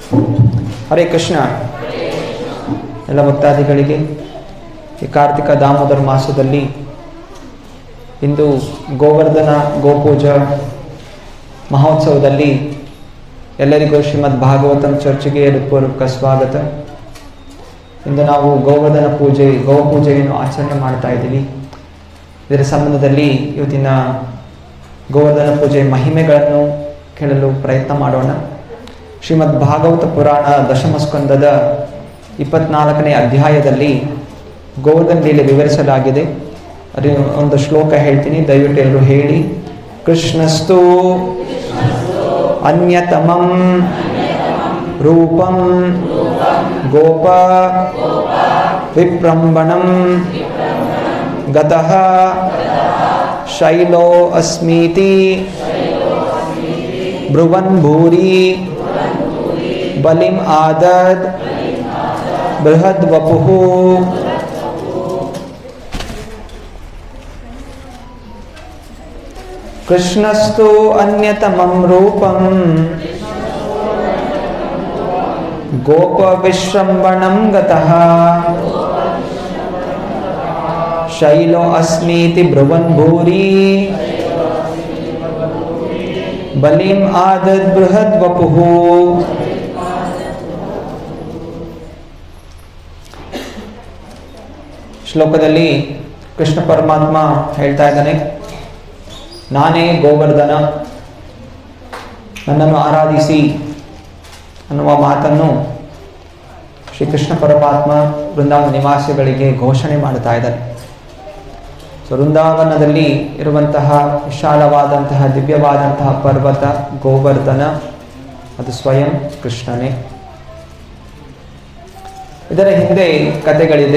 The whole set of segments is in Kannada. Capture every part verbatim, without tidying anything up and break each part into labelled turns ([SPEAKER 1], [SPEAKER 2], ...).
[SPEAKER 1] ಹರೇ ಕೃಷ್ಣ. ಎಲ್ಲ ಭಕ್ತಾದಿಗಳಿಗೆ ಈ ಕಾರ್ತಿಕ ದಾಮೋದರ ಮಾಸದಲ್ಲಿ ಇಂದು ಗೋವರ್ಧನ ಗೋಪೂಜಾ ಮಹೋತ್ಸವದಲ್ಲಿ ಎಲ್ಲರಿಗೂ ಶ್ರೀಮದ್ ಭಾಗವತಂ ಚರ್ಚೆಗೆ ಹೃತ್ಪೂರ್ವಕ ಸ್ವಾಗತ. ಇಂದು ನಾವು ಗೋವರ್ಧನ ಪೂಜೆ ಗೋಪೂಜೆಯನ್ನು ಆಚರಣೆ ಮಾಡ್ತಾ ಇದ್ದೀವಿ. ಇದರ ಸಂಬಂಧದಲ್ಲಿ ಇವತ್ತಿನ ಗೋವರ್ಧನ ಪೂಜೆ ಮಹಿಮೆಗಳನ್ನು ಕೇಳಲು ಪ್ರಯತ್ನ ಮಾಡೋಣ. ಶ್ರೀಮದ್ ಭಾಗವತ ಪುರಾಣ ದಶಮ ಸ್ಕಂದದ ಇಪ್ಪತ್ನಾಲ್ಕನೇ ಅಧ್ಯಾಯದಲ್ಲಿ ಗೋವರ್ಧನ ಲೀಲೆ ವಿವರಿಸಲಾಗಿದೆ. ಅದು ಒಂದು ಶ್ಲೋಕ ಹೇಳ್ತೀನಿ, ದಯವಿಟ್ಟು ಎಲ್ಲರೂ ಹೇಳಿ. ಕೃಷ್ಣಸ್ತು ಅನ್ಯತಮಂ ರೂಪಂ ಗೋಪ ವಿಪ್ರಂಬಣಂ ಗತಃ ಶೈಲೋ ಅಸ್ಮೀತಿ ಬ್ರುವನ್ ಭೂರಿ ಬಲಿಂ ಆದದ್ ಬೃಹದ್ ವಪುಃ. ಕೃಷ್ಣಸ್ತು ಅನ್ಯತಮಂ ರೂಪಂ ಗೋಪ ವಿಶ್ರಂಬಣಂ ಗತಃ ಶೈಲೋ ಅಸ್ಮೀತಿ ಬ್ರುವನ್ ಭೂರಿ ಬಲಿಂ ಆದದ್ ಬೃಹದ್ ವಪುಃ. ಶ್ಲೋಕದಲ್ಲಿ ಕೃಷ್ಣ ಪರಮಾತ್ಮ ಹೇಳ್ತಾ ಇದ್ದಾನೆ, ನಾನೇ ಗೋವರ್ಧನ, ನನ್ನನ್ನು ಆರಾಧಿಸಿ ಅನ್ನುವ ಮಾತನ್ನು ಶ್ರೀಕೃಷ್ಣ ಪರಮಾತ್ಮ ವೃಂದಾವನ ನಿವಾಸಿಗಳಿಗೆ ಘೋಷಣೆ ಮಾಡ್ತಾ ಇದ್ದಾನೆ. ಸೊ ವೃಂದಾವನದಲ್ಲಿ ಇರುವಂತಹ ವಿಶಾಲವಾದಂತಹ ದಿವ್ಯವಾದಂತಹ ಪರ್ವತ ಗೋವರ್ಧನ, ಅದು ಸ್ವಯಂ ಕೃಷ್ಣನೇ. ಇದರ ಹಿಂದೆ ಕಥೆಗಳಿದೆ.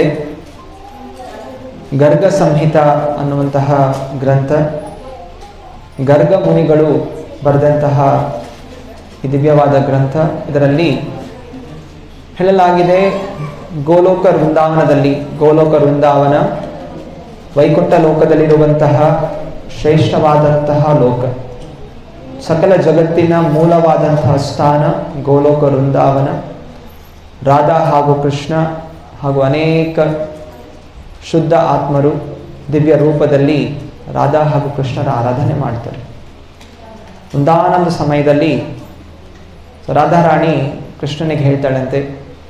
[SPEAKER 1] ಗರ್ಗ ಸಂಹಿತ ಅನ್ನುವಂತಹ ಗ್ರಂಥ, ಗರ್ಗ ಮುನಿಗಳು ಬರೆದಂತಹ ಈ ದಿವ್ಯವಾದ ಗ್ರಂಥ. ಇದರಲ್ಲಿ ಹೇಳಲಾಗಿದೆ, ಗೋಲೋಕ ವೃಂದಾವನದಲ್ಲಿ, ಗೋಲೋಕ ವೃಂದಾವನ ವೈಕುಂಠ ಲೋಕದಲ್ಲಿರುವಂತಹ ಶ್ರೇಷ್ಠವಾದಂತಹ ಲೋಕ, ಸಕಲ ಜಗತ್ತಿನ ಮೂಲವಾದಂತಹ ಸ್ಥಾನ ಗೋಲೋಕ ವೃಂದಾವನ. ರಾಧಾ ಹಾಗೂ ಕೃಷ್ಣ ಹಾಗೂ ಅನೇಕ ಶುದ್ಧ ಆತ್ಮರು ದಿವ್ಯ ರೂಪದಲ್ಲಿ ರಾಧಾ ಹಾಗೂ ಕೃಷ್ಣರ ಆರಾಧನೆ ಮಾಡ್ತಾರೆ. ಒಂದಾನೊಂದು ಸಮಯದಲ್ಲಿ ರಾಧಾರಾಣಿ ಕೃಷ್ಣನಿಗೆ ಹೇಳ್ತಾಳಂತೆ,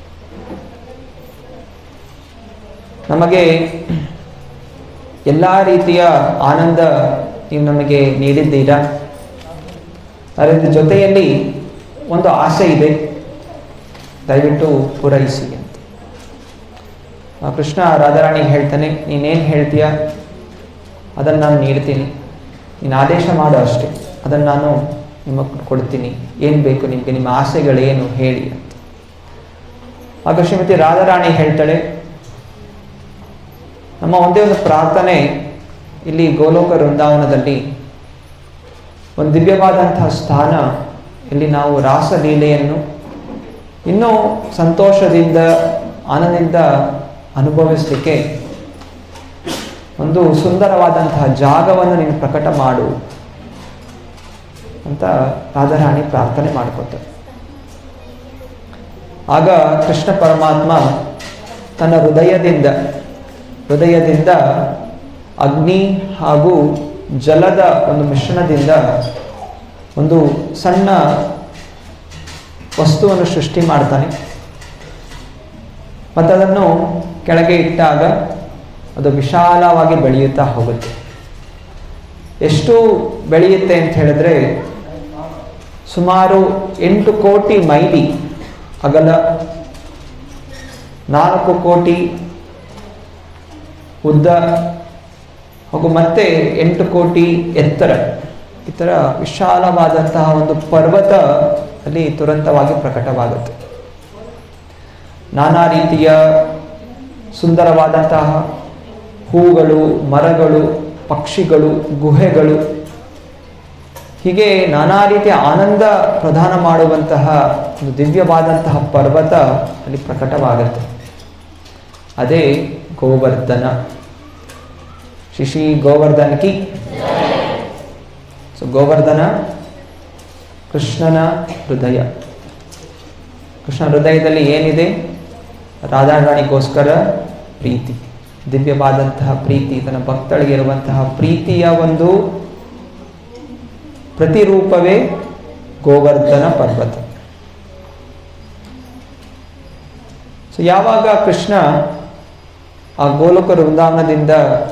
[SPEAKER 1] ನಮಗೆ ಎಲ್ಲ ರೀತಿಯ ಆನಂದ ನೀವು ನಮಗೆ ನೀಡಿದ್ದೀರಾ, ಅದರ ಜೊತೆಯಲ್ಲಿ ಒಂದು ಆಸೆ ಇದೆ, ದಯವಿಟ್ಟು ಪೂರೈಸಿ ಅಂತ. ಕೃಷ್ಣ ರಾಧಾರಾಣಿಗೆ ಹೇಳ್ತಾನೆ, ನೀನೇನು ಹೇಳ್ತೀಯ ಅದನ್ನು ನಾನು ನೀಡ್ತೀನಿ, ನೀನು ಆದೇಶ ಮಾಡು ಅಷ್ಟೇ, ಅದನ್ನು ನಾನು ನಿಮಗೆ ಕೊಡ್ತೀನಿ, ಏನು ಬೇಕು ನಿಮಗೆ, ನಿಮ್ಮ ಆಸೆಗಳೇನು ಹೇಳಿ ಅಂತ. ಆಗ ಶ್ರೀಮತಿ ರಾಧಾರಾಣಿ ಹೇಳ್ತಾಳೆ, ನಮ್ಮ ಒಂದೇ ಒಂದು ಪ್ರಾರ್ಥನೆ, ಇಲ್ಲಿ ಗೋಲೋಕ ವೃಂದಾವನದಲ್ಲಿ ಒಂದು ದಿವ್ಯವಾದಂತಹ ಸ್ಥಾನ, ಇಲ್ಲಿ ನಾವು ರಾಸಲೀಲೆಯನ್ನು ಇನ್ನೂ ಸಂತೋಷದಿಂದ ಆನಂದದಿಂದ ಅನುಭವಿಸಲಿಕ್ಕೆ ಒಂದು ಸುಂದರವಾದಂತಹ ಜಾಗವನ್ನು ನೀನು ಪ್ರಕಟ ಮಾಡು ಅಂತ ರಾಧಾರಾಣಿ ಪ್ರಾರ್ಥನೆ ಮಾಡ್ಕೊತಾರೆ. ಆಗ ಕೃಷ್ಣ ಪರಮಾತ್ಮ ತನ್ನ ಹೃದಯದಿಂದ ಹೃದಯದಿಂದ ಅಗ್ನಿ ಹಾಗೂ ಜಲದ ಒಂದು ಮಿಶ್ರಣದಿಂದ ಒಂದು ಸಣ್ಣ ವಸ್ತುವನ್ನು ಸೃಷ್ಟಿ ಮಾಡ್ತಾನೆ. ಮತ್ತು ಅದನ್ನು ಕೆಳಗೆ ಇಟ್ಟಾಗ ಅದು ವಿಶಾಲವಾಗಿ ಬೆಳೆಯುತ್ತಾ ಹೋಗುತ್ತೆ. ಎಷ್ಟು ಬೆಳೆಯುತ್ತೆ ಅಂತ ಹೇಳಿದ್ರೆ, ಸುಮಾರು ಎಂಟು ಕೋಟಿ ಮೈಲಿ ಅಗಲ, ನಾಲ್ಕು ಕೋಟಿ ಉದ್ದ ಹಾಗೂ ಮತ್ತೆ ಎಂಟು ಕೋಟಿ ಎತ್ತರ, ಈ ಥರ ವಿಶಾಲವಾದಂತಹ ಒಂದು ಪರ್ವತ ಅಲ್ಲಿ ತುರಂತವಾಗಿ ಪ್ರಕಟವಾಗುತ್ತೆ. ನಾನಾ ರೀತಿಯ ಸುಂದರವಾದಂತಹ ಹೂಗಳು, ಮರಗಳು, ಪಕ್ಷಿಗಳು, ಗುಹೆಗಳು, ಹೀಗೆ ನಾನಾ ರೀತಿಯ ಆನಂದ ಪ್ರದಾನ ಮಾಡುವಂತಹ ಒಂದು ದಿವ್ಯವಾದಂತಹ ಪರ್ವತ ಅಲ್ಲಿ ಪ್ರಕಟವಾಗುತ್ತೆ. ಅದೇ ಗೋವರ್ಧನ. ಶ್ರೀ ಶ್ರೀ ಗೋವರ್ಧನ ಕಿ. ಸೊ ಗೋವರ್ಧನ ಕೃಷ್ಣನ ಹೃದಯ. ಕೃಷ್ಣ ಹೃದಯದಲ್ಲಿ ಏನಿದೆ? ರಾಧಾರಾಣಿಗೋಸ್ಕರ ಪ್ರೀತಿ, ದಿವ್ಯವಾದಂತಹ ಪ್ರೀತಿ, ತನ್ನ ಭಕ್ತಳಿಗೆ ಇರುವಂತಹ ಪ್ರೀತಿಯ ಒಂದು ಪ್ರತಿರೂಪವೇ ಗೋವರ್ಧನ ಪರ್ವತ. ಸೊ ಯಾವಾಗ ಕೃಷ್ಣ ಆ ಗೋಲೋಕ ವೃಂದಾವನದಿಂದ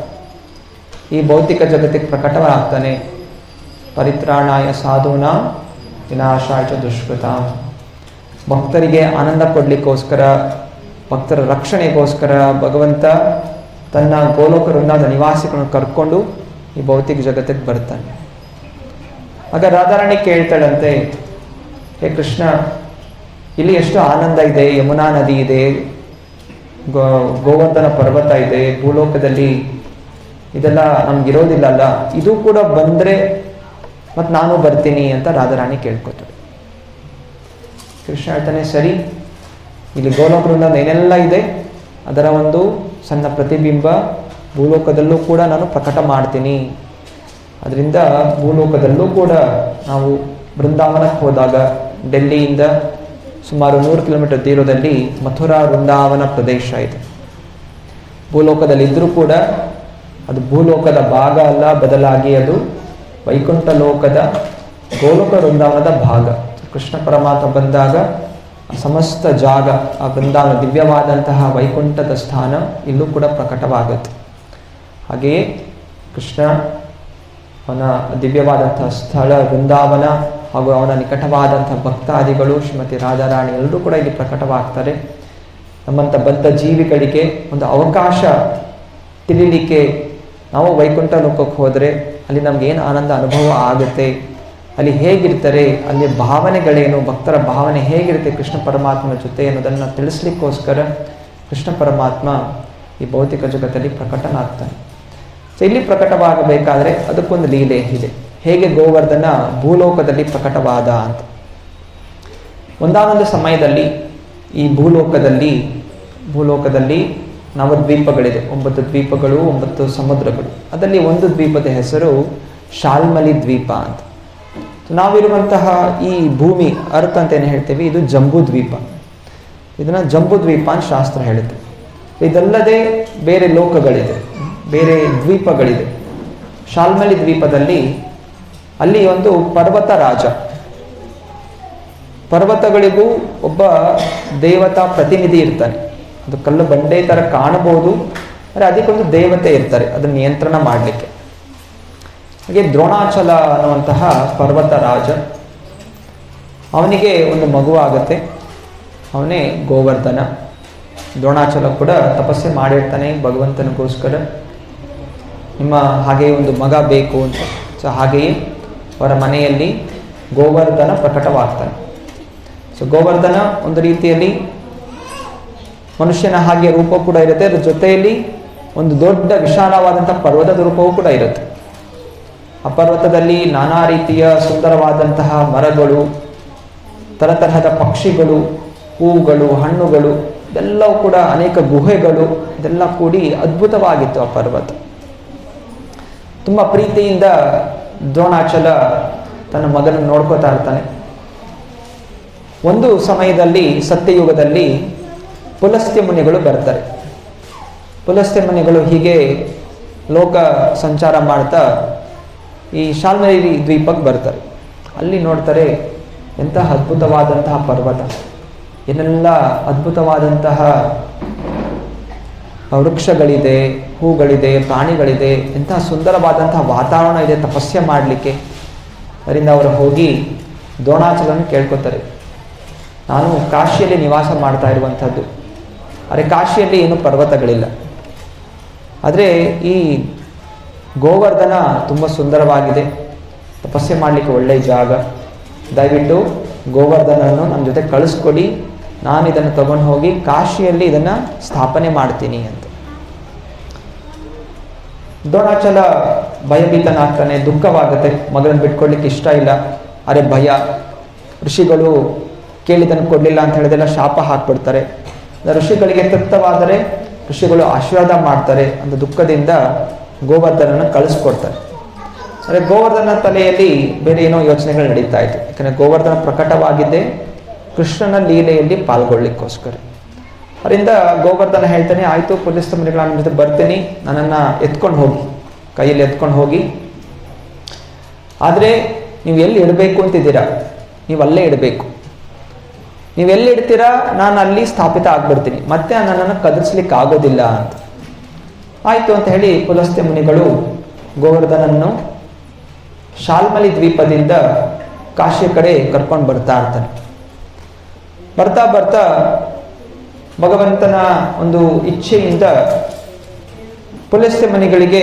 [SPEAKER 1] ಈ ಭೌತಿಕ ಜಗತ್ತಿಗೆ ಪ್ರಕಟವಾಗ್ತಾನೆ, ಪರಿತ್ರಾಣಾಯ ಸಾಧೂನಾಂ ವಿನಾಶಾಯ ಚ ದುಷ್ಕೃತಾಂ, ಭಕ್ತರಿಗೆ ಆನಂದ ಕೊಡ್ಲಿಕ್ಕೋಸ್ಕರ, ಭಕ್ತರ ರಕ್ಷಣೆಗೋಸ್ಕರ ಭಗವಂತ ತನ್ನ ಗೋಲೋಕ ವೃಂದಾವನದ ನಿವಾಸಿಗಳನ್ನು ಕರ್ಕೊಂಡು ಈ ಭೌತಿಕ ಜಗತ್ತಿಗೆ ಬರ್ತಾನೆ. ಆಗ ರಾಧಾರಾಣಿ ಕೇಳ್ತಾಳಂತೆ, ಹೇ ಕೃಷ್ಣ, ಇಲ್ಲಿ ಎಷ್ಟು ಆನಂದ ಇದೆ, ಯಮುನಾ ನದಿ ಇದೆ, ಗೋ ಗೋವರ್ಧನ ಪರ್ವತ ಇದೆ, ಭೂಲೋಕದಲ್ಲಿ ಇದೆಲ್ಲ ನಮ್ಗಿರೋದಿಲ್ಲ ಅಲ್ಲ, ಇದು ಕೂಡ ಬಂದರೆ ಮತ್ತು ನಾನು ಬರ್ತೀನಿ ಅಂತ ರಾಧಾರಾಣಿ ಕೇಳ್ಕೊತಾಳೆ. ಕೃಷ್ಣ ಹೇಳ್ತಾನೆ, ಸರಿ, ಇಲ್ಲಿ ಗೋಲೋಕ ವೃಂದಾವನ ಏನೆಲ್ಲ ಇದೆ ಅದರ ಒಂದು ಸಣ್ಣ ಪ್ರತಿಬಿಂಬ ಭೂಲೋಕದಲ್ಲೂ ಕೂಡ ನಾನು ಪ್ರಕಟ ಮಾಡ್ತೀನಿ. ಅದರಿಂದ ಭೂಲೋಕದಲ್ಲೂ ಕೂಡ ನಾವು ಬೃಂದಾವನಕ್ಕೆ ಹೋದಾಗ ಡೆಲ್ಲಿಯಿಂದ ಸುಮಾರು ನೂರು ಕಿಲೋಮೀಟರ್ ದೂರದಲ್ಲಿ ಮಥುರಾ ವೃಂದಾವನ ಪ್ರದೇಶ ಇದೆ. ಭೂಲೋಕದಲ್ಲಿದ್ದರೂ ಕೂಡ ಅದು ಭೂಲೋಕದ ಭಾಗ ಅಲ್ಲ, ಬದಲಾಗಿ ಅದು ವೈಕುಂಠ ಲೋಕದ ಗೋಲೋಕ ವೃಂದಾವನದ ಭಾಗ. ಕೃಷ್ಣ ಪರಮಾತ್ಮ ಬಂದಾಗ ಸಮಸ್ತ ಜಾಗ, ಆ ಬೃಂದಾವನ ದಿವ್ಯವಾದಂತಹ ವೈಕುಂಠದ ಸ್ಥಾನ ಇಲ್ಲೂ ಕೂಡ ಪ್ರಕಟವಾಗುತ್ತೆ. ಹಾಗೆಯೇ ಕೃಷ್ಣ ಅವನ ದಿವ್ಯವಾದಂತಹ ಸ್ಥಳ ವೃಂದಾವನ ಹಾಗೂ ಅವನ ನಿಕಟವಾದಂತಹ ಭಕ್ತಾದಿಗಳು ಶ್ರೀಮತಿ ರಾಧಾರಾಣಿ ಎಲ್ಲರೂ ಕೂಡ ಇಲ್ಲಿ ಪ್ರಕಟವಾಗ್ತಾರೆ. ನಮ್ಮಂಥ ಬದ್ಧ ಜೀವಿಗಳಿಗೆ ಒಂದು ಅವಕಾಶ ತಿಳಿಲಿಕ್ಕೆ, ನಾವು ವೈಕುಂಠ ಲೋಕಕ್ಕೆ ಹೋದರೆ ಅಲ್ಲಿ ನಮ್ಗೆ ಏನು ಆನಂದ ಅನುಭವ ಆಗುತ್ತೆ, ಅಲ್ಲಿ ಹೇಗಿರ್ತಾರೆ, ಅಲ್ಲಿ ಭಾವನೆಗಳೇನು, ಭಕ್ತರ ಭಾವನೆ ಹೇಗಿರುತ್ತೆ ಕೃಷ್ಣ ಪರಮಾತ್ಮನ ಜೊತೆ ಅನ್ನೋದನ್ನು ತಿಳಿಸ್ಲಿಕ್ಕೋಸ್ಕರ ಕೃಷ್ಣ ಪರಮಾತ್ಮ ಈ ಭೌತಿಕ ಜಗತ್ತಲ್ಲಿ ಪ್ರಕಟನಾಗ್ತಾನೆ. ಸೊ ಇಲ್ಲಿ ಪ್ರಕಟವಾಗಬೇಕಾದ್ರೆ ಅದಕ್ಕೊಂದು ಲೀಲೆ ಇದೆ. ಹೇಗೆ ಗೋವರ್ಧನ ಭೂಲೋಕದಲ್ಲಿ ಪ್ರಕಟವಾದ ಅಂತ. ಒಂದಾನೊಂದು ಸಮಯದಲ್ಲಿ ಈ ಭೂಲೋಕದಲ್ಲಿ ಭೂಲೋಕದಲ್ಲಿ ನವದ್ವೀಪಗಳಿದೆ, ಒಂಬತ್ತು ದ್ವೀಪಗಳು, ಒಂಬತ್ತು ಸಮುದ್ರಗಳು. ಅದರಲ್ಲಿ ಒಂದು ದ್ವೀಪದ ಹೆಸರು ಶಾಲ್ಮಲಿ ದ್ವೀಪ ಅಂತ. ನಾವಿರುವಂತಹ ಈ ಭೂಮಿ ಅರ್ಥ ಅಂತ ಏನು ಹೇಳ್ತೇವೆ, ಇದು ಜಂಬೂ ದ್ವೀಪ. ಇದನ್ನು ಜಂಬೂ ದ್ವೀಪ ಅಂತ ಶಾಸ್ತ್ರ ಹೇಳುತ್ತೆ. ಇದಲ್ಲದೆ ಬೇರೆ ಲೋಕಗಳಿದೆ, ಬೇರೆ ದ್ವೀಪಗಳಿದೆ. ಶಾಲ್ಮಲಿ ದ್ವೀಪದಲ್ಲಿ ಅಲ್ಲಿ ಒಂದು ಪರ್ವತ ರಾಜ, ಪರ್ವತಗಳಿಗೂ ಒಬ್ಬ ದೇವತಾ ಪ್ರತಿನಿಧಿ ಇರ್ತಾನೆ. ಅದು ಕಲ್ಲು ಬಂಡೆ ಥರ ಕಾಣಬಹುದು, ಆದರೆ ಅದಕ್ಕೊಂದು ದೇವತೆ ಇರ್ತಾರೆ ಅದನ್ನು ನಿಯಂತ್ರಣ ಮಾಡಲಿಕ್ಕೆ. ಹಾಗೆ ದ್ರೋಣಾಚಲ ಅನ್ನುವಂತಹ ಪರ್ವತ ರಾಜ, ಅವನಿಗೆ ಒಂದು ಮಗು ಆಗುತ್ತೆ, ಅವನೇ ಗೋವರ್ಧನ. ದ್ರೋಣಾಚಲ ಕೂಡ ತಪಸ್ಸೆ ಮಾಡಿರ್ತಾನೆ ಭಗವಂತನಿಗೋಸ್ಕರ, ನಿಮ್ಮ ಹಾಗೆಯೇ ಒಂದು ಮಗ ಬೇಕು ಅಂತ. ಸೊ ಹಾಗೆಯೇ ಅವರ ಮನೆಯಲ್ಲಿ ಗೋವರ್ಧನ ಪ್ರಕಟವಾಗ್ತಾನೆ. ಸೊ ಗೋವರ್ಧನ ಒಂದು ರೀತಿಯಲ್ಲಿ ಮನುಷ್ಯನ ಹಾಗೆ ರೂಪ ಕೂಡ ಇರುತ್ತೆ, ಅದರ ಜೊತೆಯಲ್ಲಿ ಒಂದು ದೊಡ್ಡ ವಿಶಾಲವಾದಂಥ ಪರ್ವತದ ರೂಪವೂ ಕೂಡ ಇರುತ್ತೆ. ಆ ಪರ್ವತದಲ್ಲಿ ನಾನಾ ರೀತಿಯ ಸುಂದರವಾದಂತಹ ಮರಗಳು, ತರತರಹದ ಪಕ್ಷಿಗಳು, ಹೂವುಗಳು, ಹಣ್ಣುಗಳು, ಇದೆಲ್ಲವೂ ಕೂಡ ಅನೇಕ ಗುಹೆಗಳು, ಇದೆಲ್ಲ ಕೂಡಿ ಅದ್ಭುತವಾಗಿತ್ತು ಆ ಪರ್ವತ. ತುಂಬ ಪ್ರೀತಿಯಿಂದ ದ್ರೋಣಾಚಲ ತನ್ನ ಮಗನನ್ನು ನೋಡ್ಕೋತಾ ಇರ್ತಾನೆ. ಒಂದು ಸಮಯದಲ್ಲಿ ಸತ್ಯಯುಗದಲ್ಲಿ ಪುಲಸ್ತ್ಯ ಮುನಿಗಳು ಬರ್ತಾರೆ. ಪುಲಸ್ತ್ಯ ಮುನಿಗಳು ಹೀಗೆ ಲೋಕ ಸಂಚಾರ ಮಾಡ್ತಾ ಈ ಶಾಲ್ಮಲಿ ದ್ವೀಪಕ್ಕೆ ಬರ್ತಾರೆ. ಅಲ್ಲಿ ನೋಡ್ತಾರೆ ಎಂತಹ ಅದ್ಭುತವಾದಂತಹ ಪರ್ವತ, ಏನೆಲ್ಲ ಅದ್ಭುತವಾದಂತಹ ವೃಕ್ಷಗಳಿದೆ, ಹೂಗಳಿದೆ, ಪ್ರಾಣಿಗಳಿದೆ, ಎಂತಹ ಸುಂದರವಾದಂತಹ ವಾತಾವರಣ ಇದೆ ತಪಸ್ಸೆ ಮಾಡಲಿಕ್ಕೆ. ಅದರಿಂದ ಅವರು ಹೋಗಿ ದ್ರೋಣಾಚಲನ ಕೇಳ್ಕೊತಾರೆ, ನಾನು ಕಾಶಿಯಲ್ಲಿ ನಿವಾಸ ಮಾಡ್ತಾ ಇರುವಂಥದ್ದು, ಆದರೆ ಕಾಶಿಯಲ್ಲಿ ಏನು ಪರ್ವತಗಳಿಲ್ಲ, ಆದರೆ ಈ ಗೋವರ್ಧನ ತುಂಬ ಸುಂದರವಾಗಿದೆ, ತಪಸ್ಸೆ ಮಾಡಲಿಕ್ಕೆ ಒಳ್ಳೆಯ ಜಾಗ, ದಯವಿಟ್ಟು ಗೋವರ್ಧನನ್ನು ನನ್ನ ಜೊತೆ ಕಳಿಸ್ಕೊಡಿ, ನಾನು ಇದನ್ನು ತಗೊಂಡು ಹೋಗಿ ಕಾಶಿಯಲ್ಲಿ ಇದನ್ನು ಸ್ಥಾಪನೆ ಮಾಡ್ತೀನಿ ಅಂತ. ದ್ರೋಣಾಚಲ ಭಯಭೀತನಾಗ್ತಾನೆ, ದುಃಖವಾಗುತ್ತೆ, ಮಗನನ್ನು ಬಿಟ್ಕೊಡ್ಲಿಕ್ಕೆ ಇಷ್ಟ ಇಲ್ಲ, ಅರೆ ಭಯ. ಋಷಿಗಳು ಕೇಳಿದನ್ನು ಕೊಡಲಿಲ್ಲ ಅಂತ ಹೇಳಿದೆಲ್ಲ ಶಾಪ ಹಾಕ್ಬಿಡ್ತಾರೆ. ಋಷಿಗಳಿಗೆ ತೃಪ್ತವಾದರೆ ಋಷಿಗಳು ಆಶೀರ್ವಾದ ಮಾಡ್ತಾರೆ ಅಂತ ದುಃಖದಿಂದ ಗೋವರ್ಧನನ ಕಳಿಸ್ಕೊಡ್ತಾರೆ. ಆದರೆ ಗೋವರ್ಧನ ತಲೆಯಲ್ಲಿ ಬೇರೆ ಏನೋ ಯೋಚನೆಗಳು ನಡೀತಾ ಇತ್ತು. ಯಾಕಂದರೆ ಗೋವರ್ಧನ ಪ್ರಕಟವಾಗಿದ್ದೇ ಕೃಷ್ಣನ ಲೀಲೆಯಲ್ಲಿ ಪಾಲ್ಗೊಳ್ಳಿಕ್ಕೋಸ್ಕರ. ಅದರಿಂದ ಗೋವರ್ಧನ ಹೇಳ್ತಾನೆ, ಆಯಿತು ಪುಲಸ್ತ್ಯ ಮುನಿಗಳ ನನ್ನ ಜೊತೆ ಬರ್ತೀನಿ, ನನ್ನನ್ನು ಎತ್ಕೊಂಡು ಹೋಗಿ, ಕೈಯಲ್ಲಿ ಎತ್ಕೊಂಡು ಹೋಗಿ. ಆದರೆ ನೀವು ಎಲ್ಲಿ ಇಡಬೇಕು ಅಂತಿದ್ದೀರಾ, ನೀವು ಅಲ್ಲೇ ಇಡಬೇಕು. ನೀವು ಎಲ್ಲಿ ಇಡ್ತೀರಾ ನಾನು ಅಲ್ಲಿ ಸ್ಥಾಪಿತ ಆಗ್ಬಿಡ್ತೀನಿ, ಮತ್ತೆ ನನ್ನನ್ನು ಕದರ್ಸ್ಲಿಕ್ಕೆ ಆಗೋದಿಲ್ಲ ಅಂತ. ಆಯಿತು ಅಂತ ಹೇಳಿ ಪುಲಸ್ತ್ಯ ಮುನಿಗಳು ಗೋವರ್ಧನನ್ನು ಶಾಲ್ಮಲಿ ದ್ವೀಪದಿಂದ ಕಾಶಿಯ ಕಡೆ ಕರ್ಕೊಂಡು ಬರ್ತಾ ಇರ್ತಾನೆ. ಬರ್ತಾ ಬರ್ತಾ ಭಗವಂತನ ಒಂದು ಇಚ್ಛೆಯಿಂದ ಪುಲಸ್ತ್ಯ ಮುನಿಗಳಿಗೆ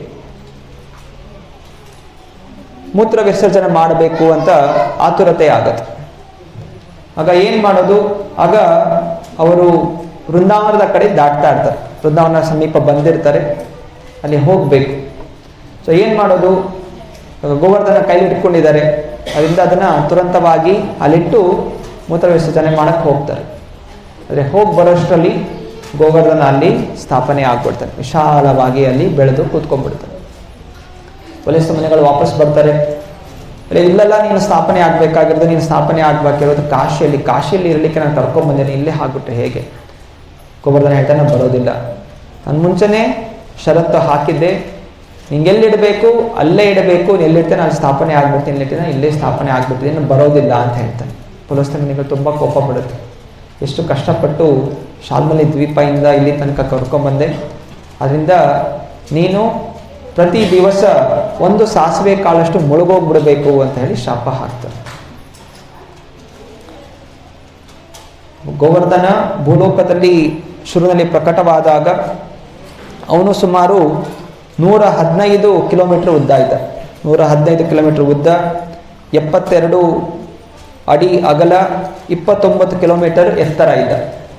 [SPEAKER 1] ಮೂತ್ರ ವಿಸರ್ಜನೆ ಮಾಡಬೇಕು ಅಂತ ಆತುರತೆ ಆಗತ್ತೆ. ಆಗ ಏನು ಮಾಡೋದು, ಆಗ ಅವರು ವೃಂದಾವನದ ಕಡೆ ದಾಟ್ತಾ ಇರ್ತಾರೆ, ವೃಂದಾವನ ಸಮೀಪ ಬಂದಿರ್ತಾರೆ, ಅಲ್ಲಿ ಹೋಗಬೇಕು. ಸೊ ಏನು ಮಾಡೋದು, ಗೋವರ್ಧನ ಕೈಲಿ ಇಟ್ಕೊಂಡಿದ್ದಾರೆ, ಅದರಿಂದ ಅದನ್ನು ತುರಂತವಾಗಿ ಅಲ್ಲಿಟ್ಟು ಮೂತ್ರ ವಿಸರ್ಜನೆ ಮಾಡಕ್ಕೆ ಹೋಗ್ತಾರೆ. ಆದರೆ ಹೋಗಿ ಬರೋಷ್ಟರಲ್ಲಿ ಗೋವರ್ಧನ ಅಲ್ಲಿ ಸ್ಥಾಪನೆ ಆಗ್ಬಿಡ್ತಾರೆ, ವಿಶಾಲವಾಗಿ ಅಲ್ಲಿ ಬೆಳೆದು ಕೂತ್ಕೊಂಡ್ಬಿಡ್ತಾರೆ. ಪುಲಸ್ತ್ಯ ಮುನಿಗಳು ವಾಪಸ್ ಬರ್ತಾರೆ, ಅಲ್ಲೇ ಇಲ್ಲೆಲ್ಲ ನೀನು ಸ್ಥಾಪನೆ ಆಗಬೇಕಾಗಿರೋದು, ನೀನು ಸ್ಥಾಪನೆ ಆಗಬೇಕಿರೋದು ಕಾಶಿಯಲ್ಲಿ, ಕಾಶಿಯಲ್ಲಿ ಇರಲಿಕ್ಕೆ ನಾನು ಕರ್ಕೊಂಡ್ಬಂದೇನೆ, ಇಲ್ಲೇ ಆಗ್ಬಿಟ್ಟೆ ಹೇಗೆ? ಗೋವರ್ಧನ ಹೇಳ್ತಾನೆ, ಬರೋದಿಲ್ಲ, ನಾನು ಮುಂಚೆನೇ ಷರತ್ತು ಹಾಕಿದ್ದೆ, ನಿಂಗೆಲ್ಲಿಡಬೇಕು ಅಲ್ಲೇ ಇಡಬೇಕು, ನೀನು ಎಲ್ಲಿಡ್ತೇನೆ ನಾನು ಸ್ಥಾಪನೆ ಆಗ್ಬಿಡ್ತೀನಿ, ಎಲ್ಲಿರ್ತೇನೆ ಇಲ್ಲೇ ಸ್ಥಾಪನೆ ಆಗ್ಬಿಡ್ತೀನಿ, ನಾನು ಬರೋದಿಲ್ಲ ಅಂತ ಹೇಳ್ತಾನೆ. ಪುಲಸ್ತ್ಯ ಮುನಿಗಳು ತುಂಬ ಕೋಪ ಪಡುತ್ತೆ, ಎಷ್ಟು ಕಷ್ಟಪಟ್ಟು ಶಾಲ್ಮಲಿ ದ್ವೀಪದಿಂದ ಇಲ್ಲಿ ತನಕ ಕರ್ಕೊಂಡ್ಬಂದೆ, ಅದರಿಂದ ನೀನು ಪ್ರತಿ ದಿವಸ ಒಂದು ಸಾಸಿವೆ ಕಾಳಷ್ಟು ಮುಳುಗೋಗ್ಬಿಡಬೇಕು ಅಂತ ಹೇಳಿ ಶಾಪ ಹಾಕ್ತಾರೆ. ಗೋವರ್ಧನ ಭೂಲೋಕದಲ್ಲಿ ಶುರುವಿನಲ್ಲಿ ಪ್ರಕಟವಾದಾಗ ಅವನು ಸುಮಾರು ನೂರ ಹದಿನೈದು ಕಿಲೋಮೀಟರ್ ಉದ್ದ ಇದ್ದ, ನೂರ ಹದಿನೈದು ಕಿಲೋಮೀಟರ್ ಉದ್ದ, ಎಪ್ಪತ್ತೆರಡು ಅಡಿ ಅಗಲ, ಇಪ್ಪತ್ತೊಂಬತ್ತು ಕಿಲೋಮೀಟರ್ ಎತ್ತರ ಇದ್ದ.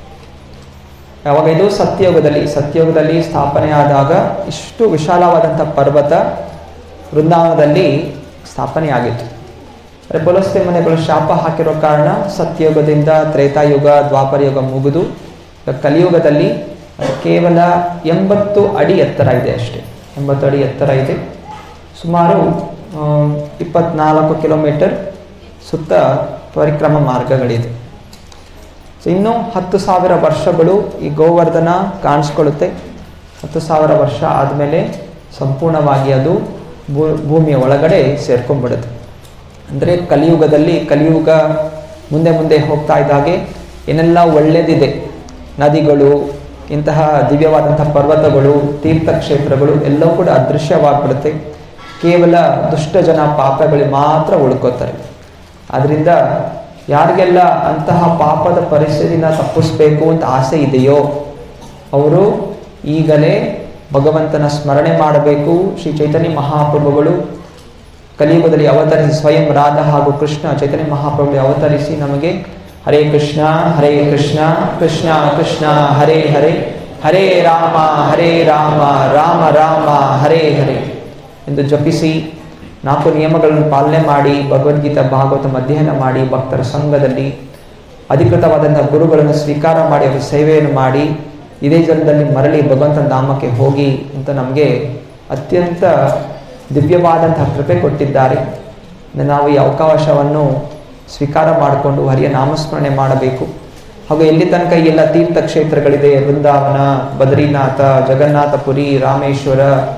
[SPEAKER 1] ಯಾವಾಗ ಇದು ಸತ್ಯಯುಗದಲ್ಲಿ ಸತ್ಯಯುಗದಲ್ಲಿ ಸ್ಥಾಪನೆ ಆದಾಗ ಇಷ್ಟು ವಿಶಾಲವಾದಂಥ ಪರ್ವತ ವೃಂದಾವನದಲ್ಲಿ ಸ್ಥಾಪನೆ ಆಗಿತ್ತು. ಆದರೆ ಪುಲಸ್ತ್ಯ ಮುನಿಗಳು ಶಾಪ ಹಾಕಿರೋ ಕಾರಣ ಸತ್ಯಯುಗದಿಂದ ತ್ರೇತಾಯುಗ ದ್ವಾಪರ ಯುಗ ಮುಗಿದು ಕಲಿಯುಗದಲ್ಲಿ ಕೇವಲ ಎಂಬತ್ತು ಅಡಿ ಎತ್ತರ ಇದೆ ಅಷ್ಟೇ, ಎಂಬತ್ತು ಅಡಿ ಎತ್ತರ ಇದೆ. ಸುಮಾರು ಇಪ್ಪತ್ನಾಲ್ಕು ಕಿಲೋಮೀಟರ್ ಸುತ್ತ ಪರಿಕ್ರಮ ಮಾರ್ಗಗಳಿದೆ. ಸೊ ಇನ್ನು ಹತ್ತು ಸಾವಿರ ವರ್ಷಗಳು ಈ ಗೋವರ್ಧನ ಕಾಣಿಸ್ಕೊಳ್ಳುತ್ತೆ. ಹತ್ತು ಸಾವಿರ ವರ್ಷ ಆದಮೇಲೆ ಸಂಪೂರ್ಣವಾಗಿ ಅದು ಭೂ ಭೂಮಿಯ ಒಳಗಡೆ ಸೇರ್ಕೊಂಡ್ಬಿಡುತ್ತೆ. ಅಂದರೆ ಕಲಿಯುಗದಲ್ಲಿ ಕಲಿಯುಗ ಮುಂದೆ ಮುಂದೆ ಹೋಗ್ತಾ ಇದ್ದಾಗೆ ಏನೆಲ್ಲ ಒಳ್ಳೆಯದಿದೆ, ನದಿಗಳು, ಇಂತಹ ದಿವ್ಯವಾದಂಥ ಪರ್ವತಗಳು, ತೀರ್ಥಕ್ಷೇತ್ರಗಳು ಎಲ್ಲವೂ ಕೂಡ ಅದೃಶ್ಯವಾಗ್ಬಿಡುತ್ತೆ. ಕೇವಲ ದುಷ್ಟ ಜನ ಪಾಪಗಳಿಗೆ ಮಾತ್ರ ಉಳ್ಕೋತಾರೆ. ಆದ್ದರಿಂದ ಯಾರಿಗೆಲ್ಲ ಅಂತಹ ಪಾಪದ ಪರಿಸ್ಥಿತಿನ ತಪ್ಪಿಸ್ಬೇಕು ಅಂತ ಆಸೆ ಇದೆಯೋ ಅವರು ಈಗಲೇ ಭಗವಂತನ ಸ್ಮರಣೆ ಮಾಡಬೇಕು. ಶ್ರೀ ಚೈತನ್ಯ ಮಹಾಪ್ರಭುಗಳು ಕಲಿಯುಗದಲ್ಲಿ ಅವತರಿಸಿ, ಸ್ವಯಂ ರಾಧಾ ಹಾಗೂ ಕೃಷ್ಣ ಚೈತನ್ಯ ಮಹಾಪ್ರಭುಗಳು ಅವತರಿಸಿ ನಮಗೆ ಹರೇ ಕೃಷ್ಣ ಹರೇ ಕೃಷ್ಣ ಕೃಷ್ಣ ಕೃಷ್ಣ ಹರೇ ಹರೇ, ಹರೇ ರಾಮ ಹರೇ ರಾಮ ರಾಮ ರಾಮ ಹರೇ ಹರೇ ಎಂದು ಜಪಿಸಿ ನಾಲ್ಕು ನಿಯಮಗಳನ್ನು ಪಾಲನೆ ಮಾಡಿ ಭಗವದ್ಗೀತಾ ಭಾಗವತ ಅಧ್ಯಯನ ಮಾಡಿ ಭಕ್ತರ ಸಂಘದಲ್ಲಿ ಅಧಿಕೃತವಾದಂಥ ಗುರುಗಳನ್ನು ಸ್ವೀಕಾರ ಮಾಡಿ ಅವರ ಸೇವೆಯನ್ನು ಮಾಡಿ ಇದೇ ಜನ್ಮದಲ್ಲಿ ಮರಳಿ ಭಗವಂತನ ಧಾಮಕ್ಕೆ ಹೋಗಿ ಅಂತ ನಮಗೆ ಅತ್ಯಂತ ದಿವ್ಯವಾದಂತಹ ಕೃಪೆ ಕೊಟ್ಟಿದ್ದಾರೆ. ನಾವು ಈ ಅವಕಾಶವನ್ನು ಸ್ವೀಕಾರ ಮಾಡಿಕೊಂಡು ಹರಿಯ ನಾಮಸ್ಮರಣೆ ಮಾಡಬೇಕು. ಹಾಗೂ ಎಲ್ಲಿ ತನಕ ಎಲ್ಲ ತೀರ್ಥಕ್ಷೇತ್ರಗಳಿದೆ, ವೃಂದಾವನ, ಬದ್ರಿನಾಥ, ಜಗನ್ನಾಥಪುರಿ, ರಾಮೇಶ್ವರ,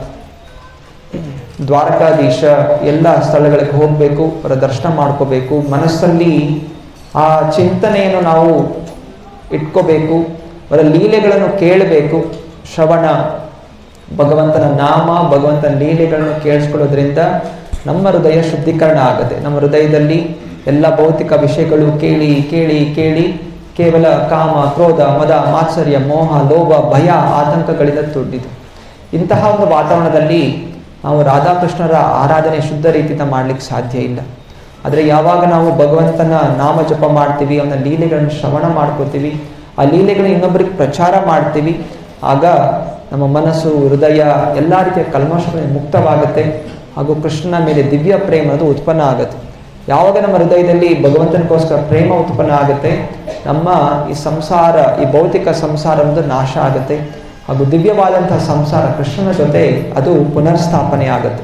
[SPEAKER 1] ದ್ವಾರಕಾಧೀಶ ಎಲ್ಲ ಸ್ಥಳಗಳಿಗೆ ಹೋಗಬೇಕು, ಅವರ ದರ್ಶನ ಮಾಡ್ಕೋಬೇಕು. ಮನಸ್ಸಲ್ಲಿ ಆ ಚಿಂತನೆಯನ್ನು ನಾವು ಇಟ್ಕೋಬೇಕು, ಅವರ ಲೀಲೆಗಳನ್ನು ಕೇಳಬೇಕು. ಶ್ರವಣ, ಭಗವಂತನ ನಾಮ, ಭಗವಂತನ ಲೀಲೆಗಳನ್ನು ಕೇಳಿಸ್ಕೊಳ್ಳೋದ್ರಿಂದ ನಮ್ಮ ಹೃದಯ ಶುದ್ಧೀಕರಣ ಆಗುತ್ತೆ. ನಮ್ಮ ಹೃದಯದಲ್ಲಿ ಎಲ್ಲ ಭೌತಿಕ ವಿಷಯಗಳು ಕೇಳಿ ಕೇಳಿ ಕೇಳಿ ಕೇವಲ ಕಾಮ, ಕ್ರೋಧ, ಮದ, ಮಾತ್ಸರ್ಯ, ಮೋಹ, ಲೋಭ, ಭಯ, ಆತಂಕಗಳಿಂದ ತುಂಬಿದೆ. ಇಂತಹ ಒಂದು ವಾತಾವರಣದಲ್ಲಿ ನಾವು ರಾಧಾಕೃಷ್ಣರ ಆರಾಧನೆ ಶುದ್ಧ ರೀತಿಯಿಂದ ಮಾಡಲಿಕ್ಕೆ ಸಾಧ್ಯ ಇಲ್ಲ. ಆದರೆ ಯಾವಾಗ ನಾವು ಭಗವಂತನ ನಾಮ ಜಪ ಮಾಡ್ತೀವಿ, ಅವನ ಲೀಲೆಗಳನ್ನು ಶ್ರವಣ ಮಾಡ್ಕೋತೀವಿ, ಆ ಲೀಲೆಗಳನ್ನು ಇನ್ನೊಬ್ಬರಿಗೆ ಪ್ರಚಾರ ಮಾಡ್ತೀವಿ, ಆಗ ನಮ್ಮ ಮನಸ್ಸು, ಹೃದಯ ಎಲ್ಲ ರೀತಿಯ ಕಲ್ಮಶಗಳಿಂದ ಮುಕ್ತವಾಗುತ್ತೆ. ಹಾಗೂ ಕೃಷ್ಣನ ಮೇಲೆ ದಿವ್ಯ ಪ್ರೇಮ ಅದು ಉತ್ಪನ್ನ ಆಗುತ್ತೆ. ಯಾವಾಗ ನಮ್ಮ ಹೃದಯದಲ್ಲಿ ಭಗವಂತನಿಗೋಸ್ಕರ ಪ್ರೇಮ ಉತ್ಪನ್ನ ಆಗುತ್ತೆ, ನಮ್ಮ ಈ ಸಂಸಾರ, ಈ ಭೌತಿಕ ಸಂಸಾರ ಒಂದು ನಾಶ ಆಗುತ್ತೆ. ಹಾಗೂ ದಿವ್ಯವಾದಂತಹ ಸಂಸಾರ ಕೃಷ್ಣನ ಜೊತೆ ಅದು ಪುನರ್ಸ್ಥಾಪನೆ ಆಗುತ್ತೆ.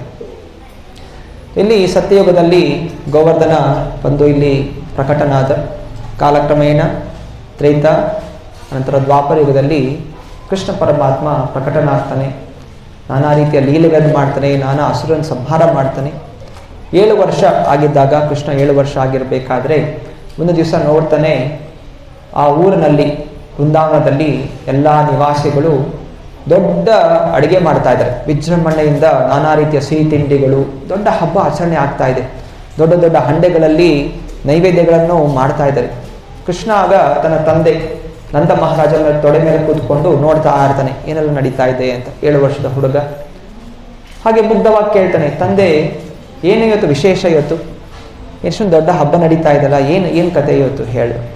[SPEAKER 1] ಇಲ್ಲಿ ಸತ್ಯಯುಗದಲ್ಲಿ ಗೋವರ್ಧನ ಬಂದು ಇಲ್ಲಿ ಪ್ರಕಟನಾದ. ಕಾಲಕ್ರಮೇಣ ತ್ರೈತ ನಂತರ ದ್ವಾಪರ ಯುಗದಲ್ಲಿ ಕೃಷ್ಣ ಪರಮಾತ್ಮ ಪ್ರಕಟನಾಗ್ತಾನೆ, ನಾನಾ ರೀತಿಯ ಲೀಲೆಗಳನ್ನು ಮಾಡ್ತಾನೆ, ನಾನಾ ಅಸುರನ್ನು ಸಂಹಾರ ಮಾಡ್ತಾನೆ. ಏಳು ವರ್ಷ ಆಗಿದ್ದಾಗ, ಕೃಷ್ಣ ಏಳು ವರ್ಷ ಆಗಿರಬೇಕಾದ್ರೆ ಒಂದು ದಿವಸ ನೋಡ್ತಾನೆ, ಆ ಊರಿನಲ್ಲಿ ವೃಂದಾವನದಲ್ಲಿ ಎಲ್ಲ ನಿವಾಸಿಗಳು ದೊಡ್ಡ ಅಡುಗೆ ಮಾಡ್ತಾ ಇದ್ದಾರೆ. ವಿಜೃಂಭಣೆಯಿಂದ ನಾನಾ ರೀತಿಯ ಸಿಹಿ ತಿಂಡಿಗಳು, ದೊಡ್ಡ ಹಬ್ಬ ಆಚರಣೆ ಆಗ್ತಾ ಇದೆ. ದೊಡ್ಡ ದೊಡ್ಡ ಹಂಡೆಗಳಲ್ಲಿ ನೈವೇದ್ಯಗಳನ್ನು ಮಾಡ್ತಾ ಇದ್ದಾರೆ. ಕೃಷ್ಣ ಆಗ ತನ್ನ ತಂದೆ ನಂದ ಮಹಾರಾಜನ ತೊಡೆ ಮೇಲೆ ಕೂತ್ಕೊಂಡು ನೋಡ್ತಾ ಇರ್ತಾನೆ, ಏನೆಲ್ಲ ನಡೀತಾ ಇದೆ ಅಂತ. ಏಳು ವರ್ಷದ ಹುಡುಗ ಹಾಗೆ ಮುಗ್ಧವಾಗಿ ಕೇಳ್ತಾನೆ, ತಂದೆ ಏನು ಇವತ್ತು ವಿಶೇಷ, ಇವತ್ತು ಎಷ್ಟೊಂದು ದೊಡ್ಡ ಹಬ್ಬ ನಡೀತಾ ಇದೆಯಲ್ಲ, ಏನು ಏನು ಕತೆ ಇವತ್ತು ಹೇಳು ಅಂತ.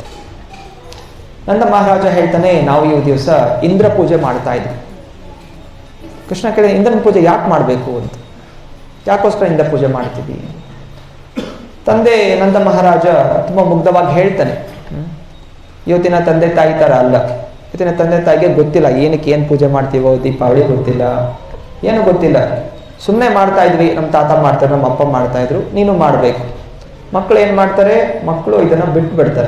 [SPEAKER 1] ನಂದ ಮಹಾರಾಜ ಹೇಳ್ತಾನೆ, ನಾವು ಈ ದಿವಸ ಇಂದ್ರ ಪೂಜೆ ಮಾಡ್ತಾ ಇದ್ವಿ. ಕೃಷ್ಣ ಕೇಳಿದ, ಇಂದ್ರನ ಪೂಜೆ ಯಾಕೆ ಮಾಡಬೇಕು ಅಂತ, ಯಾಕೋಸ್ಕರ ಇಂದ್ರ ಪೂಜೆ ಮಾಡ್ತೀವಿ? ತಂದೆ ನಂದ ಮಹಾರಾಜ ತುಂಬ ಮುಗ್ಧವಾಗಿ ಹೇಳ್ತಾನೆ, ಇವತ್ತಿನ ತಂದೆ ತಾಯಿ ಥರ ಅಲ್ಲ. ಇವತ್ತಿನ ತಂದೆ ತಾಯಿಗೆ ಗೊತ್ತಿಲ್ಲ ಏನಕ್ಕೆ ಏನು ಪೂಜೆ ಮಾಡ್ತೀವೋ, ದೀಪಾವಳಿ ಗೊತ್ತಿಲ್ಲ, ಏನು ಗೊತ್ತಿಲ್ಲ. ಸುಮ್ಮನೆ ಮಾಡ್ತಾ ಇದ್ವಿ, ನಮ್ಮ ತಾತ ಮಾಡ್ತಾರೆ, ನಮ್ಮ ಅಪ್ಪ ಮಾಡ್ತಾ ಇದ್ರು, ನೀನು ಮಾಡಬೇಕು. ಮಕ್ಕಳು ಏನು ಮಾಡ್ತಾರೆ, ಮಕ್ಕಳು ಇದನ್ನು ಬಿಟ್ಟು ಬಿಡ್ತಾರೆ.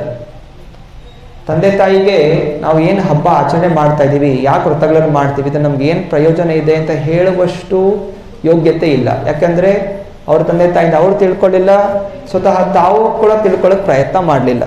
[SPEAKER 1] ತಂದೆ ತಾಯಿಗೆ ನಾವು ಏನು ಹಬ್ಬ ಆಚರಣೆ ಮಾಡ್ತಾ ಇದ್ದೀವಿ, ಯಾಕೆ ವ್ರತಗಳನ್ನು ಮಾಡ್ತೀವಿ, ಇದು ನಮ್ಗೆ ಏನು ಪ್ರಯೋಜನ ಇದೆ ಅಂತ ಹೇಳುವಷ್ಟು ಯೋಗ್ಯತೆ ಇಲ್ಲ. ಯಾಕಂದರೆ ಅವ್ರ ತಂದೆ ತಾಯಿಯಿಂದ ಅವ್ರು ತಿಳ್ಕೊಳ್ಳಿಲ್ಲ, ಸ್ವತಃ ತಾವು ಕೂಡ ತಿಳ್ಕೊಳ್ಳೋಕೆ ಪ್ರಯತ್ನ ಮಾಡಲಿಲ್ಲ.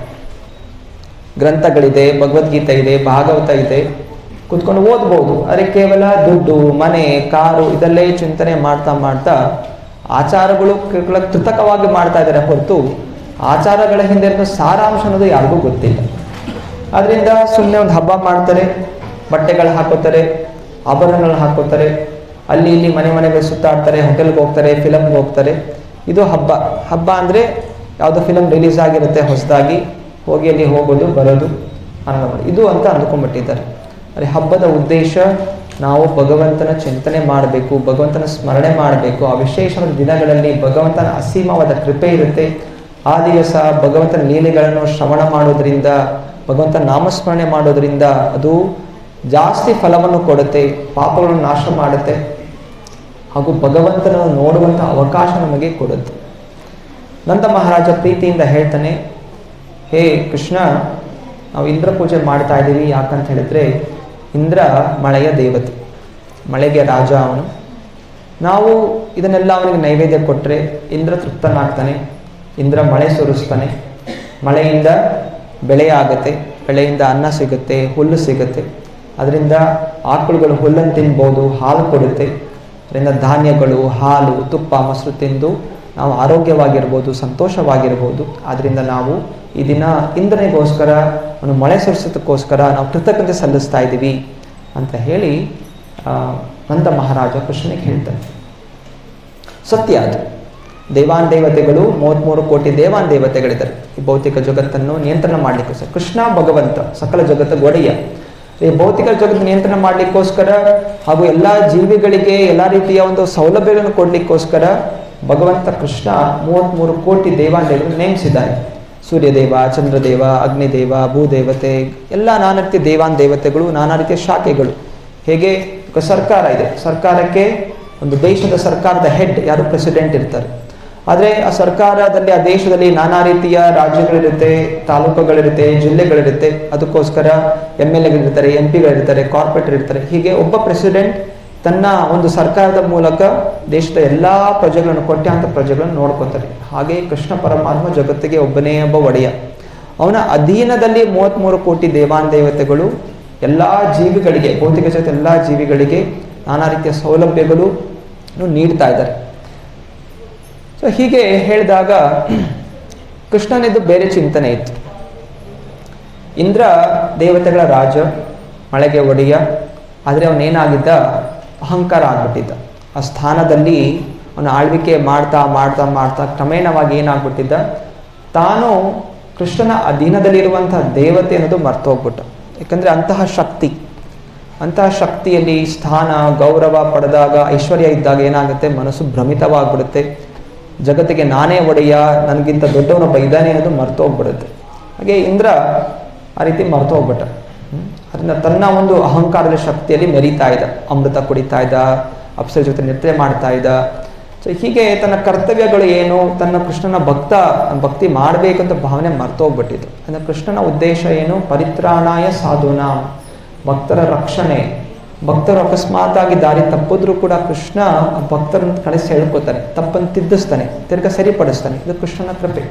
[SPEAKER 1] ಗ್ರಂಥಗಳಿದೆ, ಭಗವದ್ಗೀತೆ ಇದೆ, ಭಾಗವತ ಇದೆ, ಕುತ್ಕೊಂಡು ಓದ್ಬೋದು. ಆದರೆ ಕೇವಲ ದುಡ್ಡು, ಮನೆ, ಕಾರು ಇದಲ್ಲೇ ಚಿಂತನೆ ಮಾಡ್ತಾ ಮಾಡ್ತಾ ಆಚಾರಗಳು ಕೃತಕವಾಗಿ ಮಾಡ್ತಾ ಇದ್ದಾರೆ ಹೊರತು ಆಚಾರಗಳ ಹಿಂದೆ ಇರೋ ಸಾರಾಂಶ ಅನ್ನೋದು ಯಾರಿಗೂ ಗೊತ್ತಿಲ್ಲ. ಅದರಿಂದ ಸುಮ್ಮನೆ ಒಂದು ಹಬ್ಬ ಮಾಡ್ತಾರೆ, ಬಟ್ಟೆಗಳು ಹಾಕೋತಾರೆ, ಆಭರಣಗಳು ಹಾಕೋತಾರೆ, ಅಲ್ಲಿ ಇಲ್ಲಿ ಮನೆ ಮನೆಗಳು ಸುತ್ತಾಡ್ತಾರೆ, ಹೋಟೆಲ್ಗೆ ಹೋಗ್ತಾರೆ, ಫಿಲಮ್ಗೆ ಹೋಗ್ತಾರೆ. ಇದು ಹಬ್ಬ. ಹಬ್ಬ ಅಂದರೆ ಯಾವುದೋ ಫಿಲಮ್ ರಿಲೀಸ್ ಆಗಿರುತ್ತೆ ಹೊಸದಾಗಿ, ಹೋಗಿ ಅಲ್ಲಿ ಹೋಗೋದು ಬರೋದು ಆನಂದ ಮಾಡಿ, ಇದು ಅಂತ ಅಂದ್ಕೊಂಡ್ಬಿಟ್ಟಿದ್ದಾರೆ. ಅದೇ ಹಬ್ಬದ ಉದ್ದೇಶ ನಾವು ಭಗವಂತನ ಚಿಂತನೆ ಮಾಡಬೇಕು, ಭಗವಂತನ ಸ್ಮರಣೆ ಮಾಡಬೇಕು. ಆ ವಿಶೇಷವಾದ ದಿನಗಳಲ್ಲಿ ಭಗವಂತನ ಅಸೀಮವಾದ ಕೃಪೆ ಇರುತ್ತೆ. ಆ ದಿವಸ ಭಗವಂತನ ಲೀಲೆಗಳನ್ನು ಶ್ರವಣ ಮಾಡೋದ್ರಿಂದ, ಭಗವಂತನ ನಾಮಸ್ಮರಣೆ ಮಾಡೋದ್ರಿಂದ ಅದು ಜಾಸ್ತಿ ಫಲವನ್ನು ಕೊಡುತ್ತೆ, ಪಾಪಗಳನ್ನು ನಾಶ ಮಾಡುತ್ತೆ, ಹಾಗೂ ಭಗವಂತನನ್ನು ನೋಡುವಂಥ ಅವಕಾಶ ನಮಗೆ ಕೊಡುತ್ತೆ. ನಂದ ಮಹಾರಾಜ ಪ್ರೀತಿಯಿಂದ ಹೇಳ್ತಾನೆ, ಹೇ ಕೃಷ್ಣ, ನಾವು ಇಂದ್ರ ಪೂಜೆ ಮಾಡ್ತಾ ಇದ್ದೀವಿ. ಯಾಕಂತ ಹೇಳಿದ್ರೆ ಇಂದ್ರ ಮಳೆಯ ದೇವತೆ, ಮಳೆಗೆ ರಾಜ ಅವನು. ನಾವು ಇದನ್ನೆಲ್ಲ ಅವನಿಗೆ ನೈವೇದ್ಯ ಕೊಟ್ಟರೆ ಇಂದ್ರ ತೃಪ್ತನಾಗ್ತಾನೆ, ಇಂದ್ರ ಮಳೆ ಸುರಿಸ್ತಾನೆ, ಮಳೆಯಿಂದ ಬೆಳೆ ಆಗುತ್ತೆ, ಬೆಳೆಯಿಂದ ಅನ್ನ ಸಿಗುತ್ತೆ, ಹುಲ್ಲು ಸಿಗುತ್ತೆ. ಅದರಿಂದ ಆಕಳುಗಳು ಹುಲ್ಲನ್ನು ತಿನ್ಬೋದು, ಹಾಲು ಕೊಡುತ್ತೆ. ಅದರಿಂದ ಧಾನ್ಯಗಳು, ಹಾಲು, ತುಪ್ಪ, ಮೊಸರು ತಿಂದು ನಾವು ಆರೋಗ್ಯವಾಗಿರ್ಬೋದು, ಸಂತೋಷವಾಗಿರ್ಬೋದು. ಆದ್ದರಿಂದ ನಾವು ಈ ದಿನ ಇಂದ್ರನಿಗೋಸ್ಕರ, ಅವನು ಮಳೆ ಸುರಿಸೋದಕ್ಕೋಸ್ಕರ ನಾವು ಕೃತಜ್ಞತೆ ಸಲ್ಲಿಸ್ತಾ ಇದ್ದೀವಿ ಅಂತ ಹೇಳಿ ನಂದ ಮಹಾರಾಜ ಕೃಷ್ಣನಿಗೆ ಹೇಳ್ತಾನೆ. ಸತ್ಯ ಅದು. ದೇವಾನ್ ದೇವತೆಗಳು ಮೂವತ್ತ್ಮೂರು ಕೋಟಿ ದೇವಾನ್ ದೇವತೆಗಳಿದ್ದಾರೆ ಈ ಭೌತಿಕ ಜಗತ್ತನ್ನು ನಿಯಂತ್ರಣ ಮಾಡಲಿಕ್ಕೋಸ್ಕರ. ಕೃಷ್ಣ ಭಗವಂತ ಸಕಲ ಜಗತ್ತ ಒಡೆಯ. ಈ ಭೌತಿಕ ಜಗತ್ತು ನಿಯಂತ್ರಣ ಮಾಡಲಿಕ್ಕೋಸ್ಕರ ಹಾಗೂ ಎಲ್ಲ ಜೀವಿಗಳಿಗೆ ಎಲ್ಲ ರೀತಿಯ ಒಂದು ಸೌಲಭ್ಯಗಳನ್ನು ಕೊಡಲಿಕ್ಕೋಸ್ಕರ ಭಗವಂತ ಕೃಷ್ಣ ಮೂವತ್ತ್ಮೂರು ಕೋಟಿ ದೇವಾನ್ ದೇವರು ನೇಮಿಸಿದ್ದಾನೆ. ಸೂರ್ಯದೇವ, ಚಂದ್ರದೇವ, ಅಗ್ನಿದೇವ, ಭೂದೇವತೆ, ಎಲ್ಲ ನಾನಾ ರೀತಿಯ ದೇವಾನ್ ದೇವತೆಗಳು, ನಾನಾ ರೀತಿಯ ಶಾಖೆಗಳು. ಹೇಗೆ ಸರ್ಕಾರ ಇದೆ, ಸರ್ಕಾರಕ್ಕೆ ಒಂದು ದೇಶದ ಸರ್ಕಾರದ ಹೆಡ್ ಯಾರು, ಪ್ರೆಸಿಡೆಂಟ್ ಇರ್ತಾರೆ. ಆದರೆ ಆ ಸರ್ಕಾರದಲ್ಲಿ, ಆ ದೇಶದಲ್ಲಿ ನಾನಾ ರೀತಿಯ ರಾಜ್ಯಗಳಿರುತ್ತೆ, ತಾಲೂಕುಗಳಿರುತ್ತೆ, ಜಿಲ್ಲೆಗಳಿರುತ್ತೆ. ಅದಕ್ಕೋಸ್ಕರ ಎಮ್ ಎಲ್ ಎಗಳಿರ್ತಾರೆ, ಎಂ ಪಿಗಳಿರ್ತಾರೆ, ಕಾರ್ಪೊರೇಟರ್ ಇರ್ತಾರೆ. ಹೀಗೆ ಒಬ್ಬ ಪ್ರೆಸಿಡೆಂಟ್ ತನ್ನ ಒಂದು ಸರ್ಕಾರದ ಮೂಲಕ ದೇಶದ ಎಲ್ಲ ಪ್ರಜೆಗಳನ್ನು, ಕೋಟ್ಯಾಂತರ ಪ್ರಜೆಗಳನ್ನು ನೋಡ್ಕೊತಾರೆ. ಹಾಗೆ ಕೃಷ್ಣ ಪರಮಾತ್ಮ ಜಗತ್ತಿಗೆ ಒಬ್ಬನೇ ಒಬ್ಬ ಒಡೆಯ. ಅವನ ಅಧೀನದಲ್ಲಿ ಮೂವತ್ತ್ಮೂರು ಕೋಟಿ ದೇವಾನ್ ದೇವತೆಗಳು ಎಲ್ಲ ಜೀವಿಗಳಿಗೆ, ಭೌತಿಕ ಜಗತ್ತ ಎಲ್ಲ ಜೀವಿಗಳಿಗೆ ನಾನಾ ರೀತಿಯ ಸೌಲಭ್ಯಗಳು ನೀಡ್ತಾ ಇದ್ದಾರೆ. ಸೊ ಹೀಗೆ ಹೇಳಿದಾಗ ಕೃಷ್ಣನಿದ್ದು ಬೇರೆ ಚಿಂತನೆ ಇತ್ತು. ಇಂದ್ರ ದೇವತೆಗಳ ರಾಜ, ಮಳೆಗೆ ಒಡೆಯ. ಆದರೆ ಅವನೇನಾಗಿದ್ದ, ಅಹಂಕಾರ ಆಗ್ಬಿಟ್ಟಿದ್ದ. ಆ ಸ್ಥಾನದಲ್ಲಿ ಅವನ ಆಳ್ವಿಕೆ ಮಾಡ್ತಾ ಮಾಡ್ತಾ ಮಾಡ್ತಾ ಕ್ರಮೇಣವಾಗಿ ಏನಾಗ್ಬಿಟ್ಟಿದ್ದ, ತಾನು ಕೃಷ್ಣನ ಅಧೀನದಲ್ಲಿರುವಂಥ ದೇವತೆ ಅನ್ನೋದು ಮರ್ತೋಗ್ಬಿಟ್ಟ. ಯಾಕಂದರೆ ಅಂತಹ ಶಕ್ತಿ, ಅಂತಹ ಶಕ್ತಿಯಲ್ಲಿ ಸ್ಥಾನ ಗೌರವ ಪಡೆದಾಗ, ಐಶ್ವರ್ಯ ಇದ್ದಾಗ ಏನಾಗುತ್ತೆ, ಮನಸ್ಸು ಭ್ರಮಿತವಾಗ್ಬಿಡುತ್ತೆ. ಜಗತ್ತಿಗೆ ನಾನೇ ಒಡೆಯ, ನನಗಿಂತ ದೊಡ್ಡವನೊಬ್ಬ ಇದ್ದಾನೆ ಅನ್ನೋದು ಮರ್ತೋಗ್ಬಿಡುತ್ತೆ. ಹಾಗೆ ಇಂದ್ರ ಆ ರೀತಿ ಮರ್ತೋಗ್ಬಿಟ್ಟ. ಅದರಿಂದ ತನ್ನ ಒಂದು ಅಹಂಕಾರದ ಶಕ್ತಿಯಲ್ಲಿ ಮೆರೀತಾ ಇದ್ದ, ಅಮೃತ ಕುಡಿತಾ ಇದ್ದ, ಅಪ್ಸರ ಜೊತೆ ನೃತ್ಯ ಮಾಡ್ತಾ ಇದ್ದ. ಸೊ ಹೀಗೆ ತನ್ನ ಕರ್ತವ್ಯಗಳು ಏನು, ತನ್ನ ಕೃಷ್ಣನ ಭಕ್ತ ಭಕ್ತಿ ಮಾಡಬೇಕಂತ ಭಾವನೆ ಮರ್ತೋಗ್ಬಿಟ್ಟಿತ್ತು. ಅಂದರೆ ಕೃಷ್ಣನ ಉದ್ದೇಶ ಏನು? ಪರಿತ್ರಾಣಾಯ ಸಾಧೂನಾಂ, ಭಕ್ತರ ರಕ್ಷಣೆ. ಭಕ್ತರು ಅಕಸ್ಮಾತಾಗಿ ದಾರಿ ತಪ್ಪಿದ್ರೂ ಕೂಡ ಕೃಷ್ಣ ಭಕ್ತರನ್ನ ಕಳಿಸಿ ಹೇಳ್ಕೊತಾನೆ, ತಪ್ಪನ್ನು ತಿದ್ದಿಸ್ತಾನೆ, ತಿರ್ಗ ಸರಿಪಡಿಸ್ತಾನೆ. ಇದು ಕೃಷ್ಣನ ಕೃಪೆ.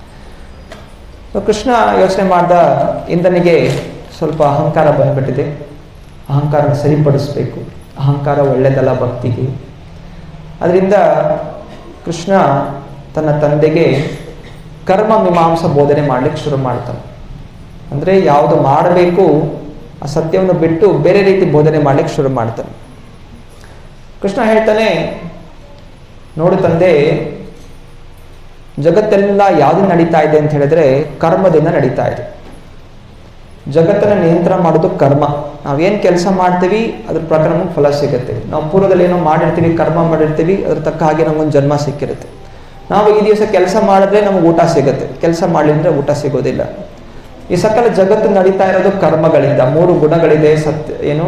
[SPEAKER 1] ಕೃಷ್ಣ ಯೋಚನೆ ಮಾಡ್ದ, ಇಂದ್ರನಿಗೆ ಸ್ವಲ್ಪ ಅಹಂಕಾರ ಬಂದ್ಬಿಟ್ಟಿದೆ, ಅಹಂಕಾರನ ಸರಿಪಡಿಸ್ಬೇಕು. ಅಹಂಕಾರ ಒಳ್ಳೆಯದಲ್ಲ ಭಕ್ತಿಗೆ. ಅದರಿಂದ ಕೃಷ್ಣ ತನ್ನ ತಂದೆಗೆ ಕರ್ಮ ಮೀಮಾಂಸ ಬೋಧನೆ ಮಾಡ್ಲಿಕ್ಕೆ ಶುರು ಮಾಡ್ತಾನೆ. ಅಂದರೆ ಯಾವುದು ಮಾಡಬೇಕು ಆ ಸತ್ಯವನ್ನು ಬಿಟ್ಟು ಬೇರೆ ರೀತಿ ಬೋಧನೆ ಮಾಡ್ಲಿಕ್ಕೆ ಶುರು ಮಾಡ್ತಾನೆ. ಕೃಷ್ಣ ಹೇಳ್ತಾನೆ, ನೋಡು ತಂದೆ, ಜಗತ್ತೆಲ್ಲ ಯಾವುದು ನಡೀತಾ ಇದೆ ಅಂತ ಹೇಳಿದ್ರೆ ಕರ್ಮದಿಂದ ನಡೀತಾ ಇದೆ. ಜಗತ್ತನ್ನು ನಿಯಂತ್ರಣ ಮಾಡೋದು ಕರ್ಮ. ನಾವೇನು ಕೆಲಸ ಮಾಡ್ತೀವಿ ಅದ್ರ ಪ್ರಕಾರ ನಮಗೆ ಫಲ ಸಿಗುತ್ತೆ. ನಾವು ಪೂರ್ವದಲ್ಲಿ ಏನೋ ಮಾಡಿರ್ತೀವಿ, ಕರ್ಮ ಮಾಡಿರ್ತೀವಿ, ಅದ್ರ ತಕ್ಕ ಹಾಗೆ ನಮಗೊಂದು ಜನ್ಮ ಸಿಕ್ಕಿರುತ್ತೆ. ನಾವು ಈ ದಿವಸ ಕೆಲಸ ಮಾಡಿದ್ರೆ ನಮಗೆ ಊಟ ಸಿಗುತ್ತೆ, ಕೆಲಸ ಮಾಡಲಿದ್ರೆ ಊಟ ಸಿಗೋದಿಲ್ಲ. ಈ ಸಕಲ ಜಗತ್ತು ನಡೀತಾ ಇರೋದು ಕರ್ಮಗಳಿಂದ. ಮೂರು ಗುಣಗಳಿದೆ, ಸತ್ಯ ಏನು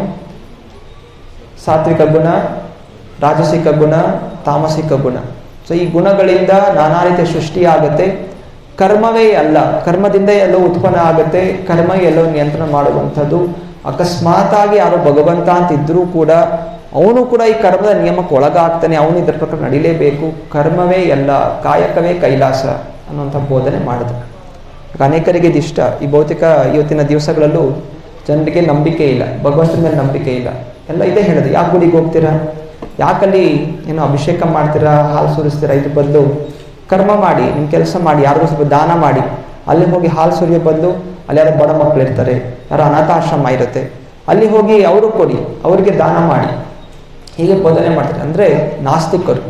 [SPEAKER 1] ಸಾತ್ವಿಕ ಗುಣ, ರಾಜಸಿಕ ಗುಣ, ತಾಮಸಿಕ ಗುಣ. ಸೊ ಈ ಗುಣಗಳಿಂದ ನಾನಾ ರೀತಿಯ ಸೃಷ್ಟಿ ಆಗುತ್ತೆ. ಕರ್ಮವೇ ಅಲ್ಲ, ಕರ್ಮದಿಂದ ಎಲ್ಲೋ ಉತ್ಪನ್ನ ಆಗುತ್ತೆ, ಕರ್ಮ ಎಲ್ಲೋ ನಿಯಂತ್ರಣ ಮಾಡುವಂಥದ್ದು. ಅಕಸ್ಮಾತಾಗಿ ಯಾರೋ ಭಗವಂತ ಅಂತ ಇದ್ರೂ ಕೂಡ ಅವನು ಕೂಡ ಈ ಕರ್ಮದ ನಿಯಮಕ್ಕೆ ಒಳಗಾಗ್ತಾನೆ, ಅವನು ಇದರ ಪ್ರಕಾರ ನಡಿಲೇಬೇಕು. ಕರ್ಮವೇ ಎಲ್ಲ, ಕಾಯಕವೇ ಕೈಲಾಸ ಅನ್ನುವಂಥ ಬೋಧನೆ ಮಾಡಿದ್ರು. ಅನೇಕರಿಗೆ ಇದಿಷ್ಟ. ಈ ಭೌತಿಕ ಇವತ್ತಿನ ದಿವಸಗಳಲ್ಲೂ ಜನರಿಗೆ ನಂಬಿಕೆ ಇಲ್ಲ, ಭಗವಂತನ ಮೇಲೆ ನಂಬಿಕೆ ಇಲ್ಲ. ಎಲ್ಲ ಇದೇ ಹೇಳೋದು, ಯಾಕೆ ಗುಡಿಗೆ ಹೋಗ್ತೀರಾ, ಯಾಕಲ್ಲಿ ಏನೋ ಅಭಿಷೇಕ ಮಾಡ್ತೀರಾ, ಹಾಲು ಸುರಿಸ್ತೀರಾ, ಇದು ಬದಲು ಕರ್ಮ ಮಾಡಿ, ನಿಮ್ಮ ಕೆಲಸ ಮಾಡಿ, ಯಾರಿಗೂ ಸ್ವಲ್ಪ ದಾನ ಮಾಡಿ. ಅಲ್ಲಿ ಹೋಗಿ ಹಾಲು ಸುರಿಯೋ ಬದಲು ಅಲ್ಲಿ ಯಾರೋ ಬಡ ಮಕ್ಕಳು ಇರ್ತಾರೆ, ಯಾರೋ ಅನಾಥಾಶ್ರಮ ಇರುತ್ತೆ, ಅಲ್ಲಿ ಹೋಗಿ ಅವರು ಕೊಡಿ, ಅವರಿಗೆ ದಾನ ಮಾಡಿ, ಹೀಗೆ ಬೋಧನೆ ಮಾಡ್ತಾರೆ. ಅಂದರೆ ನಾಸ್ತಿಕರು.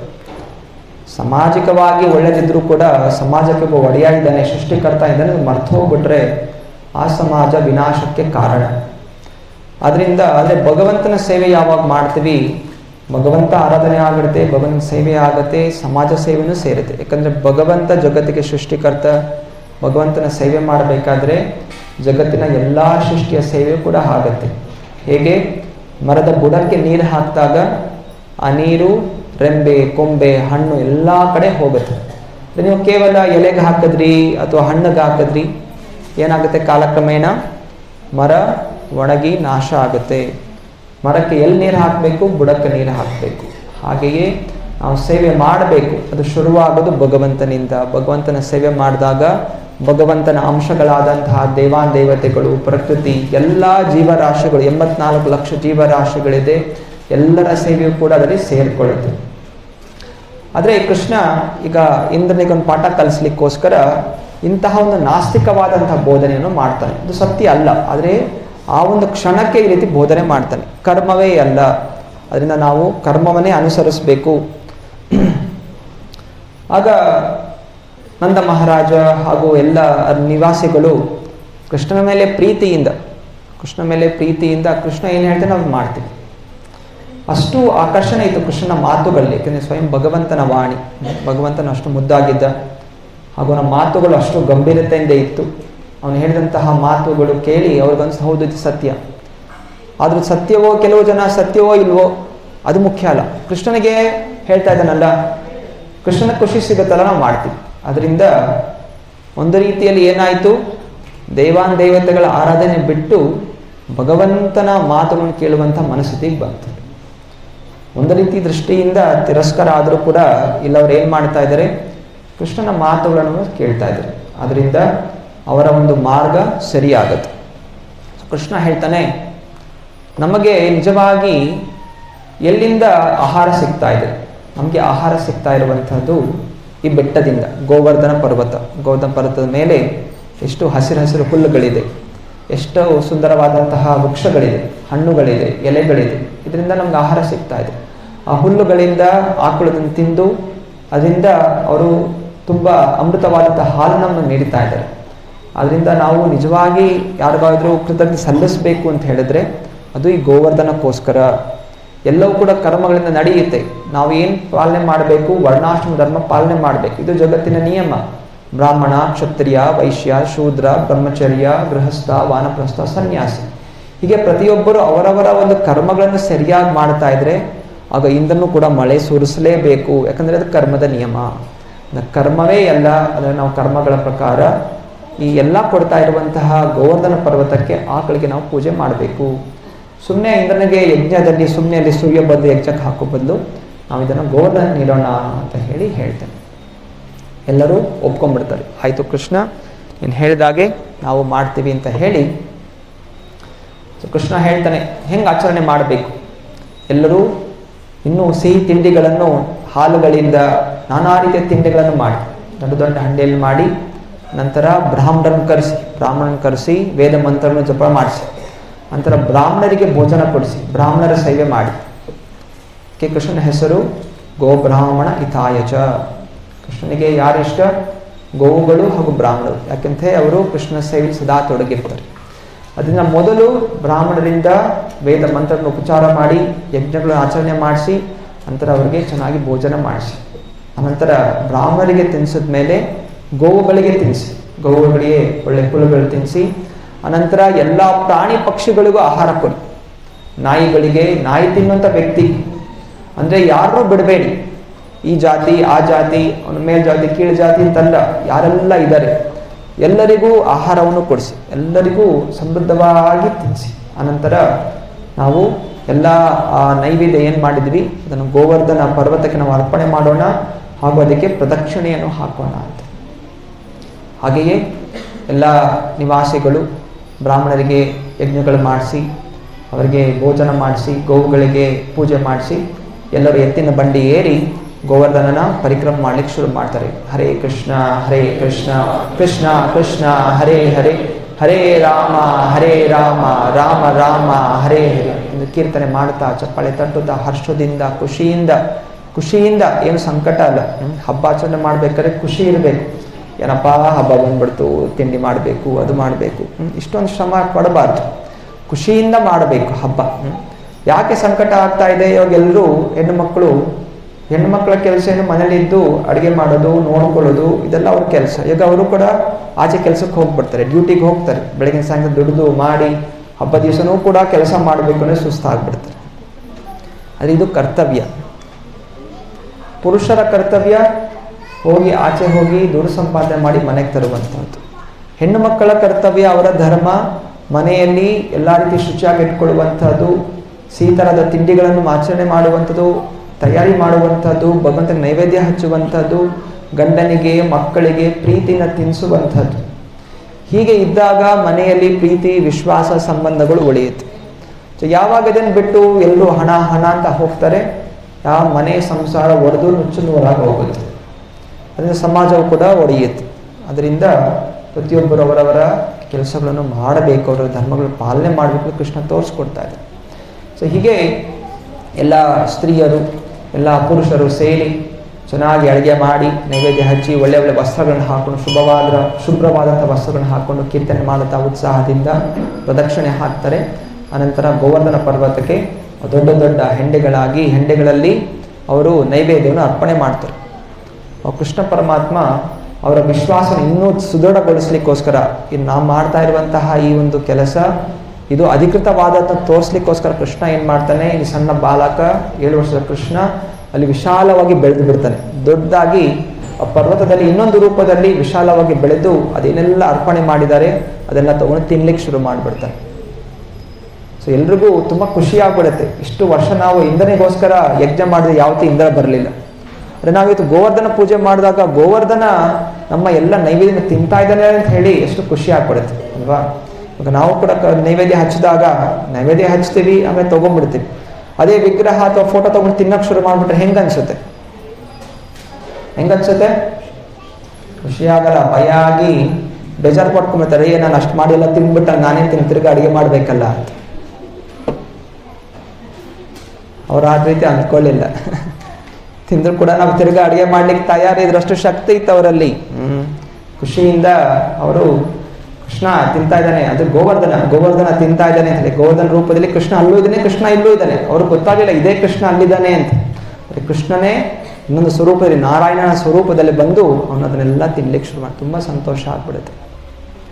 [SPEAKER 1] ಸಾಮಾಜಿಕವಾಗಿ ಒಳ್ಳೆದಿದ್ರೂ ಕೂಡ ಸಮಾಜಕ್ಕೆ ಒಬ್ಬ ಒಡೆಯ ಇದ್ದಾನೆ, ಸೃಷ್ಟಿಕರ್ತ ಇದ್ದಾನೆ, ಮರ್ತು ಹೋಗ್ಬಿಟ್ರೆ ಆ ಸಮಾಜ ವಿನಾಶಕ್ಕೆ ಕಾರಣ. ಅದರಿಂದ ಅಂದರೆ ಭಗವಂತನ ಸೇವೆ ಯಾವಾಗ ಮಾಡ್ತೀವಿ, ಭಗವಂತ ಆರಾಧನೆ ಆಗುತ್ತೆ, ಭಗವಂತನ ಸೇವೆ ಆಗುತ್ತೆ, ಸಮಾಜ ಸೇವೆನೂ ಸೇರುತ್ತೆ. ಯಾಕಂದರೆ ಭಗವಂತ ಜಗತ್ತಿಗೆ ಸೃಷ್ಟಿಕರ್ತ. ಭಗವಂತನ ಸೇವೆ ಮಾಡಬೇಕಾದ್ರೆ ಜಗತ್ತಿನ ಎಲ್ಲ ಸೃಷ್ಟಿಯ ಸೇವೆ ಕೂಡ ಆಗುತ್ತೆ. ಹೇಗೆ ಮರದ ಬುಡಕ್ಕೆ ನೀರು ಹಾಕಿದಾಗ ಆ ನೀರು ರೆಂಬೆ, ಕೊಂಬೆ, ಹಣ್ಣು ಎಲ್ಲ ಕಡೆ ಹೋಗುತ್ತೆ. ನೀವು ಕೇವಲ ಎಲೆಗೆ ಹಾಕಿದ್ರಿ ಅಥವಾ ಹಣ್ಣಿಗೆ ಹಾಕಿದ್ರಿ, ಏನಾಗುತ್ತೆ? ಕಾಲಕ್ರಮೇಣ ಮರ ಒಣಗಿ ನಾಶ ಆಗುತ್ತೆ. ಮರಕ್ಕೆ ಎಲ್ಲಿ ನೀರು ಹಾಕಬೇಕು? ಬುಡಕ್ಕೆ ನೀರು ಹಾಕಬೇಕು. ಹಾಗೆಯೇ ನಾವು ಸೇವೆ ಮಾಡಬೇಕು. ಅದು ಶುರುವಾಗೋದು ಭಗವಂತನಿಂದ. ಭಗವಂತನ ಸೇವೆ ಮಾಡಿದಾಗ ಭಗವಂತನ ಅಂಶಗಳಾದಂತಹ ದೇವಾನ್ ದೇವತೆಗಳು, ಪ್ರಕೃತಿ, ಎಲ್ಲ ಜೀವರಾಶಿಗಳು, ಎಂಬತ್ನಾಲ್ಕು ಲಕ್ಷ ಜೀವರಾಶಿಗಳಿದೆ, ಎಲ್ಲರ ಸೇವೆಯೂ ಕೂಡ ಅದರಲ್ಲಿ ಸೇರಿಕೊಳ್ಳುತ್ತೆ. ಆದರೆ ಕೃಷ್ಣ ಈಗ ಇಂದ್ರನಿಗೊಂದು ಪಾಠ ಕಲಿಸ್ಲಿಕ್ಕೋಸ್ಕರ ಇಂತಹ ಒಂದು ನಾಸ್ತಿಕವಾದಂತಹ ಬೋಧನೆಯನ್ನು ಮಾಡ್ತಾನೆ. ಇದು ಸತ್ಯ ಅಲ್ಲ, ಆದರೆ ಆ ಒಂದು ಕ್ಷಣಕ್ಕೆ ಈ ರೀತಿ ಬೋಧನೆ ಮಾಡ್ತಾನೆ. ಕರ್ಮವೇ ಅಲ್ಲ, ಅದರಿಂದ ನಾವು ಕರ್ಮವನ್ನೇ ಅನುಸರಿಸಬೇಕು. ಆಗ ನಂದ ಮಹಾರಾಜ ಹಾಗೂ ಎಲ್ಲ ನಿವಾಸಿಗಳು ಕೃಷ್ಣನ ಮೇಲೆ ಪ್ರೀತಿಯಿಂದ ಕೃಷ್ಣ ಮೇಲೆ ಪ್ರೀತಿಯಿಂದ ಕೃಷ್ಣ ಏನು ಹೇಳ್ತಾನೆ ನಾವು ಮಾಡ್ತೀವಿ. ಅಷ್ಟು ಆಕರ್ಷಣೆ ಇತ್ತು ಕೃಷ್ಣನ ಮಾತುಗಳಲ್ಲಿ. ಯಾಕೆಂದರೆ ಸ್ವಯಂ ಭಗವಂತನ ವಾಣಿ, ಭಗವಂತನ ಅಷ್ಟು ಮುದ್ದಾಗಿದ್ದ, ಹಾಗೂ ನಮ್ಮ ಮಾತುಗಳು ಅಷ್ಟು ಗಂಭೀರತೆಯಿಂದ ಇತ್ತು. ಅವನು ಹೇಳಿದಂತಹ ಮಾತುಗಳು ಕೇಳಿ ಅವ್ರಿಗನ್ಸ ಹೌದು ಇದು ಸತ್ಯ. ಆದರೂ ಸತ್ಯವೋ, ಕೆಲವು ಜನ ಸತ್ಯವೋ ಇಲ್ವೋ ಅದು ಮುಖ್ಯ ಅಲ್ಲ. ಕೃಷ್ಣನಿಗೆ ಹೇಳ್ತಾ ಇದ್ದಾನಲ್ಲ, ಕೃಷ್ಣನ ಖುಷಿ ಸಿಗುತ್ತಲ್ಲ ನಾವು ಮಾಡ್ತೀವಿ. ಅದರಿಂದ ಒಂದು ರೀತಿಯಲ್ಲಿ ಏನಾಯಿತು, ದೇವಾನ್ ದೇವತೆಗಳ ಆರಾಧನೆ ಬಿಟ್ಟು ಭಗವಂತನ ಮಾತುಗಳನ್ನು ಕೇಳುವಂಥ ಮನಸ್ಥಿತಿಗೆ ಬಂತು. ಒಂದು ರೀತಿ ದೃಷ್ಟಿಯಿಂದ ತಿರಸ್ಕಾರ ಆದರೂ ಕೂಡ ಇಲ್ಲವ್ರು ಏನು ಮಾಡ್ತಾ ಇದ್ದಾರೆ, ಕೃಷ್ಣನ ಮಾತುಗಳನ್ನು ಕೇಳ್ತಾ ಇದ್ದಾರೆ. ಅದರಿಂದ ಅವರ ಒಂದು ಮಾರ್ಗ ಸರಿಯಾಗತ್ತೆ. ಕೃಷ್ಣ ಹೇಳ್ತಾನೆ, ನಮಗೆ ನಿಜವಾಗಿ ಎಲ್ಲಿಂದ ಆಹಾರ ಸಿಗ್ತಾ ಇದೆ? ನಮಗೆ ಆಹಾರ ಸಿಗ್ತಾ ಇರುವಂಥದ್ದು ಈ ಬೆಟ್ಟದಿಂದ, ಗೋವರ್ಧನ ಪರ್ವತ. ಗೋವರ್ಧನ ಪರ್ವತದ ಮೇಲೆ ಎಷ್ಟು ಹಸಿರು ಹಸಿರು ಹುಲ್ಲುಗಳಿದೆ, ಎಷ್ಟು ಸುಂದರವಾದಂತಹ ವೃಕ್ಷಗಳಿದೆ, ಹಣ್ಣುಗಳಿದೆ, ಎಲೆಗಳಿದೆ. ಇದರಿಂದ ನಮ್ಗೆ ಆಹಾರ ಸಿಗ್ತಾ ಇದೆ. ಆ ಹುಲ್ಲುಗಳಿಂದ ಆಕಳದನ್ನು ತಿಂದು ಅದರಿಂದ ಅವರು ತುಂಬ ಅಮೃತವಾದಂತಹ ಹಾಲನ್ನು ನೀಡ್ತಾ ಇದ್ದಾರೆ. ಅದರಿಂದ ನಾವು ನಿಜವಾಗಿ ಯಾರಿಗಾದ್ರೂ ಕೃತಜ್ಞತೆ ಸಲ್ಲಿಸಬೇಕು ಅಂತ ಹೇಳಿದ್ರೆ ಅದು ಈ ಗೋವರ್ಧನಕ್ಕೋಸ್ಕರ. ಎಲ್ಲವೂ ಕೂಡ ಕರ್ಮಗಳಿಂದ ನಡೆಯುತ್ತೆ. ನಾವು ಏನು ಪಾಲನೆ ಮಾಡಬೇಕು, ವರ್ಣಾಶ್ರಮ ಧರ್ಮ ಪಾಲನೆ ಮಾಡಬೇಕು. ಇದು ಜಗತ್ತಿನ ನಿಯಮ. ಬ್ರಾಹ್ಮಣ, ಕ್ಷತ್ರಿಯ, ವೈಶ್ಯ, ಶೂದ್ರ, ಬ್ರಹ್ಮಚರ್ಯ, ಗೃಹಸ್ಥ, ವಾನಪ್ರಸ್ಥ, ಸನ್ಯಾಸಿ, ಹೀಗೆ ಪ್ರತಿಯೊಬ್ಬರು ಅವರವರ ಒಂದು ಕರ್ಮಗಳನ್ನು ಸರಿಯಾಗಿ ಮಾಡ್ತಾ ಇದ್ರೆ ಆಗ ಇಂದ್ರನು ಕೂಡ ಮಳೆ ಸುರಿಸಲೇಬೇಕು, ಯಾಕಂದರೆ ಅದು ಕರ್ಮದ ನಿಯಮ. ಕರ್ಮವೇ ಎಲ್ಲ, ಅಂದರೆ ನಾವು ಕರ್ಮಗಳ ಪ್ರಕಾರ ಈ ಎಲ್ಲ ಕೊಡ್ತಾ ಇರುವಂತಹ ಗೋವರ್ಧನ ಪರ್ವತಕ್ಕೆ ಆಕಳಿಗೆ ನಾವು ಪೂಜೆ ಮಾಡಬೇಕು. ಸುಮ್ಮನೆ ಇಂದ್ರನಿಗೆ ಯಜ್ಞದಲ್ಲಿ ಸುಮ್ಮನೆ ಅಲ್ಲಿ ಸೂರ್ಯ ಬಂದು ಯಜ್ಞಕ್ಕೆ ಹಾಕೋ ಬದಲು ನಾವು ಇದನ್ನು ಗೋವರ್ಧನ ನೀಡೋಣ ಅಂತ ಹೇಳಿ ಹೇಳ್ತೇನೆ. ಎಲ್ಲರೂ ಒಪ್ಕೊಂಡ್ಬಿಡ್ತಾರೆ. ಆಯಿತು ಕೃಷ್ಣ ನೀನು ಹೇಳಿದಾಗೆ ನಾವು ಮಾಡ್ತೀವಿ ಅಂತ ಹೇಳಿ ಕೃಷ್ಣ ಹೇಳ್ತಾನೆ ಹೆಂಗೆ ಆಚರಣೆ ಮಾಡಬೇಕು. ಎಲ್ಲರೂ ಇನ್ನೂ ಸಿಹಿ ತಿಂಡಿಗಳನ್ನು ಹಾಲುಗಳಿಂದ ನಾನಾ ರೀತಿಯ ತಿಂಡಿಗಳನ್ನು ಮಾಡಿ ದೊಡ್ಡ ದೊಡ್ಡ ಹಂಡೆಯಲ್ಲಿ ಮಾಡಿ, ನಂತರ ಬ್ರಾಹ್ಮಣರನ್ನು ಕರೆಸಿ ಬ್ರಾಹ್ಮಣನ ಕರೆಸಿ ವೇದ ಮಂತ್ರವನ್ನು ಜಪ ಮಾಡಿಸಿ, ನಂತರ ಬ್ರಾಹ್ಮಣರಿಗೆ ಭೋಜನ ಕೊಡಿಸಿ, ಬ್ರಾಹ್ಮಣರ ಸೇವೆ ಮಾಡಿ. ಕೆ ಕೃಷ್ಣನ ಹೆಸರು ಗೋಬ್ರಾಹ್ಮಣ ಹಿತಾಯಚ. ಕೃಷ್ಣನಿಗೆ ಯಾರಿಷ್ಟ? ಗೋವುಗಳು ಹಾಗೂ ಬ್ರಾಹ್ಮಣರು. ಯಾಕೆಂತ ಅವರು ಕೃಷ್ಣನ ಸೇವೆ ಸದಾ ತೊಡಗಿರ್ತಾರೆ. ಅದರಿಂದ ಮೊದಲು ಬ್ರಾಹ್ಮಣರಿಂದ ವೇದ ಮಂತ್ರವನ್ನು ಉಪಚಾರ ಮಾಡಿ ಯಜ್ಞಗಳನ್ನು ಆಚರಣೆ ಮಾಡಿಸಿ, ನಂತರ ಅವರಿಗೆ ಚೆನ್ನಾಗಿ ಭೋಜನ ಮಾಡಿಸಿ, ಅನಂತರ ಬ್ರಾಹ್ಮಣರಿಗೆ ತಿನ್ನಿಸಿದ ಮೇಲೆ ಗೋವುಗಳಿಗೆ ತಿನ್ನಿಸಿ, ಗೋವುಗಳಿಗೆ ಒಳ್ಳೆ ಹುಳುಗಳು ತಿನ್ನಿಸಿ, ಅನಂತರ ಎಲ್ಲ ಪ್ರಾಣಿ ಪಕ್ಷಿಗಳಿಗೂ ಆಹಾರ ಕೊಡಿ. ನಾಯಿಗಳಿಗೆ, ನಾಯಿ ತಿನ್ನುವಂಥ ವ್ಯಕ್ತಿ ಅಂದರೆ ಯಾರನ್ನೂ ಬಿಡಬೇಡಿ. ಈ ಜಾತಿ ಆ ಜಾತಿ ಅವನ ಮೇಲ್ ಜಾತಿ ಕೀಳು ಜಾತಿ ಅಂತಲ್ಲ, ಯಾರೆಲ್ಲ ಇದ್ದಾರೆ ಎಲ್ಲರಿಗೂ ಆಹಾರವನ್ನು ಕೊಡಿಸಿ, ಎಲ್ಲರಿಗೂ ಸಮೃದ್ಧವಾಗಿ ತಿನ್ನಿಸಿ. ಅನಂತರ ನಾವು ಎಲ್ಲ ಆ ನೈವೇದ್ಯ ಏನು ಮಾಡಿದ್ವಿ ಅದನ್ನು ಗೋವರ್ಧನ ಪರ್ವತಕ್ಕೆ ನಾವು ಅರ್ಪಣೆ ಮಾಡೋಣ, ಹಾಗೂ ಅದಕ್ಕೆ ಪ್ರದಕ್ಷಿಣೆಯನ್ನು ಹಾಕೋಣ ಅಂತ. ಹಾಗೆಯೇ ಎಲ್ಲ ನಿವಾಸಿಗಳು ಬ್ರಾಹ್ಮಣರಿಗೆ ಯಜ್ಞಗಳು ಮಾಡಿಸಿ, ಅವರಿಗೆ ಭೋಜನ ಮಾಡಿಸಿ, ಗೋವುಗಳಿಗೆ ಪೂಜೆ ಮಾಡಿಸಿ, ಎಲ್ಲರೂ ಎತ್ತಿನ ಬಂಡಿ ಏರಿ ಗೋವರ್ಧನನ ಪರಿಕ್ರಮ ಮಾಡ್ಲಿಕ್ಕೆ ಶುರು ಮಾಡ್ತಾರೆ. ಹರೇ ಕೃಷ್ಣ ಹರೇ ಕೃಷ್ಣ ಕೃಷ್ಣ ಕೃಷ್ಣ ಹರೇ ಹರೇ ಹರೇ ರಾಮ ಹರೇ ರಾಮ ರಾಮ ರಾಮ ಹರೇ ಹರೇ ಎಂದು ಕೀರ್ತನೆ ಮಾಡುತ್ತಾ ಚಪ್ಪಾಳೆ ತಟ್ಟುತ್ತಾ ಹರ್ಷದಿಂದ ಖುಷಿಯಿಂದ ಖುಷಿಯಿಂದ ಏನು ಸಂಕಟ ಅಲ್ಲ. ಹಬ್ಬ ಆಚರಣೆ ಮಾಡ್ಬೇಕಾದ್ರೆ ಖುಷಿ ಇರಬೇಕು. ಏನಪ್ಪ ಹಬ್ಬ ಬಂದ್ಬಿಡ್ತು, ತಿಂಡಿ ಮಾಡಬೇಕು, ಅದು ಮಾಡಬೇಕು, ಇಷ್ಟೊಂದು ಶ್ರಮ ಪಡಬಾರ್ದು, ಖುಷಿಯಿಂದ ಮಾಡಬೇಕು ಹಬ್ಬ. ಯಾಕೆ ಸಂಕಟ ಆಗ್ತಾ ಇದೆ? ಇವಾಗ ಎಲ್ಲರೂ ಹೆಣ್ಣು ಮಕ್ಕಳು ಹೆಣ್ಣು ಮಕ್ಕಳ ಕೆಲಸ ಏನು ಮನೇಲಿದ್ದು ಅಡುಗೆ ಮಾಡೋದು, ನೋಡ್ಕೊಳ್ಳೋದು, ಇದೆಲ್ಲ ಅವ್ರ ಕೆಲಸ. ಈಗ ಅವರು ಕೂಡ ಆಚೆ ಕೆಲಸಕ್ಕೆ ಹೋಗ್ಬಿಡ್ತಾರೆ, ಡ್ಯೂಟಿಗೆ ಹೋಗ್ತಾರೆ. ಬೆಳಗಿನ ಸಾಯಂಕಾಲ ದುಡಿದು ಮಾಡಿ ಹಬ್ಬ ದಿವಸನೂ ಕೂಡ ಕೆಲಸ ಮಾಡಬೇಕು ಅಂದರೆ ಸುಸ್ತಾಗ್ಬಿಡ್ತಾರೆ. ಆದರೆ ಇದು ಕರ್ತವ್ಯ. ಪುರುಷರ ಕರ್ತವ್ಯ ಹೋಗಿ ಆಚೆ ಹೋಗಿ ದುಡ್ಡು ಸಂಪಾದನೆ ಮಾಡಿ ಮನೆಗೆ ತರುವಂಥದ್ದು. ಹೆಣ್ಣು ಮಕ್ಕಳ ಕರ್ತವ್ಯ, ಅವರ ಧರ್ಮ ಮನೆಯಲ್ಲಿ ಎಲ್ಲ ರೀತಿ ಶುಚಿಯಾಗಿ ಇಟ್ಕೊಳ್ಳುವಂಥದ್ದು, ಸಿಹಿತರದ ತಿಂಡಿಗಳನ್ನು ಆಚರಣೆ ಮಾಡುವಂಥದ್ದು, ತಯಾರಿ ಮಾಡುವಂಥದ್ದು, ಭಗವಂತನ ನೈವೇದ್ಯ ಹಚ್ಚುವಂಥದ್ದು, ಗಂಡನಿಗೆ ಮಕ್ಕಳಿಗೆ ಪ್ರೀತಿನ ತಿನ್ನಿಸುವಂಥದ್ದು. ಹೀಗೆ ಇದ್ದಾಗ ಮನೆಯಲ್ಲಿ ಪ್ರೀತಿ ವಿಶ್ವಾಸ ಸಂಬಂಧಗಳು ಉಳಿಯುತ್ತೆ. ಸೊ ಯಾವಾಗ ಇದನ್ನು ಬಿಟ್ಟು ಎಲ್ಲರೂ ಹಣ ಹಣ ಅಂತ ಹೋಗ್ತಾರೆ, ಯಾವ ಮನೆ ಸಂಸಾರ ಒಡೆದು ನುಚ್ಚು ನೂರಾಗಿ ಹೋಗುತ್ತೆ. ಅದರಿಂದ ಸಮಾಜವು ಕೂಡ ಒಡೆಯುತ್ತೆ. ಅದರಿಂದ ಪ್ರತಿಯೊಬ್ಬರು ಅವರವರ ಕೆಲಸಗಳನ್ನು ಮಾಡಬೇಕು, ಅವರ ಧರ್ಮಗಳು ಪಾಲನೆ ಮಾಡಬೇಕು ಕೃಷ್ಣ ತೋರಿಸ್ಕೊಡ್ತಾ ಇದೆ. ಸೊ ಹೀಗೆ ಎಲ್ಲ ಸ್ತ್ರೀಯರು ಎಲ್ಲ ಪುರುಷರು ಸೇರಿ ಚೆನ್ನಾಗಿ ಅಡುಗೆ ಮಾಡಿ ನೈವೇದ್ಯ ಹಚ್ಚಿ ಒಳ್ಳೆ ಒಳ್ಳೆ ವಸ್ತ್ರಗಳನ್ನು ಹಾಕೊಂಡು ಶುಭವಾದ ಶುಭ್ರವಾದಂಥ ವಸ್ತ್ರಗಳನ್ನು ಹಾಕ್ಕೊಂಡು ಕೀರ್ತನೆ ಮಾಡುತ್ತಾ ಉತ್ಸಾಹದಿಂದ ಪ್ರದಕ್ಷಿಣೆ ಹಾಕ್ತಾರೆ. ಅನಂತರ ಗೋವರ್ಧನ ಪರ್ವತಕ್ಕೆ ದೊಡ್ಡ ದೊಡ್ಡ ಹೆಂಡೆಗಳಾಗಿ ಹೆಂಡೆಗಳಲ್ಲಿ ಅವರು ನೈವೇದ್ಯವನ್ನು ಅರ್ಪಣೆ ಮಾಡ್ತಾರೆ. ಕೃಷ್ಣ ಪರಮಾತ್ಮ ಅವರ ವಿಶ್ವಾಸ ಇನ್ನೂ ಸುದೃಢಗೊಳಿಸ್ಲಿಕ್ಕೋಸ್ಕರ ಇನ್ನು ನಾವು ಮಾಡ್ತಾ ಇರುವಂತಹ ಈ ಒಂದು ಕೆಲಸ ಇದು ಅಧಿಕೃತವಾದಂಥ ತೋರಿಸ್ಲಿಕ್ಕೋಸ್ಕರ ಕೃಷ್ಣ ಏನು ಮಾಡ್ತಾನೆ, ಈ ಸಣ್ಣ ಬಾಲಕ ಏಳು ವರ್ಷದ ಕೃಷ್ಣ ಅಲ್ಲಿ ವಿಶಾಲವಾಗಿ ಬೆಳೆದು ಬಿಡ್ತಾನೆ. ದೊಡ್ಡದಾಗಿ ಆ ಪರ್ವತದಲ್ಲಿ ಇನ್ನೊಂದು ರೂಪದಲ್ಲಿ ವಿಶಾಲವಾಗಿ ಬೆಳೆದು ಅದೇನೆಲ್ಲ ಅರ್ಪಣೆ ಮಾಡಿದ್ದಾರೆ ಅದೆಲ್ಲ ತಗೊಂಡು ತಿನ್ಲಿಕ್ಕೆ ಶುರು ಮಾಡಿಬಿಡ್ತಾನೆ. ಸೊ ಎಲ್ರಿಗೂ ತುಂಬ ಖುಷಿಯಾಗ್ಬಿಡುತ್ತೆ. ಇಷ್ಟು ವರ್ಷ ನಾವು ಇಂದ್ರನಿಗೋಸ್ಕರ ಯಜ್ಞ ಮಾಡಿದ್ರೆ ಯಾವತ್ತೂ ಇಂದ್ರ ಬರಲಿಲ್ಲ. ಅಂದರೆ ನಾವಿವತ್ತು ಗೋವರ್ಧನ ಪೂಜೆ ಮಾಡಿದಾಗ ಗೋವರ್ಧನ ನಮ್ಮ ಎಲ್ಲ ನೈವೇದ್ಯ ತಿಂತಾ ಇದ್ದಾನೆ ಅಂತ ಹೇಳಿ ಎಷ್ಟು ಖುಷಿ ಆಗ್ಬಿಡುತ್ತೆ ಅಲ್ವಾ. ಇವಾಗ ನಾವು ಕೂಡ ನೈವೇದ್ಯ ಹಚ್ಚಿದಾಗ ನೈವೇದ್ಯ ಹಚ್ತೀವಿ, ಆಮೇಲೆ ತೊಗೊಂಡ್ಬಿಡ್ತೀವಿ. ಅದೇ ವಿಗ್ರಹ ಅಥವಾ ಫೋಟೋ ತೊಗೊಂಡು ತಿನ್ನೋಕೆ ಶುರು ಮಾಡಿಬಿಟ್ರೆ ಹೆಂಗೆ ಅನ್ಸುತ್ತೆ ಹೆಂಗೆ ಅನ್ಸುತ್ತೆ ಖುಷಿ ಆಗಲ್ಲ, ಭಯ ಆಗಿ ಬೇಜಾರು ಪಡ್ಕೊಂಡ್ಬಿಡ್ತಾರೆ. ಏ ನಾನು ಅಷ್ಟು ಮಾಡಿ ಎಲ್ಲ ತಿಂದ್ಬಿಟ್ಟ ನಾನೇನು ತಿಂದು ತಿರ್ಗಿ ಅಡುಗೆ ಮಾಡಬೇಕಲ್ಲ ಅಂತ. ಅವ್ರು ಆ ರೀತಿ ಅಂದ್ಕೊಳ್ಳಿಲ್ಲ. ತಿಂದ್ರು ಕೂಡ ನಾವು ತಿರ್ಗಿ ಅಡುಗೆ ಮಾಡ್ಲಿಕ್ಕೆ ತಯಾರಿದ್ರಷ್ಟು ಶಕ್ತಿ ಇತ್ತು ಅವರಲ್ಲಿ. ಹ್ಮ್ ಖುಷಿಯಿಂದ ಅವರು ಕೃಷ್ಣ ತಿಂತಾ ಇದ್ದಾನೆ, ಅದು ಗೋವರ್ಧನ ಗೋವರ್ಧನ ತಿಂತಾ ಇದ್ದಾನೆ ಅಂತ ಹೇಳಿ ಗೋವರ್ಧನ ರೂಪದಲ್ಲಿ ಕೃಷ್ಣ ಅಲ್ಲೂ ಇದ್ದಾನೆ, ಕೃಷ್ಣ ಇಲ್ಲೂ ಇದ್ದಾನೆ. ಅವ್ರಿಗೆ ಗೊತ್ತಾಗಲಿಲ್ಲ ಇದೇ ಕೃಷ್ಣ ಅಲ್ಲಿದ್ದಾನೆ ಅಂತ. ಕೃಷ್ಣನೇ ಇನ್ನೊಂದು ಸ್ವರೂಪದಲ್ಲಿ ನಾರಾಯಣನ ಸ್ವರೂಪದಲ್ಲಿ ಬಂದು ಅವನದನ್ನೆಲ್ಲ ತಿನ್ಲಿಕ್ಕೆ ಶುರು ಮಾಡಿ ತುಂಬ ಸಂತೋಷ ಆಗ್ಬಿಡುತ್ತೆ.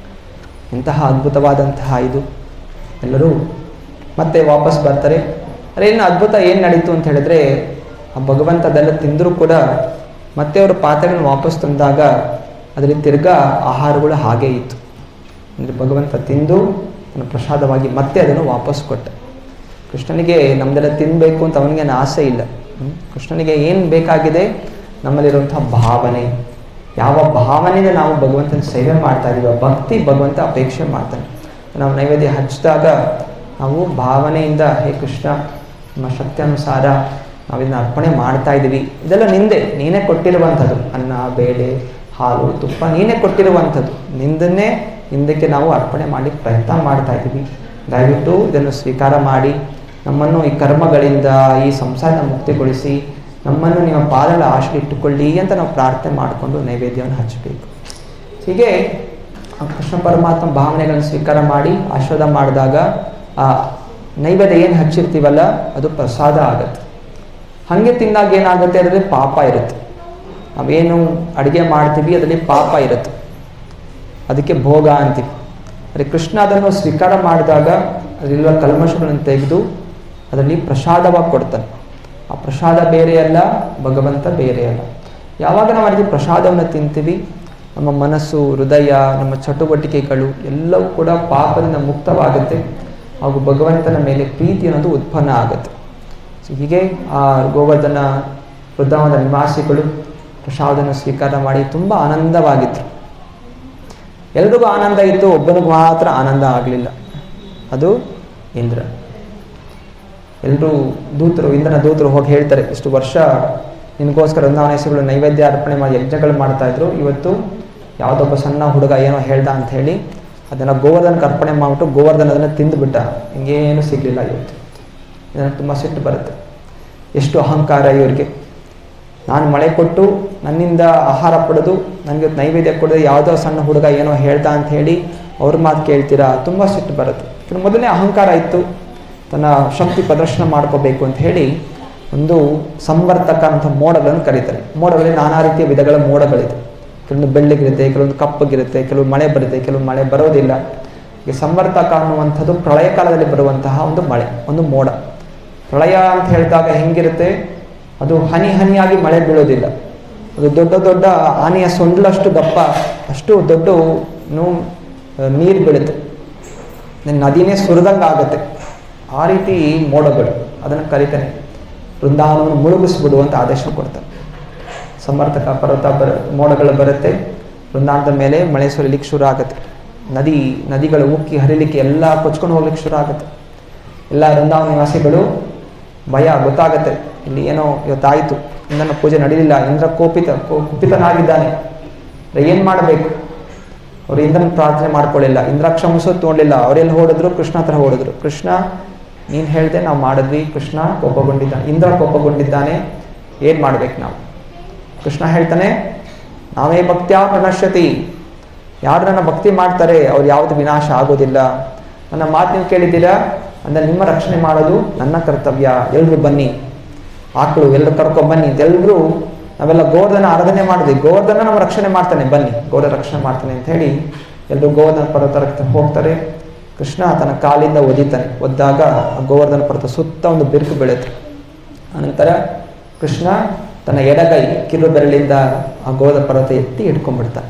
[SPEAKER 1] ಇಂತಹ ಅದ್ಭುತವಾದಂತಹ ಇದು ಎಲ್ಲರೂ ಮತ್ತೆ ವಾಪಸ್ ಬರ್ತಾರೆ. ಅರೆ ಏನು ಅದ್ಭುತ ಏನು ನಡೀತು ಅಂತ ಹೇಳಿದ್ರೆ, ಆ ಭಗವಂತ ಅದೆಲ್ಲ ತಿಂದರೂ ಕೂಡ ಮತ್ತೆ ಅವರು ಪಾತ್ರೆಗಳನ್ನು ವಾಪಸ್ ತಂದಾಗ ಅದರಲ್ಲಿ ತಿರ್ಗಾ ಆಹಾರಗಳು ಹಾಗೇ ಇತ್ತು. ಅಂದರೆ ಭಗವಂತ ತಿಂದು ತನ್ನ ಪ್ರಸಾದವಾಗಿ ಮತ್ತೆ ಅದನ್ನು ವಾಪಸ್ ಕೊಟ್ಟ. ಕೃಷ್ಣನಿಗೆ ನಮ್ಮದೆಲ್ಲ ತಿನ್ನಬೇಕು ಅಂತ ಅವನಿಗೆ ಆಸೆ ಇಲ್ಲ. ಕೃಷ್ಣನಿಗೆ ಏನು ಬೇಕಾಗಿದೆ, ನಮ್ಮಲ್ಲಿರುವಂತಹ ಭಾವನೆ. ಯಾವ ಭಾವನೆಯಿಂದ ನಾವು ಭಗವಂತನ ಸೇವೆ ಮಾಡ್ತಾ ಇದ್ದೀವಿ, ಭಕ್ತಿ ಭಗವಂತ ಅಪೇಕ್ಷೆ ಮಾಡ್ತಾನೆ. ನಾವು ನೈವೇದ್ಯ ಹಚ್ಚಿದಾಗ ನಾವು ಭಾವನೆಯಿಂದ, ಹೇ ಕೃಷ್ಣ, ನಮ್ಮ ಶಕ್ತಿಯಾನುಸಾರ ನಾವು ಇದನ್ನ ಅರ್ಪಣೆ ಮಾಡ್ತಾ ಇದ್ದೀವಿ, ಇದೆಲ್ಲ ನಿಂದೆ, ನೀನೇ ಕೊಟ್ಟಿರುವಂಥದ್ದು, ಅನ್ನ ಬೇಳೆ ಹಾಲು ತುಪ್ಪ ನೀನೇ ಕೊಟ್ಟಿರುವಂಥದ್ದು, ನಿಂದನ್ನೇ ಹಿಂದಕ್ಕೆ ನಾವು ಅರ್ಪಣೆ ಮಾಡಿ ಪ್ರಯತ್ನ ಮಾಡ್ತಾ ಇದ್ದೀವಿ. ದಯವಿಟ್ಟು ಇದನ್ನು ಸ್ವೀಕಾರ ಮಾಡಿ ನಮ್ಮನ್ನು ಈ ಕರ್ಮಗಳಿಂದ, ಈ ಸಂಸಾರದ ಮುಕ್ತಿಗೊಳಿಸಿ ನಮ್ಮನ್ನು ನಿಮ್ಮ ಪಾದಗಳ ಆಶೆ ಇಟ್ಟುಕೊಳ್ಳಿ ಅಂತ ನಾವು ಪ್ರಾರ್ಥನೆ ಮಾಡಿಕೊಂಡು ನೈವೇದ್ಯವನ್ನು ಹಚ್ಚಬೇಕು. ಹೀಗೆ ಕೃಷ್ಣ ಪರಮಾತ್ಮ ಭಾವನೆಗಳನ್ನು ಸ್ವೀಕಾರ ಮಾಡಿ ಆಶೀರ್ವಾದ ಮಾಡಿದಾಗ ಆ ನೈವೇದ್ಯ ಏನು ಹಚ್ಚಿರ್ತೀವಲ್ಲ ಅದು ಪ್ರಸಾದ ಆಗುತ್ತೆ. ಹಾಗೆ ತಿಂದಾಗ ಏನಾಗುತ್ತೆ, ಅದರಲ್ಲಿ ಪಾಪ ಇರುತ್ತೆ. ನಾವೇನು ಅಡುಗೆ ಮಾಡ್ತೀವಿ ಅದರಲ್ಲಿ ಪಾಪ ಇರುತ್ತೆ, ಅದಕ್ಕೆ ಭೋಗ ಅಂತೀವಿ. ಆದರೆ ಕೃಷ್ಣ ಅದನ್ನು ಸ್ವೀಕಾರ ಮಾಡಿದಾಗ ಅದರಲ್ಲಿರುವ ಕಲ್ಮಶಗಳನ್ನು ತೆಗೆದು ಅದರಲ್ಲಿ ಪ್ರಸಾದವಾಗಿ ಕೊಡ್ತಾನೆ. ಆ ಪ್ರಸಾದ ಬೇರೆ ಅಲ್ಲ, ಭಗವಂತ ಬೇರೆ ಅಲ್ಲ. ಯಾವಾಗ ನಾವು ಅದಕ್ಕೆ ಪ್ರಸಾದವನ್ನು ತಿಂತೀವಿ, ನಮ್ಮ ಮನಸ್ಸು, ಹೃದಯ, ನಮ್ಮ ಚಟುವಟಿಕೆಗಳು ಎಲ್ಲವೂ ಕೂಡ ಪಾಪದಿಂದ ಮುಕ್ತವಾಗುತ್ತೆ. ಹಾಗೂ ಭಗವಂತನ ಮೇಲೆ ಪ್ರೀತಿ ಅನ್ನೋದು ಉತ್ಪನ್ನ ಆಗುತ್ತೆ. ಸೊ ಹೀಗೆ ಆ ಗೋವರ್ಧನ ವೃಂದಾವನದ ನಿವಾಸಿಗಳು ಪ್ರಸಾದವನ್ನು ಸ್ವೀಕಾರ ಮಾಡಿ ತುಂಬ ಆನಂದವಾಗಿದ್ದರು. ಎಲ್ರಿಗೂ ಆನಂದ ಇತ್ತು, ಒಬ್ಬನಿಗೆ ಮಾತ್ರ ಆನಂದ ಆಗಲಿಲ್ಲ, ಅದು ಇಂದ್ರ. ಎಲ್ಲರೂ ದೂತರು, ಇಂದ್ರನ ದೂತರು ಹೋಗಿ ಹೇಳ್ತಾರೆ, ಇಷ್ಟು ವರ್ಷ ನಿನಗೋಸ್ಕರ ವೃಂದಾವನೇಶ್ವರಗಳು ನೈವೇದ್ಯ ಅರ್ಪಣೆ ಮಾಡಿ ಯಜ್ಞಗಳು ಮಾಡ್ತಾ ಇದ್ರು, ಇವತ್ತು ಯಾವುದೊಬ್ಬ ಸಣ್ಣ ಹುಡುಗ ಏನೋ ಹೇಳ್ದ ಅಂತ ಹೇಳಿ ಅದನ್ನು ಗೋವರ್ಧನಕ್ಕೆ ಅರ್ಪಣೆ ಮಾಡಿಬಿಟ್ಟು ಗೋವರ್ಧನ ಅದನ್ನು ತಿಂದುಬಿಟ್ಟ, ಹಿಂಗೇನು ಸಿಗಲಿಲ್ಲ ಇವತ್ತು. ಇದನ್ನು ತುಂಬ ಸಿಟ್ಟು ಬರುತ್ತೆ. ಎಷ್ಟು ಅಹಂಕಾರ ಇವರಿಗೆ. ನಾನು ಮಳೆ ಕೊಟ್ಟು ನನ್ನಿಂದ ಆಹಾರ ಪಡೆದು ನನಗೆ ನೈವೇದ್ಯ ಕೊಡೋದು ಯಾವುದೋ ಸಣ್ಣ ಹುಡುಗ ಏನೋ ಹೇಳ್ದ ಅಂತ ಹೇಳಿ ಅವ್ರ ಮಾತು ಕೇಳ್ತೀರಾ, ತುಂಬ ಸಿಟ್ಟು ಬರುತ್ತೆ. ಮೊದಲನೇ ಅಹಂಕಾರ ಇತ್ತು, ತನ್ನ ಶಕ್ತಿ ಪ್ರದರ್ಶನ ಮಾಡ್ಕೋಬೇಕು ಅಂತ ಹೇಳಿ ಒಂದು ಸಂವರ್ತಕ ಅಂತ ಮೋಡಗಳನ್ನು ಕರೀತಾರೆ. ಮೋಡಗಳಲ್ಲಿ ನಾನಾ ರೀತಿಯ ವಿಧಗಳ ಮೋಡಗಳಿದೆ. ಕೆಲವೊಂದು ಬೆಳ್ಳಗಿರುತ್ತೆ, ಕೆಲವೊಂದು ಕಪ್ಪಗಿರುತ್ತೆ, ಕೆಲವು ಮಳೆ ಬರುತ್ತೆ, ಕೆಲವು ಮಳೆ ಬರೋದಿಲ್ಲ. ಈ ಸಂವರ್ತಕ ಅನ್ನುವಂಥದ್ದು ಪ್ರಳಯ ಕಾಲದಲ್ಲಿ ಬರುವಂತಹ ಒಂದು ಮಳೆ, ಒಂದು ಮೋಡ. ಪ್ರಳಯ ಅಂತ ಹೇಳಿದಾಗ ಹೆಂಗಿರುತ್ತೆ, ಅದು ಹನಿ ಹನಿಯಾಗಿ ಮಳೆ ಬೀಳೋದಿಲ್ಲ, ಅದು ದೊಡ್ಡ ದೊಡ್ಡ ಆನೆಯ ಸೊಂಡ್ಲಷ್ಟು ದಪ್ಪ ಅಷ್ಟು ದೊಡ್ಡ ನೀರು ಬೀಳುತ್ತೆ, ನದಿನೇ ಸುರಿದಂಗೆ ಆಗುತ್ತೆ. ಆ ರೀತಿ ಮೋಡಗಳು, ಅದನ್ನು ಕರಿತಾನೆ. ವೃಂದಾವನವನ್ನು ಮುಳುಗಿಸ್ಬಿಡುವಂತ ಆದೇಶ ಕೊಡ್ತಾರೆ. ಸಮರ್ಥಕ ಪರ್ವತ ಬರ ಮೋಡಗಳು ಬರುತ್ತೆ, ವೃಂದಾವನದ ಮೇಲೆ ಮಳೆ ಸುರಿಲಿಕ್ಕೆ ಶುರು ಆಗುತ್ತೆ. ನದಿ ನದಿಗಳು ಉಕ್ಕಿ ಹರಿಲಿಕ್ಕೆ ಎಲ್ಲ ಕೊಚ್ಕೊಂಡು ಹೋಗ್ಲಿಕ್ಕೆ ಶುರು ಆಗುತ್ತೆ. ಎಲ್ಲ ವೃಂದಾವನ ನಿವಾಸಿಗಳು ಭಯ ಗೊತ್ತಾಗತ್ತೆ, ಇಲ್ಲಿ ಏನೋ ಇವತ್ತಾಯಿತು, ಇಂದ್ರನ ಪೂಜೆ ನಡೀಲಿಲ್ಲ, ಇಂದ್ರ ಕೋಪಿತ ಕುಪಿತನಾಗಿದ್ದಾನೆ, ಏನು ಮಾಡಬೇಕು? ಅವರು ಇಂದ್ರನ ಪ್ರಾರ್ಥನೆ ಮಾಡ್ಕೊಳ್ಳಿಲ್ಲ, ಇಂದ್ರ ಕ್ಷಮಿಸೋದು ತೊಗೊಳ್ಳಿಲ್ಲ. ಅವರೆಲ್ಲಿ ಓಡಿದ್ರು, ಕೃಷ್ಣ ಹತ್ರ ಓಡಿದ್ರು. ಕೃಷ್ಣ ನೀನು ಹೇಳಿದೆ, ನಾವು ಮಾಡಿದ್ವಿ, ಕೃಷ್ಣ ಕೋಪಗೊಂಡಿದ್ದಾನೆ, ಇಂದ್ರ ಕೋಪಗೊಂಡಿದ್ದಾನೆ, ಏನು ಮಾಡ್ಬೇಕು ನಾವು? ಕೃಷ್ಣ ಹೇಳ್ತಾನೆ, ನಾವೇ ಭಕ್ತ್ಯಾ ಪ್ರಣಶ್ಯತಿ, ಯಾರು ನನ್ನ ಭಕ್ತಿ ಮಾಡ್ತಾರೆ ಅವ್ರು ಯಾವುದು ವಿನಾಶ ಆಗೋದಿಲ್ಲ. ನನ್ನ ಮಾತು ನೀವು ಕೇಳಿದ್ದೀರಾ ಅಂದರೆ ನಿಮ್ಮ ರಕ್ಷಣೆ ಮಾಡೋದು ನನ್ನ ಕರ್ತವ್ಯ. ಎಲ್ರು ಬನ್ನಿ, ಆಕಳು ಎಲ್ಲರೂ ಕರ್ಕೊಂಡ್ಬನ್ನಿ, ಎಲ್ಲರೂ ನಾವೆಲ್ಲ ಗೋವರ್ಧನ ಆರಾಧನೆ ಮಾಡಿದ್ವಿ, ಗೋವರ್ಧನ ನಮ್ಮ ರಕ್ಷಣೆ ಮಾಡ್ತಾನೆ, ಬನ್ನಿ ಗೋವರ್ಧನ ರಕ್ಷಣೆ ಮಾಡ್ತಾನೆ ಅಂತ ಹೇಳಿ ಎಲ್ಲರೂ ಗೋವರ್ಧನ ಪರ್ವತ ಹೋಗ್ತಾರೆ. ಕೃಷ್ಣ ತನ್ನ ಕಾಲಿಂದ ಒದಿತಾನೆ, ಒದ್ದಾಗ ಆ ಗೋವರ್ಧನ ಪರ್ವತ ಸುತ್ತ ಒಂದು ಬಿರುಕು ಬೀಳುತ್ತೆ. ಅನಂತರ ಕೃಷ್ಣ ತನ್ನ ಎಡಗೈ ಕಿರು ಬೆರಳಿಂದ ಆ ಗೋವರ್ಧನ ಪರ್ವತ ಎತ್ತಿ ಹಿಡ್ಕೊಂಡ್ಬಿಡ್ತಾನೆ.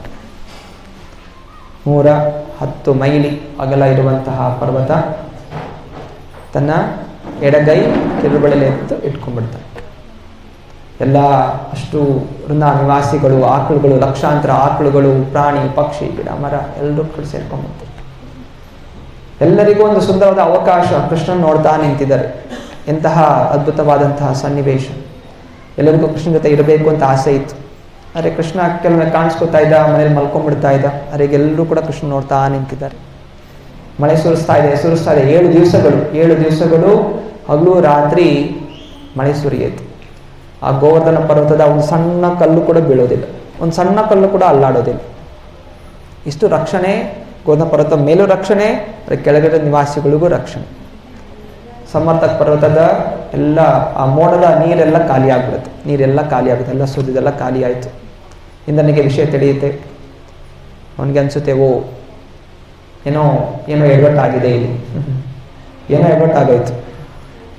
[SPEAKER 1] ನೂರ ಹತ್ತು ಮೈಲಿ ಅಗಲ ಇರುವಂತಹ ಪರ್ವತ ತನ್ನ ಎಡಗೈ ಕಿರುಬೆರಳಲ್ಲಿ ಎತ್ತು ಇಟ್ಕೊಂಡ್ಬಿಡ್ತಾನೆ. ಎಲ್ಲ ಅಷ್ಟು ವೃಂದ ನಿವಾಸಿಗಳು, ಆಕಳುಗಳು, ಲಕ್ಷಾಂತರ ಆಕಳುಗಳು, ಪ್ರಾಣಿ ಪಕ್ಷಿ ಗಿಡ ಮರ ಎಲ್ಲರೂ ಕಡೆ ಸೇರ್ಕೊಂಡ್ಬಿಡ್ತಾರೆ. ಎಲ್ಲರಿಗೂ ಒಂದು ಸುಂದರವಾದ ಅವಕಾಶ, ಕೃಷ್ಣನ್ ನೋಡ್ತಾ ನಿಂತಿದ್ದಾರೆ. ಎಂತಹ ಅದ್ಭುತವಾದಂತಹ ಸನ್ನಿವೇಶ. ಎಲ್ಲರಿಗೂ ಕೃಷ್ಣನ ಜೊತೆ ಇರಬೇಕು ಅಂತ ಆಸೆ ಇತ್ತು. ಆದರೆ ಕೃಷ್ಣ ಕೆಲವೊಮ್ಮೆ ಕಾಣಿಸ್ಕೊತಾ ಇದ್ದ, ಮನೇಲಿ ಮಲ್ಕೊಂಡ್ಬಿಡ್ತಾ ಇದ್ದ. ಅರೆಗೆ ಎಲ್ಲರೂ ಕೂಡ ಕೃಷ್ಣ ನೋಡ್ತಾ ನಿಂತಿದ್ದಾರೆ. ಮಳೆ ಸುರಿಸ್ತಾ ಇದೆ, ಸುರಿಸ್ತಾ ಇದೆ. ಏಳು ದಿವಸಗಳು ಏಳು ದಿವಸಗಳು ಹಗಲು ರಾತ್ರಿ ಮಳೆ ಸುರಿಯಿತು. ಆ ಗೋವರ್ಧನ ಪರ್ವತದ ಒಂದು ಸಣ್ಣ ಕಲ್ಲು ಕೂಡ ಬೀಳೋದಿಲ್ಲ, ಒಂದು ಸಣ್ಣ ಕಲ್ಲು ಕೂಡ ಅಲ್ಲಾಡೋದಿಲ್ಲ. ಇಷ್ಟು ರಕ್ಷಣೆ. ಗೋವರ್ಧನ ಪರ್ವತ ಮೇಲೂ ರಕ್ಷಣೆ, ಕೆಳಗಡೆ ನಿವಾಸಿಗಳಿಗೂ ರಕ್ಷಣೆ. ಸಮರ್ಥಕ ಪರ್ವತದ ಎಲ್ಲ ಆ ಮೋಡದ ನೀರೆಲ್ಲ ಖಾಲಿ ಆಗ್ಬಿಡುತ್ತೆ, ನೀರೆಲ್ಲ ಖಾಲಿ ಆಗುತ್ತೆ, ಎಲ್ಲ ಸುದ್ದಿದೆಲ್ಲ ಖಾಲಿ ಆಯಿತು. ಇಂದ್ರನಿಗೆ ವಿಷಯ ತಿಳಿಯುತ್ತೆ. ಅವನಿಗೆ ಅನಿಸುತ್ತೆ, ಓ ಏನೋ ಏನೋ ಎಡವಟ್ಟಾಗಿದೆ, ಇಲ್ಲಿ ಏನೋ ಎಡವಟ್ಟಾಗೋಯ್ತು.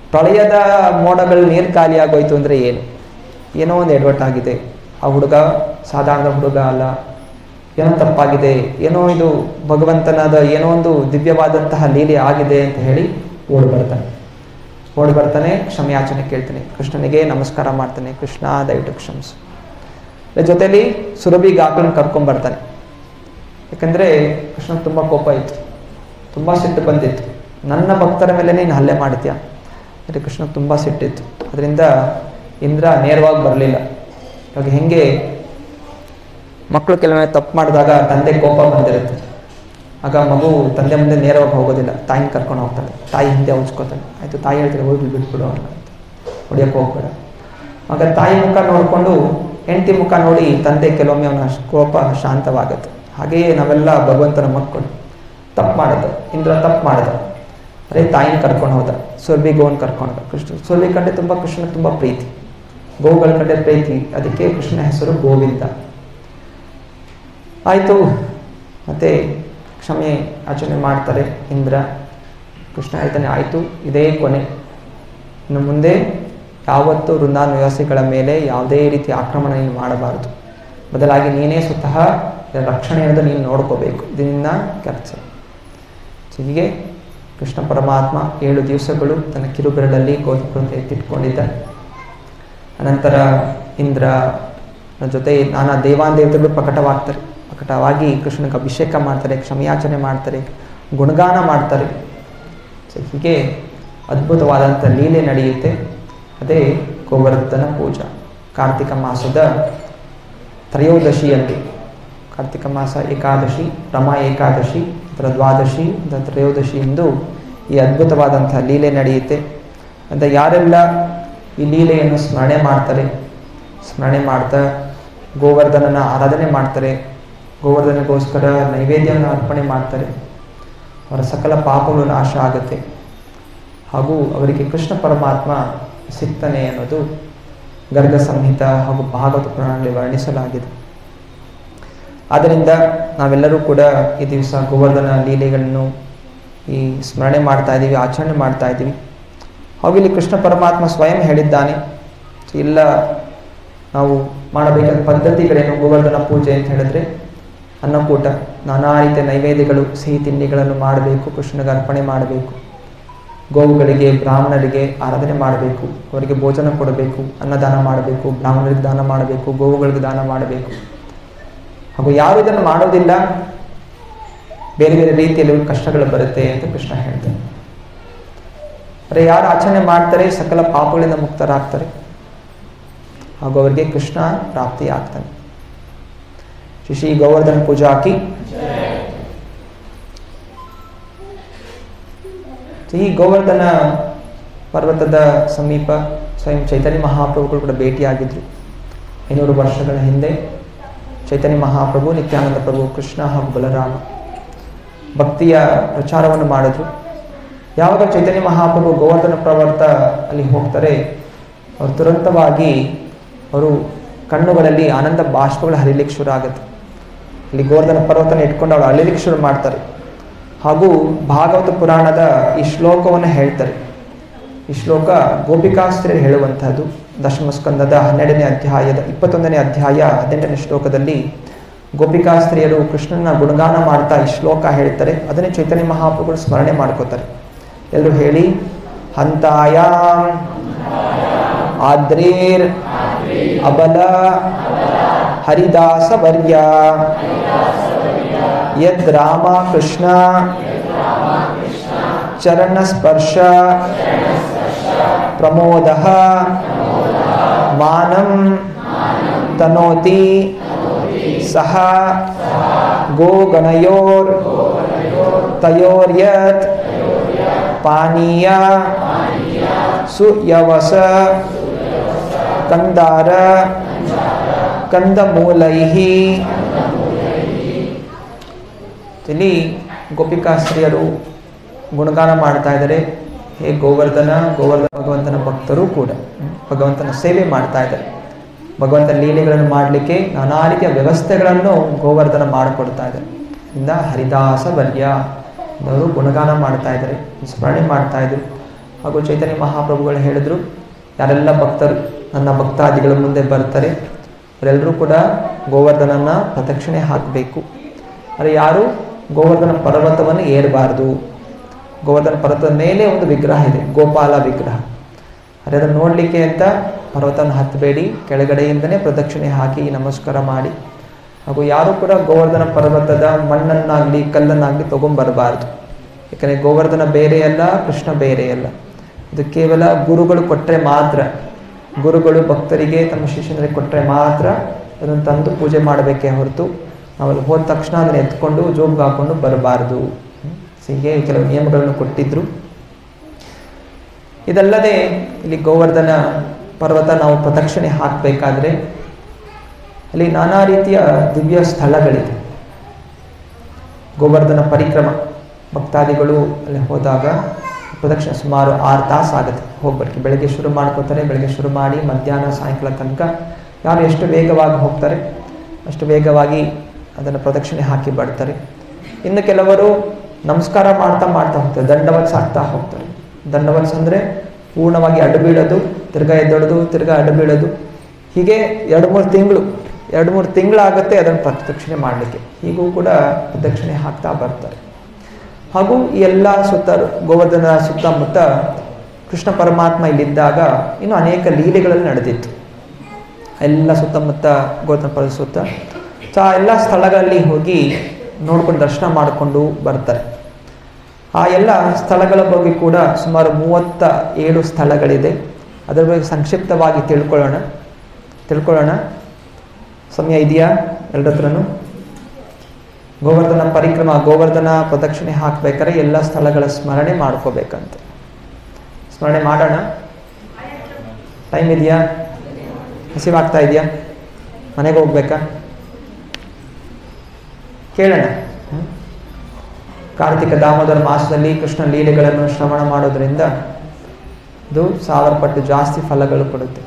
[SPEAKER 1] ಪ್ರಳಯದ ಮೋಡಗಳು ನೀರು ಖಾಲಿ ಆಗೋಯ್ತು ಅಂದರೆ ಏನು? ಏನೋ ಒಂದು ಎಡವಟ್ಟಾಗಿದೆ, ಆ ಹುಡುಗ ಸಾಧಾರಣ ಹುಡುಗ ಅಲ್ಲ, ಏನೋ ತಪ್ಪಾಗಿದೆ, ಏನೋ ಇದು ಭಗವಂತನಾದ ಏನೋ ಒಂದು ದಿವ್ಯವಾದಂತಹ ಲೀಲೆ ಆಗಿದೆ ಅಂತ ಹೇಳಿ ಓಡಿ ಬರ್ತಾನೆ. ಓಡಿ ಬರ್ತಾನೆ, ಕ್ಷಮೆಯಾಚನೆ ಕೇಳ್ತಾನೆ, ಕೃಷ್ಣನಿಗೆ ನಮಸ್ಕಾರ ಮಾಡ್ತಾನೆ, ಕೃಷ್ಣ ದಯವಿಟ್ಟು ಕ್ಷಮಿಸು. ಜೊತೆಲಿ ಸುರಭಿ ಗಾಕಳನ್ನು ಕರ್ಕೊಂಡ್ಬರ್ತಾನೆ. ಯಾಕಂದರೆ ಕೃಷ್ಣನಿಗೆ ತುಂಬ ಕೋಪ ಇತ್ತು, ತುಂಬ ಸಿಟ್ಟು ಬಂದಿತ್ತು. ನನ್ನ ಭಕ್ತರ ಮೇಲೆ ನೀನು ಹಲ್ಲೆ ಮಾಡ್ತೀಯ ಅಂದರೆ ಕೃಷ್ಣನಿಗೆ ತುಂಬ ಸಿಟ್ಟಿತ್ತು. ಅದರಿಂದ ಇಂದ್ರ ನೇರವಾಗಿ ಬರಲಿಲ್ಲ. ಇವಾಗ ಹೆಂಗೆ ಮಕ್ಕಳು ಕೆಲವೊಮ್ಮೆ ತಪ್ಪು ಮಾಡಿದಾಗ ತಂದೆ ಕೋಪ ಬಂದಿರುತ್ತೆ, ಆಗ ಮಗು ತಂದೆ ಮುಂದೆ ನೇರವಾಗಿ ಹೋಗೋದಿಲ್ಲ, ತಾಯಿನ ಕರ್ಕೊಂಡು ಹೋಗ್ತಾಳೆ, ತಾಯಿ ಹಿಂದೆ ಉಜ್ಕೋತಾಳೆ. ಆಯಿತು ತಾಯಿ ಹೇಳ್ತಾರೆ ಹೋಗಿ ಬಿಟ್ಬಿಡು ಅಂತ, ಹೊಡಿಯೋಕ್ಕೆ ಹೋಗ್ಬೇಡ. ಆಗ ತಾಯಿ ಮುಖ ನೋಡಿಕೊಂಡು ಹೆಂಡತಿ ಮುಖ ನೋಡಿ ತಂದೆ ಕೆಲವೊಮ್ಮೆ ಅವನ ಕೋಪ ಶಾಂತವಾಗುತ್ತೆ. ಹಾಗೆಯೇ ನಾವೆಲ್ಲ ಭಗವಂತನ ಮಕ್ಕಳು. ತಪ್ಪು ಮಾಡೋದು, ಇಂದ್ರ ತಪ್ಪು ಮಾಡೋದು, ಅದೇ ತಾಯಿನ ಕರ್ಕೊಂಡು ಹೋದ, ಸುರಭಿ ಗೋವನ್ನು ಕರ್ಕೊಂಡು ಹೋದ. ಕೃಷ್ಣ ಸುರಭಿ ಕಂಡೆ ತುಂಬ ಕೃಷ್ಣನ ತುಂಬ ಪ್ರೀತಿ, ಗೋವುಗಳ ಕಂಡೆ ಪ್ರೀತಿ, ಅದಕ್ಕೆ ಕೃಷ್ಣನ ಹೆಸರು ಗೋವಿಂದ. ಆಯಿತು, ಮತ್ತೆ ಕ್ಷಮೆ ಯಾಚನೆ ಮಾಡ್ತಾರೆ ಇಂದ್ರ. ಕೃಷ್ಣ ಹೇಳ್ತಾನೆ, ಆಯಿತು ಇದೇ ಕೊನೆ, ಇನ್ನು ಮುಂದೆ ಯಾವತ್ತೂ ವೃಂದಾವನ ನಿವಾಸಿಗಳ ಮೇಲೆ ಯಾವುದೇ ರೀತಿ ಆಕ್ರಮಣ ನೀನು ಮಾಡಬಾರದು, ಬದಲಾಗಿ ನೀನೇ ಸ್ವತಃ ರಕ್ಷಣೆಯನ್ನು ನೀನು ನೋಡ್ಕೋಬೇಕು, ಇದನ್ನ ಕೆಲಸ. ಹೀಗೆ ಕೃಷ್ಣ ಪರಮಾತ್ಮ ಏಳು ದಿವಸಗಳು ತನ್ನ ಕಿರುಬೆರಳಲ್ಲಿ ಗೋಧಿ ಎತ್ತಿಟ್ಕೊಂಡಿದ್ದ. ಅನಂತರ ಇಂದ್ರ ಜೊತೆ ನಾನಾ ದೇವಾಂದೇವತೆಗಳು ಪ್ರಕಟವಾಗ್ತಾರೆ. ಪ್ರಕಟವಾಗಿ ಕೃಷ್ಣನಿಗೆ ಅಭಿಷೇಕ ಮಾಡ್ತಾರೆ, ಕ್ಷಮೆಯಾಚನೆ ಮಾಡ್ತಾರೆ, ಗುಣಗಾನ ಮಾಡ್ತಾರೆ. ಸೊ ಹೀಗೆ ಅದ್ಭುತವಾದಂಥ ಲೀಲೆ ನಡೆಯುತ್ತೆ. ಅದೇ ಗೋವರ್ಧನ ಪೂಜಾ. ಕಾರ್ತಿಕ ಮಾಸದ ತ್ರಯೋದಶಿಯಲ್ಲಿ, ಕಾರ್ತಿಕ ಮಾಸ ಏಕಾದಶಿ, ರಮಾ ಏಕಾದಶಿ, ಅದರ ದ್ವಾದಶಿ, ಅದರ ತ್ರಯೋದಶಿ ಎಂದು ಈ ಅದ್ಭುತವಾದಂಥ ಲೀಲೆ ನಡೆಯುತ್ತೆ. ಅಂತ ಯಾರೆಲ್ಲ ಈ ಲೀಲೆಯನ್ನು ಸ್ಮರಣೆ ಮಾಡ್ತಾರೆ, ಸ್ಮರಣೆ ಮಾಡ್ತಾ ಗೋವರ್ಧನನ ಆರಾಧನೆ ಮಾಡ್ತಾರೆ, ಗೋವರ್ಧನಗೋಸ್ಕರ ನೈವೇದ್ಯವನ್ನು ಅರ್ಪಣೆ ಮಾಡ್ತಾರೆ, ಅವರ ಸಕಲ ಪಾಪಗಳು ನಾಶ ಆಗುತ್ತೆ, ಹಾಗೂ ಅವರಿಗೆ ಕೃಷ್ಣ ಪರಮಾತ್ಮ ಸಿಗ್ತಾನೆ ಅನ್ನೋದು ಗರ್ಗ ಸಂಹಿತ ಹಾಗೂ ಭಾಗವತ ಪುರಾಣದಲ್ಲಿ ವರ್ಣಿಸಲಾಗಿದೆ. ಆದ್ದರಿಂದ ನಾವೆಲ್ಲರೂ ಕೂಡ ಈ ದಿವಸ ಗೋವರ್ಧನ ಲೀಲೆಗಳನ್ನು ಈ ಸ್ಮರಣೆ ಮಾಡ್ತಾ ಇದ್ದೀವಿ, ಆಚರಣೆ ಮಾಡ್ತಾ ಇದ್ದೀವಿ. ಹಾಗೂ ಇಲ್ಲಿ ಕೃಷ್ಣ ಪರಮಾತ್ಮ ಸ್ವಯಂ ಹೇಳಿದ್ದಾನೆ. ಇಲ್ಲ ನಾವು ಮಾಡಬೇಕಾದ ಪದ್ಧತಿಗಳೇನು ಗೋವರ್ಧನ ಪೂಜೆ ಅಂತ ಹೇಳಿದ್ರೆ, ಅನ್ನಕೂಟ, ನಾನಾ ರೀತಿಯ ನೈವೇದ್ಯಗಳು, ಸಿಹಿ ತಿಂಡಿಗಳನ್ನು ಮಾಡಬೇಕು, ಕೃಷ್ಣನಿಗೆ ಅರ್ಪಣೆ ಮಾಡಬೇಕು, ಗೋವುಗಳಿಗೆ ಬ್ರಾಹ್ಮಣರಿಗೆ ಆರಾಧನೆ ಮಾಡಬೇಕು, ಅವರಿಗೆ ಭೋಜನ ಕೊಡಬೇಕು, ಅನ್ನದಾನ ಮಾಡಬೇಕು, ಬ್ರಾಹ್ಮಣರಿಗೆ ದಾನ ಮಾಡಬೇಕು, ಗೋವುಗಳಿಗೆ ದಾನ ಮಾಡಬೇಕು. ಹಾಗೂ ಯಾರು ಇದನ್ನು ಮಾಡೋದಿಲ್ಲ, ಬೇರೆ ಬೇರೆ ರೀತಿಯಲ್ಲಿ ಕಷ್ಟಗಳು ಬರುತ್ತೆ ಅಂತ ಕೃಷ್ಣ ಹೇಳ್ತಾನೆ. ಆದರೆ ಯಾರು ಆಚರಣೆ ಮಾಡ್ತಾರೆ ಸಕಲ ಪಾಪಗಳಿಂದ ಮುಕ್ತರಾಗ್ತಾರೆ, ಹಾಗೂ ಅವರಿಗೆ ಕೃಷ್ಣ ಪ್ರಾಪ್ತಿ ಆಗ್ತಾನೆ. ಶ್ರೀ ಗೋವರ್ಧನ ಪೂಜಾಕಿ. ಈ ಗೋವರ್ಧನ ಪರ್ವತದ ಸಮೀಪ ಸ್ವಯಂ ಚೈತನ್ಯ ಮಹಾಪ್ರಭುಗಳು ಕೂಡ ಭೇಟಿಯಾಗಿದ್ರು. ಐನೂರು ವರ್ಷಗಳ ಹಿಂದೆ ಚೈತನ್ಯ ಮಹಾಪ್ರಭು, ನಿತ್ಯಾನಂದ ಪ್ರಭು, ಕೃಷ್ಣ ಹಾಗೂ ಬಲರಾಮ ಭಕ್ತಿಯ ಪ್ರಚಾರವನ್ನು ಮಾಡಿದ್ರು. ಯಾವಾಗ ಚೈತನ್ಯ ಮಹಾಪ್ರಭು ಗೋವರ್ಧನ ಪರ್ವತ ಅಲ್ಲಿ ಹೋಗ್ತಾರೆ, ಅವರು ತುರಂತವಾಗಿ ಅವರು ಕಣ್ಣುಗಳಲ್ಲಿ ಆನಂದ ಬಾಷ್ಪಗಳು ಹರಿಲಿಕ್ಕೆ ಶುರು ಆಗುತ್ತೆ. ಇಲ್ಲಿ ಗೋವರ್ಧನ ಪರ್ವತನ ಇಟ್ಕೊಂಡು ಅವರು ಅಳಿಲಿಕ್ಕೆ ಶುರು ಮಾಡ್ತಾರೆ. ಹಾಗೂ ಭಾಗವತ ಪುರಾಣದ ಈ ಶ್ಲೋಕವನ್ನು ಹೇಳ್ತಾರೆ. ಈ ಶ್ಲೋಕ ಗೋಪಿಕಾಸ್ತ್ರೀಯರು ಹೇಳುವಂಥದ್ದು. ದಶಮ ಸ್ಕಂದದ ಹನ್ನೆರಡನೇ ಅಧ್ಯಾಯದ ಇಪ್ಪತ್ತೊಂದನೇ ಅಧ್ಯಾಯ ಹದಿನೆಂಟನೇ ಶ್ಲೋಕದಲ್ಲಿ ಗೋಪಿಕಾಸ್ತ್ರೀಯರು ಕೃಷ್ಣನ ಗುಣಗಾನ ಮಾಡ್ತಾ ಈ ಶ್ಲೋಕ ಹೇಳ್ತಾರೆ. ಅದನ್ನೇ ಚೈತನ್ಯ ಮಹಾಪ್ರಭುಗಳು ಸ್ಮರಣೆ ಮಾಡ್ಕೋತಾರೆ. ಎಲ್ಲರೂ ಹೇಳಿ, ಹಂತಾಯಾಮ್ ಆದ್ರೇರ್ ಅಬಲ ಹರಿದಾಸ ವರ್ಯ ಯದ್ ರಾಮ ಕೃಷ್ಣ ಚರಣ ಸ್ಪರ್ಶ ಪ್ರಮೋದ ಮಾನಂ ತನೋತಿ ಸಹ ಗೋಗಣಯೋರ್ ತಯೋರ್ಯತ್ ಪಾನೀಯ ಸುಯವಸ ಕಂದಾರ ಕಂದಮೂಲೈಹಿ. ಇಲ್ಲಿ ಗೋಪಿಕಾಸ್ತ್ರೀಯರು ಗುಣಗಾನ ಮಾಡ್ತಾ ಇದ್ದಾರೆ. ಹೇ ಗೋವರ್ಧನ, ಗೋವರ್ಧನ ಭಗವಂತನ ಭಕ್ತರು ಕೂಡ ಭಗವಂತನ ಸೇವೆ ಮಾಡ್ತಾ ಇದ್ದಾರೆ. ಭಗವಂತನ ಲೀಲೆಗಳನ್ನು ಮಾಡಲಿಕ್ಕೆ ನಾನಾ ರೀತಿಯ ವ್ಯವಸ್ಥೆಗಳನ್ನು ಗೋವರ್ಧನ ಮಾಡಿಕೊಡ್ತಾ ಇದ್ದಾರೆ. ಇಂದ ಹರಿದಾಸ ವರ್ಯ ಅವರು ಗುಣಗಾನ ಮಾಡ್ತಾ ಇದ್ದಾರೆ, ಸ್ಮರಣೆ ಮಾಡ್ತಾ ಇದ್ರು. ಹಾಗೂ ಚೈತನ್ಯ ಮಹಾಪ್ರಭುಗಳು ಹೇಳಿದರು, ಯಾರೆಲ್ಲ ಭಕ್ತರು ನನ್ನ ಭಕ್ತಾದಿಗಳ ಮುಂದೆ ಬರ್ತಾರೆ ಅವರೆಲ್ಲರೂ ಕೂಡ ಗೋವರ್ಧನನ ಪ್ರದಕ್ಷಿಣೆ ಹಾಕಬೇಕು. ಆದರೆ ಯಾರು ಗೋವರ್ಧನ ಪರ್ವತವನ್ನು ಏರಬಾರ್ದು. ಗೋವರ್ಧನ ಪರ್ವತದ ಮೇಲೆ ಒಂದು ವಿಗ್ರಹ ಇದೆ, ಗೋಪಾಲ ವಿಗ್ರಹ. ಅದೇ ಅದನ್ನು ನೋಡಲಿಕ್ಕೆ ಅಂತ ಪರ್ವತನ ಹತ್ತಬೇಡಿ, ಕೆಳಗಡೆಯಿಂದನೇ ಪ್ರದಕ್ಷಿಣೆ ಹಾಕಿ ನಮಸ್ಕಾರ ಮಾಡಿ. ಹಾಗೂ ಯಾರೂ ಕೂಡ ಗೋವರ್ಧನ ಪರ್ವತದ ಮಣ್ಣನ್ನಾಗಲಿ ಕಲ್ಲನ್ನಾಗಲಿ ತೊಗೊಂಬರಬಾರ್ದು. ಯಾಕಂದರೆ ಗೋವರ್ಧನ ಬೇರೆಯಲ್ಲ, ಕೃಷ್ಣ ಬೇರೆಯಲ್ಲ. ಇದು ಕೇವಲ ಗುರುಗಳು ಕೊಟ್ಟರೆ ಮಾತ್ರ, ಗುರುಗಳು ಭಕ್ತರಿಗೆ ತಮ್ಮ ಶಿಷ್ಯನಿಗೆ ಕೊಟ್ಟರೆ ಮಾತ್ರ ಅದನ್ನು ತಂದು ಪೂಜೆ ಮಾಡಬೇಕೇ ಹೊರತು ನಾವಲ್ಲಿ ಹೋದ ತಕ್ಷಣ ಅದನ್ನು ಎತ್ಕೊಂಡು ಜೋಬ್ಗೆ ಹಾಕ್ಕೊಂಡು ಬರಬಾರ್ದು. ಹೀಗೆ ಕೆಲವು ನಿಯಮಗಳನ್ನು ಕೊಟ್ಟಿದ್ದರು. ಇದಲ್ಲದೆ ಇಲ್ಲಿ ಗೋವರ್ಧನ ಪರ್ವತ ನಾವು ಪ್ರದಕ್ಷಿಣೆ ಹಾಕಬೇಕಾದ್ರೆ ಅಲ್ಲಿ ನಾನಾ ರೀತಿಯ ದಿವ್ಯ ಸ್ಥಳಗಳಿದೆ. ಗೋವರ್ಧನ ಪರಿಕ್ರಮ ಭಕ್ತಾದಿಗಳು ಅಲ್ಲಿ ಹೋದಾಗ ಪ್ರದಕ್ಷಿಣೆ ಸುಮಾರು ಆರು ತಾಸು ಆಗುತ್ತೆ ಹೋಗ್ಬರ್ಕೆ. ಬೆಳಗ್ಗೆ ಶುರು ಮಾಡ್ಕೋತಾರೆ, ಬೆಳಗ್ಗೆ ಶುರು ಮಾಡಿ ಮಧ್ಯಾಹ್ನ ಸಾಯಂಕಾಲ ತನಕ ಯಾರು ಎಷ್ಟು ವೇಗವಾಗಿ ಹೋಗ್ತಾರೆ ಅಷ್ಟು ವೇಗವಾಗಿ ಅದನ್ನು ಪ್ರದಕ್ಷಿಣೆ ಹಾಕಿ ಬರ್ತಾರೆ. ಇನ್ನು ಕೆಲವರು ನಮಸ್ಕಾರ ಮಾಡ್ತಾ ಮಾಡ್ತಾ ಹೋಗ್ತಾರೆ, ದಂಡವತ್ಸ ಆಗ್ತಾ ಹೋಗ್ತಾರೆ. ದಂಡವತ್ಸ ಅಂದರೆ ಪೂರ್ಣವಾಗಿ ಅಡ್ಡು ಬೀಳೋದು, ತಿರ್ಗಾ ಎದ್ದೊಡೋದು, ತಿರ್ಗಾ ಅಡ್ಡು ಬೀಳೋದು. ಹೀಗೆ ಎರಡು ಮೂರು ತಿಂಗಳು ಎರಡು ಮೂರು ತಿಂಗಳಾಗುತ್ತೆ ಅದನ್ನು ಪ್ರದಕ್ಷಿಣೆ ಮಾಡಲಿಕ್ಕೆ. ಹೀಗೂ ಕೂಡ ಪ್ರದಕ್ಷಿಣೆ ಹಾಕ್ತಾ ಬರ್ತಾರೆ. ಹಾಗೂ ಈ ಎಲ್ಲ ಸುತ್ತ ಗೋವರ್ಧನ ಸುತ್ತಮುತ್ತ ಕೃಷ್ಣ ಪರಮಾತ್ಮ ಇಲ್ಲಿದ್ದಾಗ ಇನ್ನು ಅನೇಕ ಲೀಲೆಗಳಲ್ಲಿ ನಡೆದಿತ್ತು. ಎಲ್ಲ ಸುತ್ತಮುತ್ತ ಗೋವರ್ಧನ ಪರ್ವತ ಸುತ್ತ ಸೊ ಆ ಎಲ್ಲ ಸ್ಥಳಗಳಲ್ಲಿ ಹೋಗಿ ನೋಡ್ಕೊಂಡು ದರ್ಶನ ಮಾಡಿಕೊಂಡು ಬರ್ತಾರೆ. ಆ ಎಲ್ಲ ಸ್ಥಳಗಳ ಬಗ್ಗೆ ಕೂಡ ಸುಮಾರು ಮೂವತ್ತ ಏಳು ಸ್ಥಳಗಳಿದೆ. ಅದರ ಬಗ್ಗೆ ಸಂಕ್ಷಿಪ್ತವಾಗಿ ತಿಳ್ಕೊಳ್ಳೋಣ ತಿಳ್ಕೊಳ್ಳೋಣ ಸಮಯ ಇದೆಯಾ ಎಲ್ಲರ ಹತ್ರನೂ? ಗೋವರ್ಧನ ಪರಿಕ್ರಮ, ಗೋವರ್ಧನ ಪ್ರದಕ್ಷಿಣೆ ಹಾಕಬೇಕಾದ್ರೆ ಎಲ್ಲ ಸ್ಥಳಗಳ ಸ್ಮರಣೆ ಮಾಡ್ಕೋಬೇಕಂತ. ಸ್ಮರಣೆ ಮಾಡೋಣ. ಟೈಮ್ ಇದೆಯಾ? ಹಸಿವಾಗ್ತಾ ಇದೆಯಾ? ಮನೆಗೆ ಹೋಗ್ಬೇಕಾ? ಕೇಳೋಣ. ಕಾರ್ತಿಕ ದಾಮೋದರ ಮಾಸದಲ್ಲಿ ಕೃಷ್ಣ ಲೀಲೆಗಳನ್ನು ಶ್ರವಣ ಮಾಡೋದ್ರಿಂದ ಇದು ಸಾವಿರ ಪಟ್ಟು ಜಾಸ್ತಿ ಫಲಗಳು ಕೊಡುತ್ತೆ.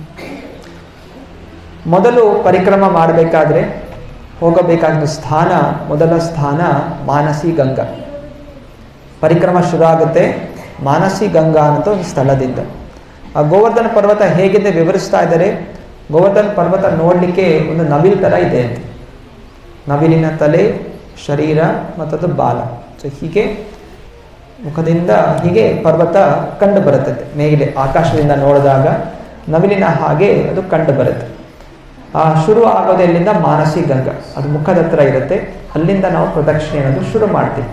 [SPEAKER 1] ಮೊದಲು ಪರಿಕ್ರಮ ಮಾಡಬೇಕಾದ್ರೆ ಹೋಗಬೇಕಾದ ಸ್ಥಾನ, ಮೊದಲ ಸ್ಥಾನ ಮಾನಸಿ ಗಂಗಾ. ಪರಿಕ್ರಮ ಶುರು ಆಗುತ್ತೆ ಮಾನಸಿ ಗಂಗಾ ಅಂತ ಒಂದು ಸ್ಥಳದಿಂದ. ಆ ಗೋವರ್ಧನ ಪರ್ವತ ಹೇಗಿದೆ ವಿವರಿಸ್ತಾ ಇದ್ದಾರೆ. ಗೋವರ್ಧನ ಪರ್ವತ ನೋಡಲಿಕ್ಕೆ ಒಂದು ನವಿಲ್ ಥರ ಇದೆ ಅಂತ. ನವಿಲಿನ ತಲೆ, ಶರೀರ ಮತ್ತದು ಬಾಲ. ಸೊ ಹೀಗೆ ಮುಖದಿಂದ ಹೀಗೆ ಪರ್ವತ ಕಂಡು ಬರುತ್ತದೆ. ಮೇಲೆ ಆಕಾಶದಿಂದ ನೋಡಿದಾಗ ನವಿಲಿನ ಹಾಗೆ ಅದು ಕಂಡು ಬರುತ್ತೆ. ಆ ಶುರು ಆಗೋದು ಎಲ್ಲಿಂದ? ಮಾನಸಿ ಗಂಗಾ. ಅದು ಮುಖದ ಹತ್ರ ಇರುತ್ತೆ. ಅಲ್ಲಿಂದ ನಾವು ಪ್ರದಕ್ಷಿಣೆ ಅನ್ನೋದು ಶುರು ಮಾಡ್ತೀವಿ.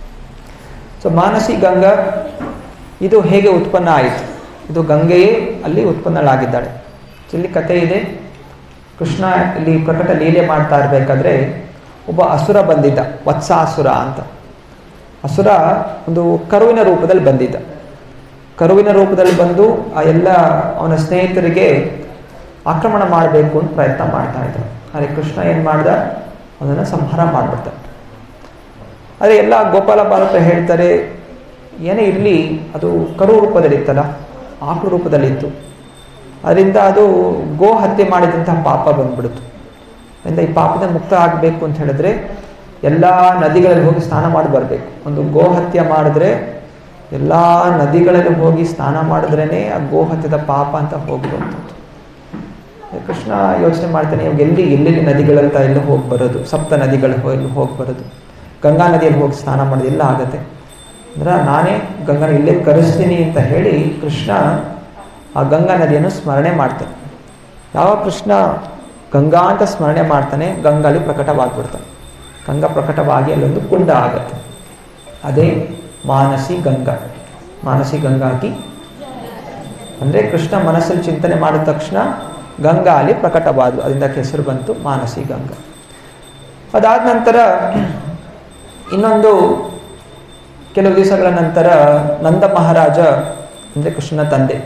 [SPEAKER 1] ಸೊ ಮಾನಸಿ ಗಂಗಾ ಇದು ಹೇಗೆ ಉತ್ಪನ್ನ ಆಯಿತು? ಇದು ಗಂಗೆಯೇ ಅಲ್ಲಿ ಉತ್ಪನ್ನಳಾಗಿದ್ದಾಳೆ. ಇಲ್ಲಿ ಕಥೆ ಇದೆ. ಕೃಷ್ಣ ಇಲ್ಲಿ ಪ್ರಕಟ ಲೀಲೆ ಮಾಡ್ತಾ ಇರಬೇಕಾದ್ರೆ ಒಬ್ಬ ಅಸುರ ಬಂದಿದ್ದ, ವತ್ಸಾಸುರ ಅಂತ. ಅಸುರ ಒಂದು ಕರುವಿನ ರೂಪದಲ್ಲಿ ಬಂದಿದ್ದ. ಕರುವಿನ ರೂಪದಲ್ಲಿ ಬಂದು ಆ ಎಲ್ಲ ಅವನ ಸ್ನೇಹಿತರಿಗೆ ಆಕ್ರಮಣ ಮಾಡಬೇಕು ಅಂತ ಪ್ರಯತ್ನ ಮಾಡ್ತಾ ಇದ್ದ. ಆದರೆ ಕೃಷ್ಣ ಏನು ಮಾಡ್ದ? ಅದನ್ನು ಸಂಹಾರ ಮಾಡಿಬಿಡ್ತ. ಆದರೆ ಎಲ್ಲ ಗೋಪಾಲ ಬಾಲಕ ಹೇಳ್ತಾರೆ, ಏನೇ ಇರಲಿ ಅದು ಕರು ರೂಪದಲ್ಲಿತ್ತಲ್ಲ, ಆಕಳು ರೂಪದಲ್ಲಿತ್ತು. ಅದರಿಂದ ಅದು ಗೋ ಹತ್ಯೆ ಮಾಡಿದಂತಹ ಪಾಪ ಬಂದ್ಬಿಡ್ತು. ಅದರಿಂದ ಈ ಪಾಪದಿಂದ ಮುಕ್ತ ಆಗಬೇಕು ಅಂತ ಹೇಳಿದ್ರೆ ಎಲ್ಲ ನದಿಗಳಲ್ಲಿ ಹೋಗಿ ಸ್ನಾನ ಮಾಡಿ ಬರಬೇಕು. ಒಂದು ಗೋ ಹತ್ಯೆ ಮಾಡಿದ್ರೆ ಎಲ್ಲ ನದಿಗಳಲ್ಲಿ ಹೋಗಿ ಸ್ನಾನ ಮಾಡಿದ್ರೇ ಆ ಗೋ ಹತ್ಯದ ಪಾಪ ಅಂತ ಹೋಗುವಂಥದ್ದು. ಕೃಷ್ಣ ಯೋಚನೆ ಮಾಡ್ತಾನೆ, ಇವಾಗ ಎಲ್ಲಿ ಎಲ್ಲೆಲ್ಲಿ ನದಿಗಳಂತ ಎಲ್ಲ ಹೋಗಿ ಬರೋದು, ಸಪ್ತ ನದಿಗಳು ಎಲ್ಲಿ ಹೋಗಿ ಬರೋದು, ಗಂಗಾ ನದಿಯಲ್ಲಿ ಹೋಗಿ ಸ್ನಾನ ಮಾಡೋದು ಎಲ್ಲ ಆಗುತ್ತೆ. ಅಂದ್ರೆ ನಾನೇ ಗಂಗಾ ಇಲ್ಲೇ ಕರೆಸ್ತೀನಿ ಅಂತ ಹೇಳಿ ಕೃಷ್ಣ ಆ ಗಂಗಾ ನದಿಯನ್ನು ಸ್ಮರಣೆ ಮಾಡ್ತಾನೆ. ಯಾವ ಕೃಷ್ಣ ಗಂಗಾ ಅಂತ ಸ್ಮರಣೆ ಮಾಡ್ತಾನೆ, ಗಂಗಾಲಿ ಪ್ರಕಟವಾಗಿಬಿಡ್ತಾನೆ. ಗಂಗಾ ಪ್ರಕಟವಾಗಿ ಅಲ್ಲೊಂದು ಕುಂಡ ಆಗತ್ತೆ. ಅದೇ ಮಾನಸಿ ಗಂಗಾ. ಮಾನಸಿ ಗಂಗಾಗಿ ಅಂದರೆ ಕೃಷ್ಣ ಮನಸ್ಸಲ್ಲಿ ಚಿಂತನೆ ಮಾಡಿದ ತಕ್ಷಣ ಗಂಗಾ ಅಲ್ಲಿ ಪ್ರಕಟವಾದವು. ಅದರಿಂದ ಹೆಸರು ಬಂತು ಮಾನಸಿ ಗಂಗಾ. ಅದಾದ ನಂತರ ಇನ್ನೊಂದು ಕೆಲವು ದಿವಸಗಳ ನಂತರ ನಂದ ಮಹಾರಾಜ ಅಂದರೆ ಕೃಷ್ಣನ ತಂದೆ,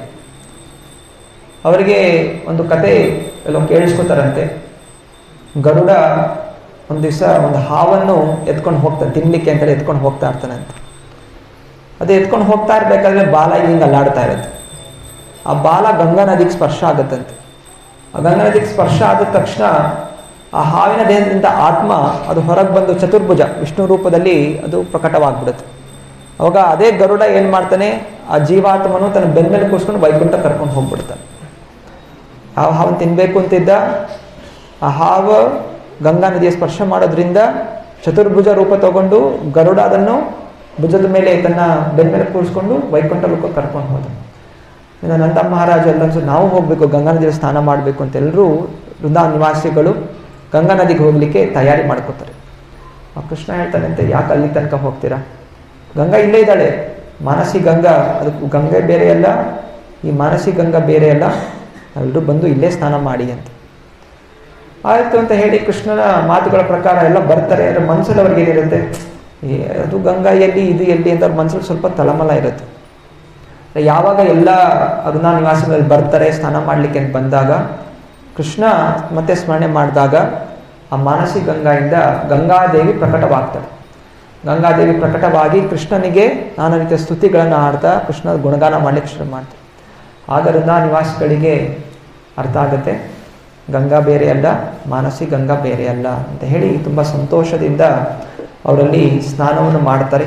[SPEAKER 1] ಅವರಿಗೆ ಒಂದು ಕತೆ ಎಲ್ಲೋ ಕೇಳಿಸ್ಕೊತಾರಂತೆ. ಗರುಡ ಒಂದು ದಿವಸ ಒಂದು ಹಾವನ್ನು ಎತ್ಕೊಂಡು ಹೋಗ್ತಾನೆ, ತಿನ್ಲಿಕ್ಕೆ ಅಂತೇಳಿ ಎತ್ಕೊಂಡು ಹೋಗ್ತಾ ಇರ್ತಾನೆ ಅಂತ. ಅದು ಎತ್ಕೊಂಡು ಹೋಗ್ತಾ ಇರಬೇಕಾದ್ರೆ ಬಾಲ ಹಿಂಗೆ ಅಲ್ಲಾಡ್ತಾ ಇರುತ್ತೆ. ಆ ಬಾಲ ಗಂಗಾ ನದಿಗೆ ಸ್ಪರ್ಶ ಆಗುತ್ತಂತೆ. ಆ ಗಂಗಾ ನದಿಗೆ ಸ್ಪರ್ಶ ಆದ ತಕ್ಷಣ ಆ ಹಾವಿನ ದೇಹದಿಂದ ಆತ್ಮ ಅದು ಹೊರಗೆ ಬಂದು ಚತುರ್ಭುಜ ವಿಷ್ಣು ರೂಪದಲ್ಲಿ ಅದು ಪ್ರಕಟವಾಗ್ಬಿಡುತ್ತೆ. ಅವಾಗ ಅದೇ ಗರುಡ ಏನು ಮಾಡ್ತಾನೆ, ಆ ಜೀವಾತ್ಮನು ತನ್ನ ಬೆನ್ನ ಮೇಲೆ ಕೂರಿಸ್ಕೊಂಡು ವೈಕುಂಠ ಕರ್ಕೊಂಡು ಹೋಗ್ಬಿಡ್ತಾನೆ. ಆ ಹಾವನ್ನು ತಿನ್ನಬೇಕು ಅಂತಿದ್ದ, ಆ ಹಾವು ಗಂಗಾ ನದಿಯ ಸ್ಪರ್ಶ ಮಾಡೋದ್ರಿಂದ ಚತುರ್ಭುಜ ರೂಪ ತಗೊಂಡು ಗರುಡ ಅದನ್ನು ಭುಜದ ಮೇಲೆ ತನ್ನ ಬೆನ್ನ ಮೇಲೆ ಕೂರಿಸ್ಕೊಂಡು ವೈಕುಂಠ ಲೋಕ ಕರ್ಕೊಂಡು ಹೋದ. ಇನ್ನು ನಂದ ಮಹಾರಾಜ ಎಲ್ಲ ನಾವು ಹೋಗಬೇಕು, ಗಂಗಾ ನದಿಯಲ್ಲಿ ಸ್ನಾನ ಮಾಡಬೇಕು ಅಂತ ಎಲ್ಲರೂ ವೃಂದಾವನ ನಿವಾಸಿಗಳು ಗಂಗಾ ನದಿಗೆ ಹೋಗಲಿಕ್ಕೆ ತಯಾರಿ ಮಾಡ್ಕೋತಾರೆ. ಆ ಕೃಷ್ಣ ಹೇಳ್ತಾನೆ ಅಂತ, ಯಾಕೆ ಅಲ್ಲಿ ತನಕ ಹೋಗ್ತೀರಾ, ಗಂಗಾ ಇಲ್ಲೇ ಇದ್ದಾಳೆ, ಮಾನಸಿ ಗಂಗಾ, ಅದಕ್ಕೆ ಗಂಗೆ ಬೇರೆ ಅಲ್ಲ, ಈ ಮಾನಸಿ ಗಂಗಾ ಬೇರೆ ಅಲ್ಲ, ನಾವೆಲ್ಲರೂ ಬಂದು ಇಲ್ಲೇ ಸ್ನಾನ ಮಾಡಿ ಅಂತ. ಆಯಿತು ಅಂತ ಹೇಳಿ ಕೃಷ್ಣನ ಮಾತುಗಳ ಪ್ರಕಾರ ಎಲ್ಲ ಬರ್ತಾರೆ. ಅದರ ಮನಸ್ಸಲ್ಲಿ ಅವ್ರಿಗೆ ಏನಿರುತ್ತೆ, ಅದು ಗಂಗಾ ಎಲ್ಲಿ ಇದು ಎಲ್ಲಿ ಅಂತ ಅವ್ರ ಮನಸ್ಸಲ್ಲಿ ಸ್ವಲ್ಪ ತಳಮಲ ಇರುತ್ತೆ. ಯಾವಾಗ ಎಲ್ಲ ಅರುಣಾ ನಿವಾಸಿಗಳಲ್ಲಿ ಬರ್ತಾರೆ ಸ್ನಾನ ಮಾಡಲಿಕ್ಕೆ ಅಂತ ಬಂದಾಗ ಕೃಷ್ಣ ಮತ್ತೆ ಸ್ಮರಣೆ ಮಾಡಿದಾಗ ಆ ಮಾನಸಿ ಗಂಗಾಯಿಂದ ಗಂಗಾದೇವಿ ಪ್ರಕಟವಾಗ್ತಾಳೆ. ಗಂಗಾದೇವಿ ಪ್ರಕಟವಾಗಿ ಕೃಷ್ಣನಿಗೆ ನಾನಾ ರೀತಿಯ ಸ್ತುತಿಗಳನ್ನು ಆಡ್ತಾ ಕೃಷ್ಣ ಗುಣಗಾನ ಮಾಡಲಿಕ್ಕೆ ಶುರು ಮಾಡ್ತಾರೆ. ಆಗ ಅರುಣಾ ನಿವಾಸಿಗಳಿಗೆ ಅರ್ಥ ಆಗುತ್ತೆ, ಗಂಗಾ ಬೇರೆ ಅಲ್ಲ, ಮಾನಸಿ ಗಂಗಾ ಬೇರೆ ಅಲ್ಲ ಅಂತ ಹೇಳಿ ತುಂಬ ಸಂತೋಷದಿಂದ ಅವರಲ್ಲಿ ಸ್ನಾನವನ್ನು ಮಾಡ್ತಾರೆ.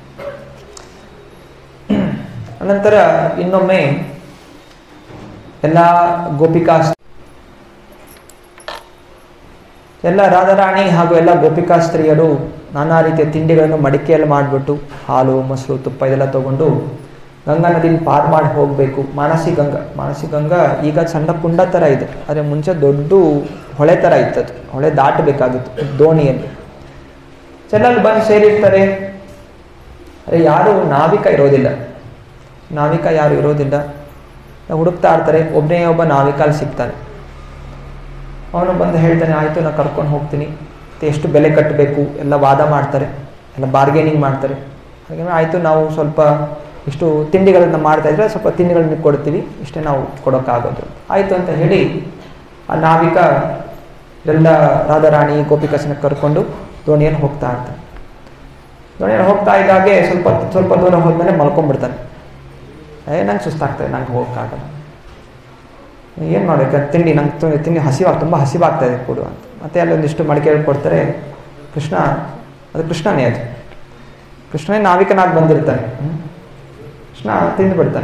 [SPEAKER 1] ಅನಂತರ ಇನ್ನೊಮ್ಮೆ ಎಲ್ಲ ಗೋಪಿಕಾ ಎಲ್ಲ ರಾಧಾರಾಣಿ ಹಾಗೂ ಎಲ್ಲ ಗೋಪಿಕಾ ಸ್ತ್ರೀಯರು ನಾನಾ ರೀತಿಯ ತಿಂಡಿಗಳನ್ನು ಮಡಿಕೆಯಲ್ಲಿ ಮಾಡಿಬಿಟ್ಟು ಹಾಲು ಮೊಸರು ತುಪ್ಪ ಇದೆಲ್ಲ ತಗೊಂಡು ಗಂಗಾ ನದಿನ ಪಾರು ಮಾಡಿ ಹೋಗಬೇಕು. ಮಾನಸಿ ಗಂಗಾ ಮಾನಸಿ ಗಂಗಾ ಈಗ ಸಣ್ಣ ಕುಂಡ ಥರ ಇದೆ, ಆದರೆ ಮುಂಚೆ ದೊಡ್ಡ ಹೊಳೆ ಥರ ಇತ್ತದು, ಹೊಳೆ ದಾಟಬೇಕಾಗಿತ್ತು ದೋಣಿಯಲ್ಲಿ. ಚೆಲ್ಲಲ್ಲಿ ಬಂದು ಸೇರಿರ್ತಾರೆ. ಅರೆ ಯಾರು ನಾವಿಕ ಇರೋದಿಲ್ಲ, ನಾವಿಕ ಯಾರು ಇರೋದಿಲ್ಲ. ಹುಡುಕ್ತಾ ಇರ್ತಾರೆ. ಒಬ್ಬನೇ ಒಬ್ಬ ನಾವಿಕಲ್ಲಿ ಸಿಗ್ತಾನೆ. ಅವನು ಬಂದು ಹೇಳ್ತಾನೆ, ಆಯಿತು ನಾನು ಕರ್ಕೊಂಡು ಹೋಗ್ತೀನಿ, ಎಷ್ಟು ಬೆಲೆ ಕಟ್ಟಬೇಕು ಎಲ್ಲ ವಾದ ಮಾಡ್ತಾರೆ, ಎಲ್ಲ ಬಾರ್ಗೇನಿಂಗ್ ಮಾಡ್ತಾರೆ. ಹಾಗೆ ಆಯಿತು ನಾವು ಸ್ವಲ್ಪ ಇಷ್ಟು ತಿಂಡಿಗಳನ್ನು ಮಾಡ್ತಾಯಿದ್ರೆ ಸ್ವಲ್ಪ ತಿಂಡಿಗಳನ್ನ ಕೊಡ್ತೀವಿ, ಇಷ್ಟೇ ನಾವು ಕೊಡೋಕ್ಕಾಗೋದು. ಆಯಿತು ಅಂತ ಹೇಳಿ ಆ ನಾವಿಕ ಎಲ್ಲ ರಾಧಾರಾಣಿ ಗೋಪಿಕಾಸನ ಕರ್ಕೊಂಡು ದೋಣಿಯಲ್ಲಿ ಹೋಗ್ತಾ ಇರ್ತಾನೆ. ದೋಣಿಯಲ್ಲಿ ಹೋಗ್ತಾ ಇದ್ದಾಗೆ ಸ್ವಲ್ಪ ಸ್ವಲ್ಪ ದೂರ ಹೋದ್ಮೇಲೆ ಮಲ್ಕೊಂಡ್ಬಿಡ್ತಾನೆ. ಏ ನಂಗೆ ಸುಸ್ತಾಗ್ತದೆ, ನಂಗೆ ಹೋಗೋಕ್ಕಾಗಲ್ಲ, ಏನು ಮಾಡಬೇಕು, ತಿಂಡಿ ನಂಗೆ ತಿಂಡಿ ಹಸಿವಾಗ ತುಂಬ ಹಸಿವಾಗ್ತಾಯಿದೆ ಕೊಡು ಅಂತ. ಮತ್ತೆ ಅಲ್ಲಿ ಒಂದಿಷ್ಟು ಮಡಿಕೆ ಕೊಡ್ತಾರೆ. ಕೃಷ್ಣ ಅದು ಕೃಷ್ಣನೇ, ಅದು ಕೃಷ್ಣನೇ ನಾವಿಕನಾಗಿ ಬಂದಿರ್ತಾನೆ. ಕೃಷ್ಣ ತಿಂದು ಬಿಡ್ತಾನೆ.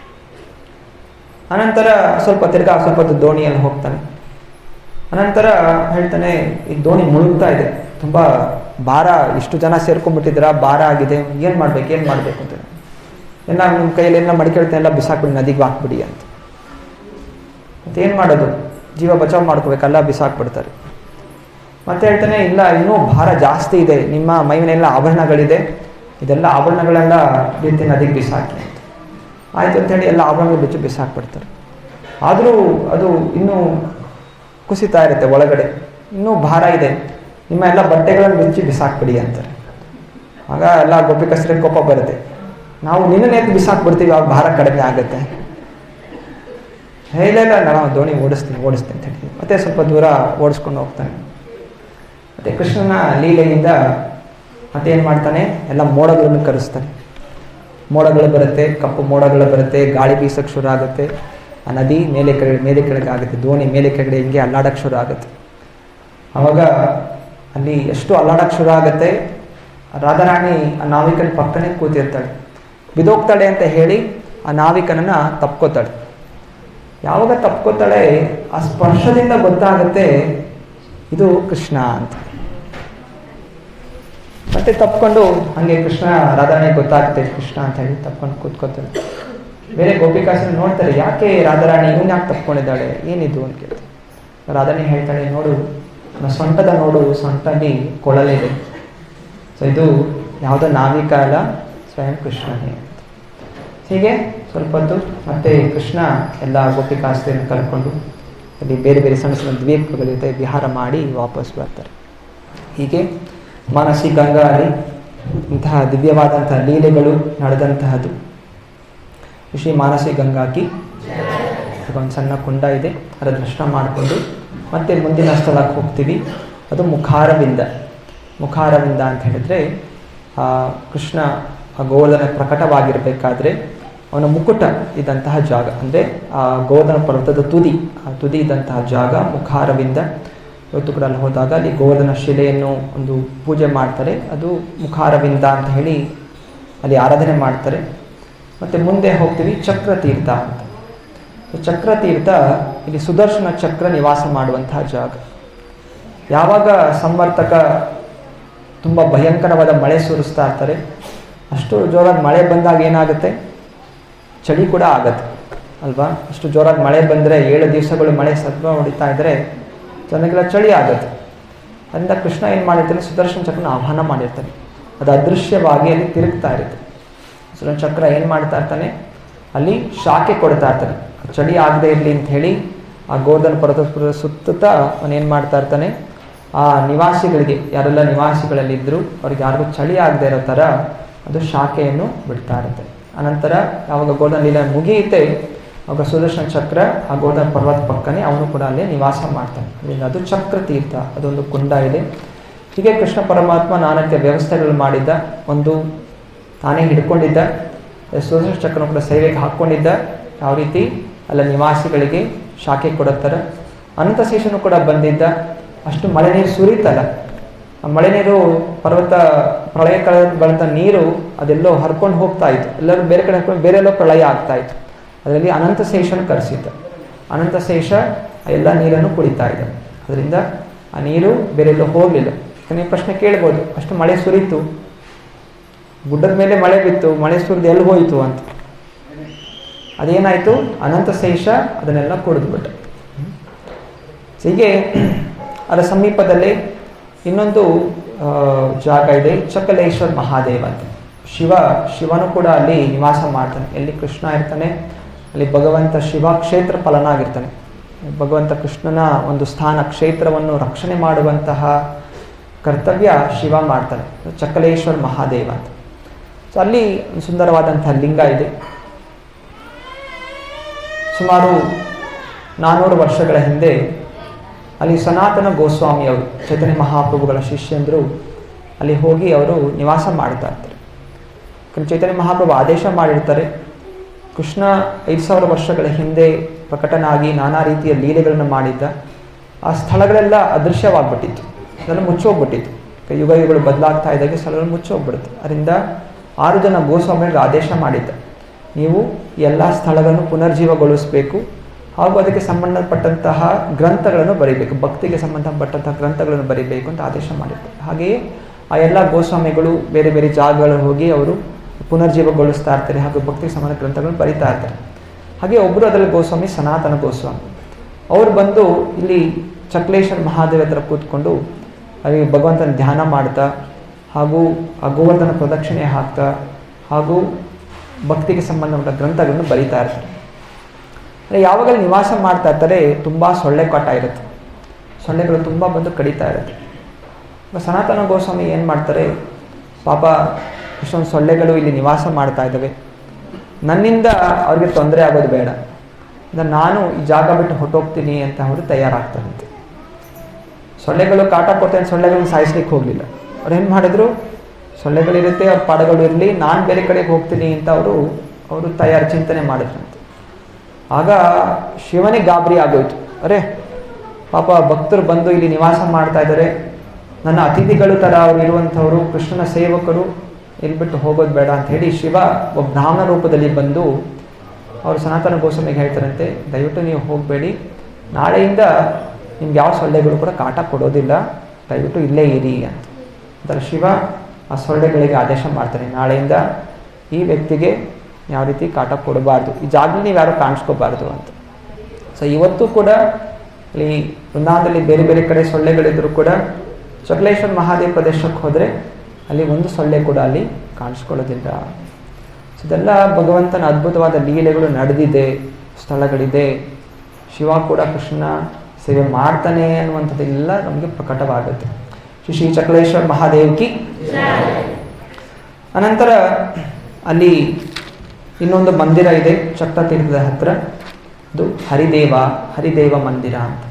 [SPEAKER 1] ಅನಂತರ ಸ್ವಲ್ಪ ತಿರ್ಗಾ ಸ್ವಲ್ಪ ಹೊತ್ತು ದೋಣಿಯಲ್ಲಿ ಹೋಗ್ತಾನೆ. ಅನಂತರ ಹೇಳ್ತಾನೆ, ಈ ದೋಣಿ ಮುಳುಗ್ತಾ ಇದೆ, ತುಂಬ ಭಾರ, ಇಷ್ಟು ಜನ ಸೇರ್ಕೊಂಡ್ಬಿಟ್ಟಿದ್ದೀರ, ಭಾರ ಆಗಿದೆ, ಏನು ಮಾಡ್ಬೇಕು ಏನು ಮಾಡಬೇಕು ಅಂತ. ಎಲ್ಲ ನಿಮ್ಮ ಕೈಯಲ್ಲಿ ಎಲ್ಲ ಮಡಿಕೆ ಎಲ್ಲ ಬಿಸಾಕ್ಬಿಡಿ, ನದಿಗೆ ಹಾಕ್ಬಿಡಿ ಅಂತ. ಮತ್ತೇನು ಮಾಡೋದು, ಜೀವ ಬಚಾವ್ ಮಾಡ್ಕೋಬೇಕಲ್ಲ, ಬಿಸಾಕ್ಬಿಡ್ತಾರೆ. ಮತ್ತೆ ಹೇಳ್ತಾನೆ, ಇಲ್ಲ ಇನ್ನೂ ಭಾರ ಜಾಸ್ತಿ ಇದೆ, ನಿಮ್ಮ ಮೈಮೇಲೆಲ್ಲ ಆಭರಣಗಳಿದೆ, ಇದೆಲ್ಲ ಆಭರಣಗಳೆಲ್ಲ ರೀತಿ ನದಿಗೆ ಬಿಸಾಕಿ ಅಂತ. ಆಯಿತು ಅಂತೇಳಿ ಎಲ್ಲ ಆಭರಣಗಳು ಬಿಚ್ಚು ಬಿಸಾಕ್ಬಿಡ್ತಾರೆ. ಆದರೂ ಅದು ಇನ್ನೂ ಕುಸಿತಾ ಇರುತ್ತೆ ಒಳಗಡೆ, ಇನ್ನೂ ಭಾರ ಇದೆ, ನಿಮ್ಮ ಎಲ್ಲ ಬಟ್ಟೆಗಳನ್ನು ಬಿಚ್ಚಿ ಬಿಸಾಕ್ಬಿಡಿ ಅಂತಾರೆ. ಆಗ ಎಲ್ಲ ಗೋಪಿಕಸ್ತ್ರೀಗೆ ಕೋಪ ಬರುತ್ತೆ, ನಾವು ನಿನ್ನನ್ನು ಎತ್ತು ಬಿಸಾಕ್ಬಿಡ್ತೀವಿ, ಆ ಭಾರ ಕಡಿಮೆ ಆಗುತ್ತೆ. ಹೇಳಿಲ್ಲ ನಾವು ದೋಣಿ ಓಡಿಸ್ತೀನಿ ಓಡಿಸ್ತೀನಿ ಅಂತ ಹೇಳಿ ಮತ್ತೆ ಸ್ವಲ್ಪ ದೂರ ಓಡಿಸ್ಕೊಂಡು ಹೋಗ್ತಾನೆ. ಮತ್ತು ಕೃಷ್ಣನ ಲೀಲೆಯಿಂದ ಮತ್ತೇನು ಮಾಡ್ತಾನೆ, ಎಲ್ಲ ಮೋಡಗಳನ್ನು ಕರೆಸ್ತಾನೆ. ಮೋಡಗಳು ಬರುತ್ತೆ, ಕಪ್ಪು ಮೋಡಗಳು ಬರುತ್ತೆ, ಗಾಳಿ ಬೀಸಕ್ಕೆ ಶುರು ಆಗುತ್ತೆ, ಆ ನದಿ ಮೇಲೆ ಕೆಳಗೆ ಮೇಲೆ ಕೆಳಗೆ ಆಗುತ್ತೆ, ದೋಣಿ ಮೇಲೆ ಕೆಳಗಡೆ ಹಿಂಗೆ ಅಲ್ಲಾಡಕ್ಕೆ ಶುರು ಆಗುತ್ತೆ. ಆವಾಗ ಅಲ್ಲಿ ಎಷ್ಟು ಅಲ್ಲಾಡಕ್ಕೆ ಶುರು ಆಗುತ್ತೆ. ರಾಧಾರಾಣಿ ಆ ನಾವಿಕನ ಪಕ್ಕನೇ ಕೂತಿರ್ತಾಳೆ. ಬಿದೋಗ್ತಾಳೆ ಅಂತ ಹೇಳಿ ಆ ನಾವಿಕನನ್ನು ತಪ್ಕೋತಾಳೆ. ಯಾವಾಗ ತಪ್ಕೋತಾಳೆ, ಆ ಸ್ಪರ್ಶದಿಂದ ಗೊತ್ತಾಗುತ್ತೆ ಇದು ಕೃಷ್ಣ ಅಂತ. ಮತ್ತೆ ತಪ್ಕೊಂಡು ಹಾಗೆ ಕೃಷ್ಣ ರಾಧಾರಾಣಿಗೆ ಗೊತ್ತಾಗುತ್ತೆ ಕೃಷ್ಣ ಅಂತ ಹೇಳಿ ತಪ್ಕೊಂಡು ಕೂತ್ಕೋತಾಳೆ. ಬೇರೆ ಗೋಪಿಕಾಸನ ನೋಡ್ತಾರೆ, ಯಾಕೆ ರಾಧಾರಾಣಿ ಇವನ್ನ ಯಾಕೆ ತಪ್ಕೊಂಡಿದ್ದಾಳೆ, ಏನಿದು ಅಂತ ಕೇಳ್ತಾರೆ. ರಾಧಾರಾಣಿ ಹೇಳ್ತಾಳೆ, ನೋಡು ನನ್ನ ಸೊಂಟದ ನೋಡು, ಸೊಂಟಲ್ಲಿ ಕೊಳಲಿದೆ, ಸೊ ಇದು ಯಾವುದೋ ನಾವಿಕ ಅಲ್ಲ, ಸ್ವಯಂ ಕೃಷ್ಣನೇ ಅಂತ. ಹೀಗೆ ಸ್ವಲ್ಪ ಹೊತ್ತು ಮತ್ತೆ ಕೃಷ್ಣ ಎಲ್ಲ ಗೋಪಿಕಾಸ್ತ್ರೀಯನ್ನು ಕರ್ಕೊಂಡು ಅಲ್ಲಿ ಬೇರೆ ಬೇರೆ ಸಣ್ಣ ಸಣ್ಣ ದ್ವೀಪಗಳಿರುತ್ತೆ, ವಿಹಾರ ಮಾಡಿ ವಾಪಸ್ ಬರ್ತಾರೆ. ಹೀಗೆ ಮಾನಸಿ ಗಂಗಾ ಅಲ್ಲಿ ಇಂತಹ ದಿವ್ಯವಾದಂತಹ ಲೀಲೆಗಳು ನಡೆದಂತಹದ್ದು. ಶ್ರೀ ಮಾನಸಿ ಗಂಗಾಕಿ ಒಂದು ಸಣ್ಣ ಕುಂಡ ಇದೆ, ಅದರ ದರ್ಶನ ಮಾಡಿಕೊಂಡು ಮತ್ತೆ ಮುಂದಿನ ಸ್ಥಳಕ್ಕೆ ಹೋಗ್ತೀವಿ. ಅದು ಮುಖಾರವಿಂದ. ಮುಖಾರವಿಂದ ಅಂತ ಹೇಳಿದ್ರೆ ಆ ಕೃಷ್ಣ ಆ ಗೋವರ್ಧನ ಪ್ರಕಟವಾಗಿರಬೇಕಾದ್ರೆ ಅವನ ಮುಕುಟ ಇದ್ದಂತಹ ಜಾಗ, ಅಂದರೆ ಆ ಗೋವರ್ಧನ ಪರ್ವತದ ತುದಿ, ಆ ತುದಿ ಇದ್ದಂತಹ ಜಾಗ ಮುಖಾರವಿಂದ. ಇವತ್ತು ಕೂಡ ಅಲ್ಲಿ ಹೋದಾಗ ಅಲ್ಲಿ ಗೋವರ್ಧನ ಶಿಲೆಯನ್ನು ಒಂದು ಪೂಜೆ ಮಾಡ್ತಾರೆ, ಅದು ಮುಖಾರವಿಂದ ಅಂತ ಹೇಳಿ ಅಲ್ಲಿ ಆರಾಧನೆ ಮಾಡ್ತಾರೆ. ಮತ್ತು ಮುಂದೆ ಹೋಗ್ತೀವಿ ಚಕ್ರತೀರ್ಥ ಅಂತ. ಚಕ್ರತೀರ್ಥ ಇಲ್ಲಿ ಸುದರ್ಶನ ಚಕ್ರ ನಿವಾಸ ಮಾಡುವಂತಹ ಜಾಗ. ಯಾವಾಗ ಸಂವರ್ತಕ ತುಂಬ ಭಯಂಕರವಾದ ಮಳೆ ಸುರಿಸ್ತಾ ಇರ್ತಾರೆ, ಅಷ್ಟು ಜೋರಾದ ಮಳೆ ಬಂದಾಗ ಏನಾಗುತ್ತೆ, ಚಳಿ ಕೂಡ ಆಗತ್ತೆ ಅಲ್ವಾ. ಅಷ್ಟು ಜೋರಾದ ಮಳೆ ಬಂದರೆ ಏಳು ದಿವಸಗಳು ಮಳೆ ಸತ್ವ ಹೊಡಿತಾ ಇದ್ದರೆ ಜನಗೆಲ್ಲ ಚಳಿ ಆಗುತ್ತೆ. ಅದರಿಂದ ಕೃಷ್ಣ ಏನು ಮಾಡಿರ್ತಾನೆ, ಸುದರ್ಶನ ಚಕ್ರನ ಆಹ್ವಾನ ಮಾಡಿರ್ತಾನೆ. ಅದು ಅದೃಶ್ಯವಾಗಿ ಅಲ್ಲಿ ತಿರುಗ್ತಾ ಇರುತ್ತೆ. ಸುದರ್ಶನ ಚಕ್ರ ಏನು ಮಾಡ್ತಾ ಇರ್ತಾನೆ, ಅಲ್ಲಿ ಶಾಖೆ ಕೊಡ್ತಾ ಇರ್ತಾನೆ, ಚಳಿ ಆಗದೆ ಇರಲಿ ಅಂತ ಹೇಳಿ ಆ ಗೋರ್ಧನ ಪರ್ವತ ಸುತ್ತುತ್ತಾ ಅವನು ಏನು ಮಾಡ್ತಾ ಇರ್ತಾನೆ, ಆ ನಿವಾಸಿಗಳಿಗೆ, ಯಾರೆಲ್ಲ ನಿವಾಸಿಗಳಲ್ಲಿದ್ದರು ಅವ್ರಿಗೆ ಯಾರಿಗೂ ಚಳಿ ಆಗದೆ ಇರೋ ಥರ ಅದು ಶಾಖೆಯನ್ನು ಬಿಡ್ತಾ ಇರುತ್ತೆ. ಅನಂತರ ಯಾವಾಗ ಗೋರ್ಧನ ಲೀಲೆ ಮುಗಿಯುತ್ತೆ, ಆವಾಗ ಸುದರ್ಶನ ಚಕ್ರ ಆ ಗೋರ್ಧನ ಪರ್ವತ ಪಕ್ಕನೇ ಅವನು ಕೂಡ ಅಲ್ಲಿ ನಿವಾಸ ಮಾಡ್ತಾನೆ. ಅದರಿಂದ ಅದು ಚಕ್ರತೀರ್ಥ, ಅದೊಂದು ಕುಂಡ ಇದೆ. ಹೀಗೆ ಕೃಷ್ಣ ಪರಮಾತ್ಮ ನಾನಂತೆ ವ್ಯವಸ್ಥೆಗಳು ಮಾಡಿದ್ದ. ಒಂದು ತಾನೇ ಹಿಡ್ಕೊಂಡಿದ್ದ, ಸುದರ್ಶನ ಚಕ್ರನ ಕೂಡ ಸೇವೆಗೆ ಹಾಕ್ಕೊಂಡಿದ್ದ. ಯಾವ ರೀತಿ ಅಲ್ಲ ನಿವಾಸಿಗಳಿಗೆ ಶಾಖೆ ಕೊಡುತ್ತಾರೆ. ಅನಂತಶೇಷನು ಕೂಡ ಬಂದಿದ್ದ. ಅಷ್ಟು ಮಳೆ ನೀರು ಸುರಿತಲ್ಲ, ಆ ಮಳೆ ನೀರು ಪರ್ವತ ಪ್ರಳಯ ಕಾಲದಲ್ಲಿ ಬಂದ ನೀರು ಅದೆಲ್ಲೋ ಹರ್ಕೊಂಡು ಹೋಗ್ತಾ ಇತ್ತು. ಎಲ್ಲರೂ ಬೇರೆ ಕಡೆ ಹರ್ಕೊಂಡು ಬೇರೆಲ್ಲೋ ಪ್ರಳಯ ಆಗ್ತಾ ಇತ್ತು. ಅದರಲ್ಲಿ ಅನಂತಶೇಷನು ಕರೆಸಿದ್ದ. ಅನಂತಶೇಷ ಎಲ್ಲ ನೀರನ್ನು ಕುಡಿತಾ ಇದ್ದ. ಅದರಿಂದ ಆ ನೀರು ಬೇರೆಲ್ಲೋ ಹೋಗಲಿಲ್ಲ. ನೀವು ಪ್ರಶ್ನೆ ಕೇಳ್ಬೋದು, ಅಷ್ಟು ಮಳೆ ಸುರಿತು, ಗುಡ್ಡದ ಮೇಲೆ ಮಳೆ ಬಿತ್ತು, ಮಳೆ ಸುರಿದು ಎಲ್ಲಿ ಹೋಯಿತು ಅಂತ. ಅದೇನಾಯಿತು, ಅನಂತಶೇಷ ಅದನ್ನೆಲ್ಲ ಕುಡಿದ್ಬಿಟ್ಟ. ಹೀಗೆ ಅದರ ಸಮೀಪದಲ್ಲಿ ಇನ್ನೊಂದು ಜಾಗ ಇದೆ, ಚಕಲೇಶ್ವರ ಮಹಾದೇವ ಅಂತ. ಶಿವ ಶಿವನು ಕೂಡ ಅಲ್ಲಿ ನಿವಾಸ ಮಾಡ್ತಾನೆ. ಎಲ್ಲಿ ಕೃಷ್ಣ ಇರ್ತಾನೆ ಅಲ್ಲಿ ಭಗವಂತ ಶಿವ ಕ್ಷೇತ್ರ ಫಲನಾಗಿರ್ತಾನೆ. ಭಗವಂತ ಕೃಷ್ಣನ ಒಂದು ಸ್ಥಾನ, ಕ್ಷೇತ್ರವನ್ನು ರಕ್ಷಣೆ ಮಾಡುವಂತಹ ಕರ್ತವ್ಯ ಶಿವ ಮಾಡ್ತಾನೆ. ಚಕಲೇಶ್ವರ ಮಹಾದೇವ ಅಂತ. ಸೊ ಅಲ್ಲಿ ಸುಂದರವಾದಂತಹ ಲಿಂಗ ಇದೆ. ಸುಮಾರು ನಾನ್ನೂರು ವರ್ಷಗಳ ಹಿಂದೆ ಅಲ್ಲಿ ಸನಾತನ ಗೋಸ್ವಾಮಿಯವರು, ಚೈತನ್ಯ ಮಹಾಪ್ರಭುಗಳ ಶಿಷ್ಯಂದರು, ಅಲ್ಲಿ ಹೋಗಿ ಅವರು ನಿವಾಸ ಮಾಡ್ತಾ ಇರ್ತಾರೆ. ಚೈತನ್ಯ ಮಹಾಪ್ರಭು ಆದೇಶ ಮಾಡಿರ್ತಾರೆ, ಕೃಷ್ಣ ಐದು ಸಾವಿರ ವರ್ಷಗಳ ಹಿಂದೆ ಪ್ರಕಟನಾಗಿ ನಾನಾ ರೀತಿಯ ಲೀಲೆಗಳನ್ನು ಮಾಡಿದ್ದ. ಆ ಸ್ಥಳಗಳೆಲ್ಲ ಅದೃಶ್ಯವಾಗ್ಬಿಟ್ಟಿತ್ತು, ಅದೆಲ್ಲ ಮುಚ್ಚೋಗ್ಬಿಟ್ಟಿತ್ತು. ಯುಗ ಯುಗಗಳು ಬದಲಾಗ್ತಾ ಇದ್ದಾಗೆ ಸ್ಥಳಗಳು ಮುಚ್ಚೋಗ್ಬಿಡುತ್ತೆ. ಅದರಿಂದ ಆರು ಜನ ಗೋಸ್ವಾಮಿಗಳಿಗೆ ಆದೇಶ ಮಾಡಿದ್ದ, ನೀವು ಎಲ್ಲ ಸ್ಥಳಗಳನ್ನು ಪುನರ್ಜೀವಗೊಳಿಸಬೇಕು, ಹಾಗೂ ಅದಕ್ಕೆ ಸಂಬಂಧಪಟ್ಟಂತಹ ಗ್ರಂಥಗಳನ್ನು ಬರೀಬೇಕು, ಭಕ್ತಿಗೆ ಸಂಬಂಧಪಟ್ಟಂತಹ ಗ್ರಂಥಗಳನ್ನು ಬರೀಬೇಕು ಅಂತ ಆದೇಶ ಮಾಡಿರ್ತಾರೆ. ಹಾಗೆಯೇ ಆ ಎಲ್ಲ ಗೋಸ್ವಾಮಿಗಳು ಬೇರೆ ಬೇರೆ ಜಾಗಗಳು ಹೋಗಿ ಅವರು ಪುನರ್ಜೀವಗೊಳಿಸ್ತಾ ಇರ್ತಾರೆ, ಹಾಗೂ ಭಕ್ತಿಗೆ ಸಂಬಂಧ ಗ್ರಂಥಗಳನ್ನು ಬರೀತಾ ಇರ್ತಾರೆ. ಹಾಗೆ ಒಬ್ಬರು ಅದರಲ್ಲಿ ಗೋಸ್ವಾಮಿ ಸನಾತನ ಗೋಸ್ವಾಮಿ. ಅವರು ಬಂದು ಇಲ್ಲಿ ಚಕ್ಲೇಶ್ವರ ಮಹಾದೇವ ಹತ್ರ ಕೂತ್ಕೊಂಡು ಅಲ್ಲಿ ಭಗವಂತನ ಧ್ಯಾನ ಮಾಡ್ತಾ, ಹಾಗೂ ಆ ಗೋವರ್ಧನ ಪ್ರದಕ್ಷಿಣೆ ಹಾಕ್ತಾ, ಹಾಗೂ ಭಕ್ತಿಗೆ ಸಂಬಂಧಪಟ್ಟ ಗ್ರಂಥಗಳನ್ನು ಬರೀತಾ ಇರ್ತಾರೆ. ಯಾವಾಗಲೂ ನಿವಾಸ ಮಾಡ್ತಾ ಇರ್ತಾರೆ, ತುಂಬ ಸೊಳ್ಳೆ ಕಾಟ ಇರುತ್ತೆ, ಸೊಳ್ಳೆಗಳು ತುಂಬ ಬಂದು ಕಡಿತಾ ಇರುತ್ತೆ. ಸನಾತನ ಗೋಸ್ವಾಮಿ ಏನು ಮಾಡ್ತಾರೆ, ಪಾಪ ಇಷ್ಟೊಂದು ಸೊಳ್ಳೆಗಳು ಇಲ್ಲಿ ನಿವಾಸ ಮಾಡ್ತಾ ಇದ್ದಾವೆ, ನನ್ನಿಂದ ಅವ್ರಿಗೆ ತೊಂದರೆ ಆಗೋದು ಬೇಡ, ನಾನು ಈ ಜಾಗ ಬಿಟ್ಟು ಹೊಟ್ಟೋಗ್ತೀನಿ ಅಂತ ಅವರು ತಯಾರಾಗ್ತಾರಂತೆ. ಸೊಳ್ಳೆಗಳು ಕಾಟ ಕೊಡ್ತೇನೆ, ಸೊಳ್ಳೆಗಳನ್ನ ಸಾಯಿಸ್ಲಿಕ್ಕೆ ಹೋಗಲಿಲ್ಲ. ಅವ್ರು ಏನು ಮಾಡಿದ್ರು, ಸೊಳ್ಳೆಗಳಿರುತ್ತೆ, ಅವ್ರ ಪಾಡಗಳು ಇರಲಿ, ನಾನು ಬೇರೆ ಕಡೆಗೆ ಹೋಗ್ತೀನಿ ಅಂತ ಅವರು ಅವರು ತಯಾರು ಚಿಂತನೆ ಮಾಡಿದ್ರಂತೆ. ಆಗ ಶಿವನೇ ಗಾಬರಿ ಆಗೋಯ್ತು. ಅರೆ ಪಾಪ ಭಕ್ತರು ಬಂದು ಇಲ್ಲಿ ನಿವಾಸ ಮಾಡ್ತಾ ಇದ್ದಾರೆ, ನನ್ನ ಅತಿಥಿಗಳು ಥರ ಅವರು ಇರುವಂಥವರು, ಕೃಷ್ಣನ ಸೇವಕರು, ಇಲ್ಲಿ ಬಿಟ್ಟು ಹೋಗೋದು ಬೇಡ ಅಂತ ಹೇಳಿ ಶಿವ ಒಬ್ಬ ಬ್ರಾಹ್ಮಣ ರೂಪದಲ್ಲಿ ಬಂದು ಅವರು ಸನಾತನ ಗೋಸ್ವಾಮಿಗೆ ಹೇಳ್ತಾರಂತೆ, ದಯವಿಟ್ಟು ನೀವು ಹೋಗಬೇಡಿ, ನಾಳೆಯಿಂದ ನಿಮ್ಗೆ ಯಾವ ಸೊಳ್ಳೆಗಳು ಕೂಡ ಕಾಟ ಕೊಡೋದಿಲ್ಲ, ದಯವಿಟ್ಟು ಇಲ್ಲೇ ಇರಿ ಅಂತ. ಅದರ ಶಿವ ಆ ಸೊಳ್ಳೆಗಳಿಗೆ ಆದೇಶ ಮಾಡ್ತಾನೆ, ನಾಳೆಯಿಂದ ಈ ವ್ಯಕ್ತಿಗೆ ಯಾವ ರೀತಿ ಕಾಟ ಕೊಡಬಾರ್ದು, ಈ ಜಾಗದಲ್ಲಿ ನೀವು ಯಾರು ಕಾಣಿಸ್ಕೋಬಾರ್ದು ಅಂತ. ಸೊ ಇವತ್ತು ಕೂಡ ಇಲ್ಲಿ ವೃಂದಾವನದಲ್ಲಿ ಬೇರೆ ಬೇರೆ ಕಡೆ ಸೊಳ್ಳೆಗಳಿದ್ರು ಕೂಡ ಚಕ್ಲೇಶ್ವರ ಮಹಾದೇವ ಪ್ರದೇಶಕ್ಕೆ ಹೋದರೆ ಅಲ್ಲಿ ಒಂದು ಸೊಳ್ಳೆ ಕೂಡ ಅಲ್ಲಿ ಕಾಣಿಸ್ಕೊಳ್ಳೋದಿಲ್ಲ. ಸೊ ಇದೆಲ್ಲ ಭಗವಂತನ ಅದ್ಭುತವಾದ ಲೀಲೆಗಳು ನಡೆದಿದೆ, ಸ್ಥಳಗಳಿದೆ. ಶಿವ ಕೂಡ ಕೃಷ್ಣ ಸೇವೆ ಮಾಡ್ತಾನೆ ಅನ್ನುವಂಥದ್ದೆಲ್ಲ ನಮಗೆ ಪ್ರಕಟವಾಗುತ್ತೆ. ಶ್ರೀ ಶ್ರೀ ಚಕ್ಲೇಶ್ವರ ಮಹಾದೇವ್ಕಿ. ಅನಂತರ ಅಲ್ಲಿ ಇನ್ನೊಂದು ಮಂದಿರ ಇದೆ ಚಕ್ರತೀರ್ಥದ ಹತ್ರ, ಅದು ಹರಿದೇವ ಹರಿದೇವ ಮಂದಿರ ಅಂತ.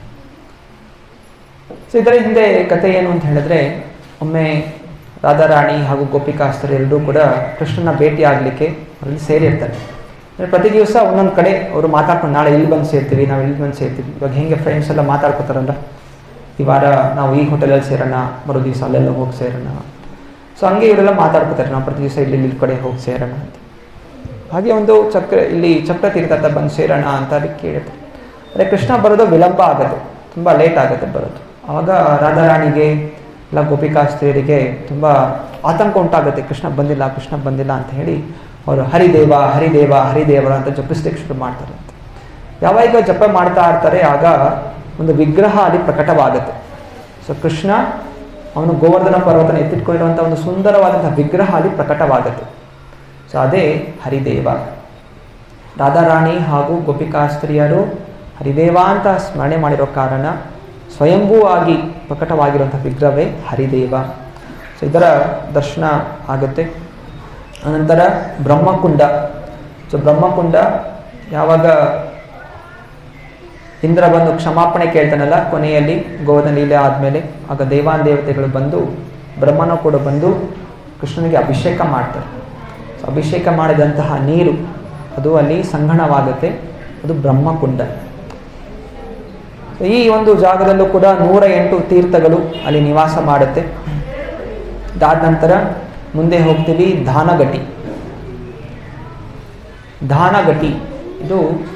[SPEAKER 1] ಸೊ ಇದರ ಹಿಂದೆ ಕಥೆ ಏನು ಅಂತ ಹೇಳಿದ್ರೆ, ಒಮ್ಮೆ ರಾಧಾರಾಣಿ ಹಾಗೂ ಗೋಪಿಕಾಸ್ತರು ಎರಡೂ ಕೂಡ ಕೃಷ್ಣನ ಭೇಟಿ ಆಗಲಿಕ್ಕೆ ಅವರಲ್ಲಿ ಸೇರಿರ್ತಾರೆ. ಅಂದರೆ ಪ್ರತಿ ದಿವಸ ಒಂದೊಂದು ಕಡೆ ಅವರು ಮಾತಾಡ್ಕೊಂಡು, ನಾಳೆ ಇಲ್ಲಿ ಬಂದು ಸೇರ್ತೀವಿ, ನಾವು ಇಲ್ಲಿ ಬಂದು ಸೇರ್ತೀವಿ. ಇವಾಗ ಹೆಂಗೆ ಫ್ರೆಂಡ್ಸ್ ಎಲ್ಲ ಮಾತಾಡ್ಕೋತಾರಲ್ಲ, ಈ ವಾರ ನಾವು ಈ ಹೋಟೆಲಲ್ಲಿ ಸೇರೋಣ, ಬರೋ ದಿವಸ ಅಲ್ಲೆಲ್ಲ ಹೋಗಿ ಸೇರೋಣ. ಸೊ ಹಂಗೆ ಇವರೆಲ್ಲ ಮಾತಾಡ್ಕೋತಾರೆ, ನಾವು ಪ್ರತಿ ದಿವಸ ಇಲ್ಲಿ ಇಲ್ಲಿ ಕಡೆ ಹೋಗಿ ಸೇರೋಣ ಅಂತ. ಹಾಗೆ ಒಂದು ಚಕ್ರ ಇಲ್ಲಿ ಚಕ್ರ ತೀರ್ಥ ಹತ್ರ ಬಂದು ಸೇರೋಣ ಅಂತ ಅದಕ್ಕೆ ಕೇಳುತ್ತೆ. ಅದೇ ಕೃಷ್ಣ ಬರೋದು ವಿಳಂಬ ಆಗುತ್ತೆ, ತುಂಬ ಲೇಟ್ ಆಗುತ್ತೆ ಬರೋದು. ಆವಾಗ ರಾಧಾರಾಣಿಗೆ ಇಲ್ಲ ಗೋಪಿಕಾಸ್ತ್ರೀಯರಿಗೆ ತುಂಬ ಆತಂಕ ಉಂಟಾಗುತ್ತೆ, ಕೃಷ್ಣ ಬಂದಿಲ್ಲ ಕೃಷ್ಣ ಬಂದಿಲ್ಲ ಅಂತ ಹೇಳಿ ಅವರು ಹರಿದೇವ ಹರಿದೇವ ಹರಿದೇವರ ಅಂತ ಜಪಿಸ್ಲಿಕ್ಕೆ ಶುರು ಮಾಡ್ತಾರೆ ಅಂತ. ಯಾವಾಗ ಜಪ ಮಾಡ್ತಾ ಇರ್ತಾರೆ ಆಗ ಒಂದು ವಿಗ್ರಹ ಅಲ್ಲಿ ಪ್ರಕಟವಾಗುತ್ತೆ. ಸೊ ಕೃಷ್ಣ ಅವನು ಗೋವರ್ಧನ ಪರ್ವತನ ಎತ್ತಿಟ್ಕೊಂಡಿರುವಂಥ ಒಂದು ಸುಂದರವಾದಂಥ ವಿಗ್ರಹ ಅಲ್ಲಿ ಪ್ರಕಟವಾಗುತ್ತೆ. ಸೊ ಅದೇ ಹರಿದೇವ. ರಾಧಾರಾಣಿ ಹಾಗೂ ಗೋಪಿಕಾಸ್ತ್ರೀಯರು ಹರಿದೇವ ಅಂತ ಸ್ಮರಣೆ ಮಾಡಿರೋ ಕಾರಣ ಸ್ವಯಂಭೂ ಆಗಿ ಪ್ರಕಟವಾಗಿರುವಂಥ ವಿಗ್ರಹವೇ ಹರಿದೇವ. ಸೊ ಇದರ ದರ್ಶನ ಆಗುತ್ತೆ. ಅನಂತರ ಬ್ರಹ್ಮಕುಂಡ. ಸೊ ಬ್ರಹ್ಮಕುಂಡ ಯಾವಾಗ ಇಂದ್ರ ಬಂದು ಕ್ಷಮಾಪಣೆ ಕೇಳ್ತಾನಲ್ಲ ಕೊನೆಯಲ್ಲಿ ಗೋವರ್ಧನ ಲೀಲೆ ಆದಮೇಲೆ, ಆಗ ದೇವಾನ್ ದೇವತೆಗಳು ಬಂದು ಬ್ರಹ್ಮನ ಕೂಡ ಬಂದು ಕೃಷ್ಣನಿಗೆ ಅಭಿಷೇಕ ಮಾಡ್ತಾರೆ. ಸೊ ಅಭಿಷೇಕ ಮಾಡಿದಂತಹ ನೀರು ಅದು ಅಲ್ಲಿ ಸಂಗ್ರಹವಾಗುತ್ತೆ, ಅದು ಬ್ರಹ್ಮಕುಂಡ. ಈ ಒಂದು ಜಾಗದಲ್ಲೂ ಕೂಡ ನೂರ ಎಂಟು ತೀರ್ಥಗಳು ಅಲ್ಲಿ ನಿವಾಸ ಮಾಡುತ್ತೆ. ಅದಾದ ನಂತರ ಮುಂದೆ ಹೋಗ್ತೀವಿ ಧಾನಗಟಿ. ಧಾನಗಟಿ ಇದು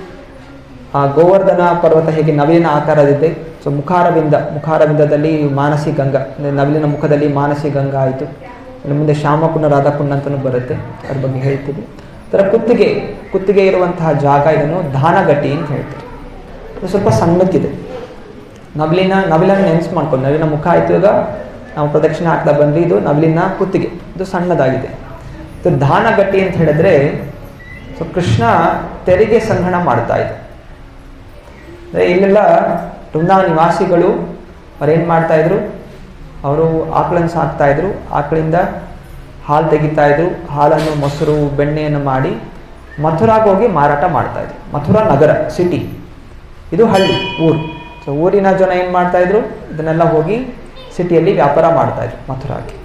[SPEAKER 1] ಆ ಗೋವರ್ಧನ ಪರ್ವತ ಹೇಗೆ ನವಿಲಿನ ಆಕಾರದಿದೆ. ಸೊ ಮುಖಾರವಿಂದ ಮುಖಾರವಿಂದದಲ್ಲಿ ಮಾನಸಿ ಗಂಗಾ, ನವಿಲಿನ ಮುಖದಲ್ಲಿ ಮಾನಸಿ ಗಂಗಾ ಆಯಿತು. ಇನ್ನು ಮುಂದೆ ಶ್ಯಾಮಕುಂಡ ರಾಧಾಕುಂಡ ಅಂತಲೂ ಬರುತ್ತೆ, ಅದ್ರ ಬಗ್ಗೆ ಹೇಳ್ತೀವಿ. ಅದರ ಕುತ್ತಿಗೆ ಕುತ್ತಿಗೆ ಇರುವಂತಹ ಜಾಗ ಇದನ್ನು ಧಾನಗಟ್ಟಿ ಅಂತ ಹೇಳ್ತಾರೆ. ಇದು ಸ್ವಲ್ಪ ಸಣ್ಣಕ್ಕಿದೆ. ನವಿಲಿನ ನವಿಲನ್ನು ನೆನೆಸ್ ಮಾಡ್ಕೊಂಡು ನವಿಲಿನ ಮುಖ ಆಯಿತು, ಈಗ ನಾವು ಪ್ರದಕ್ಷಿಣೆ ಹಾಕ್ತಾ ಬಂದ್ವಿ, ಇದು ನವಿಲಿನ ಕುತ್ತಿಗೆ, ಇದು ಸಣ್ಣದಾಗಿದೆ. ಇದು ಧಾನಗಟ್ಟಿ ಅಂತ ಹೇಳಿದ್ರೆ ಸೊ ಕೃಷ್ಣ ತೆರಿಗೆ ಸಂಗ್ರಹಣ ಮಾಡ್ತಾ ಇದೆ. ಅಂದರೆ ಇಲ್ಲೆಲ್ಲ ವೃಂದಾವನ ನಿವಾಸಿಗಳು ಅವ್ರೇನು ಮಾಡ್ತಾಯಿದ್ರು, ಅವರು ಆಕಳನ್ನು ಸಾಕ್ತಾಯಿದ್ರು, ಆಕಳಿಂದ ಹಾಲು ತೆಗಿತಾ ಇದ್ರು, ಹಾಲನ್ನು ಮೊಸರು ಬೆಣ್ಣೆಯನ್ನು ಮಾಡಿ ಮಥುರಾಗೆ ಹೋಗಿ ಮಾರಾಟ ಮಾಡ್ತಾಯಿದ್ರು. ಮಥುರಾ ನಗರ ಸಿಟಿ, ಇದು ಹಳ್ಳಿ ಊರು. ಸೊ ಊರಿನ ಜನ ಏನು ಮಾಡ್ತಾಯಿದ್ರು, ಇದನ್ನೆಲ್ಲ ಹೋಗಿ ಸಿಟಿಯಲ್ಲಿ ವ್ಯಾಪಾರ ಮಾಡ್ತಾಯಿದ್ರು ಮಥುರಾಗೆ.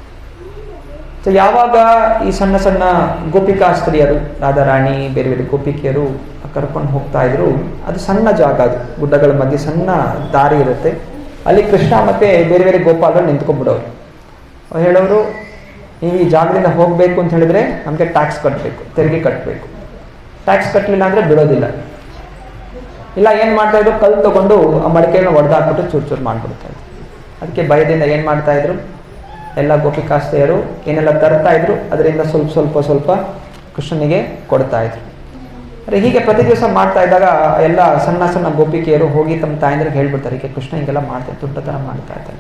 [SPEAKER 1] ಸೊ ಯಾವಾಗ ಈ ಸಣ್ಣ ಸಣ್ಣ ಗೋಪಿಕಾಸ್ತ್ರೀಯರು ರಾಧಾರಾಣಿ ಬೇರೆ ಬೇರೆ ಗೋಪಿಕೆಯರು ಕರ್ಕೊಂಡು ಹೋಗ್ತಾ ಇದ್ರು, ಅದು ಸಣ್ಣ ಜಾಗ, ಅದು ಗುಡ್ಡಗಳ ಮಧ್ಯೆ ಸಣ್ಣ ದಾರಿ ಇರುತ್ತೆ. ಅಲ್ಲಿ ಕೃಷ್ಣ ಮತ್ತು ಬೇರೆ ಬೇರೆ ಗೋಪಾಲರು ನಿಂತ್ಕೊಂಡ್ಬಿಡೋರು. ಅವ್ರು ಹೇಳೋರು, ನೀವು ಈ ಜಾಗದಿಂದ ಹೋಗಬೇಕು ಅಂತ ಹೇಳಿದ್ರೆ ನಮಗೆ ಟ್ಯಾಕ್ಸ್ ಕಟ್ಟಬೇಕು, ತೆರಿಗೆ ಕಟ್ಟಬೇಕು. ಟ್ಯಾಕ್ಸ್ ಕಟ್ಟಲಿಲ್ಲ ಅಂದರೆ ಬಿಡೋದಿಲ್ಲ. ಇಲ್ಲ ಏನು ಮಾಡ್ತಾಯಿದ್ರು, ಕಲ್ಲು ತೊಗೊಂಡು ಆ ಮಡಿಕೆಯನ್ನು ಹೊಡೆದಾಕ್ಬಿಟ್ಟು ಚೂರು ಚೂರು ಮಾಡಿಬಿಡ್ತಾಯಿದ್ರು. ಅದಕ್ಕೆ ಭಯದಿಂದ ಏನು ಮಾಡ್ತಾಯಿದ್ರು, ಎಲ್ಲ ಗೋಪಿಕಾಸ್ತ್ರೀಯರು ಏನೆಲ್ಲ ತರ್ತಾಯಿದ್ರು ಅದರಿಂದ ಸ್ವಲ್ಪ ಸ್ವಲ್ಪ ಸ್ವಲ್ಪ ಕೃಷ್ಣನಿಗೆ ಕೊಡ್ತಾಯಿದ್ರು. ಅಂದರೆ ಹೀಗೆ ಪ್ರತಿ ದಿವಸ ಮಾಡ್ತಾ ಇದ್ದಾಗ ಎಲ್ಲ ಸಣ್ಣ ಸಣ್ಣ ಗೋಪಿಕೆಯರು ಹೋಗಿ ತಮ್ಮ ತಾಯಂದ್ರಿಗೆ ಹೇಳ್ಬಿಡ್ತಾರೆ, ಈಗ ಕೃಷ್ಣ ಹಿಂಗೆಲ್ಲ ಮಾಡ್ತಾರೆ, ತುಂಟತನ ಮಾಡ್ತಾ ಇದ್ದಾನೆ.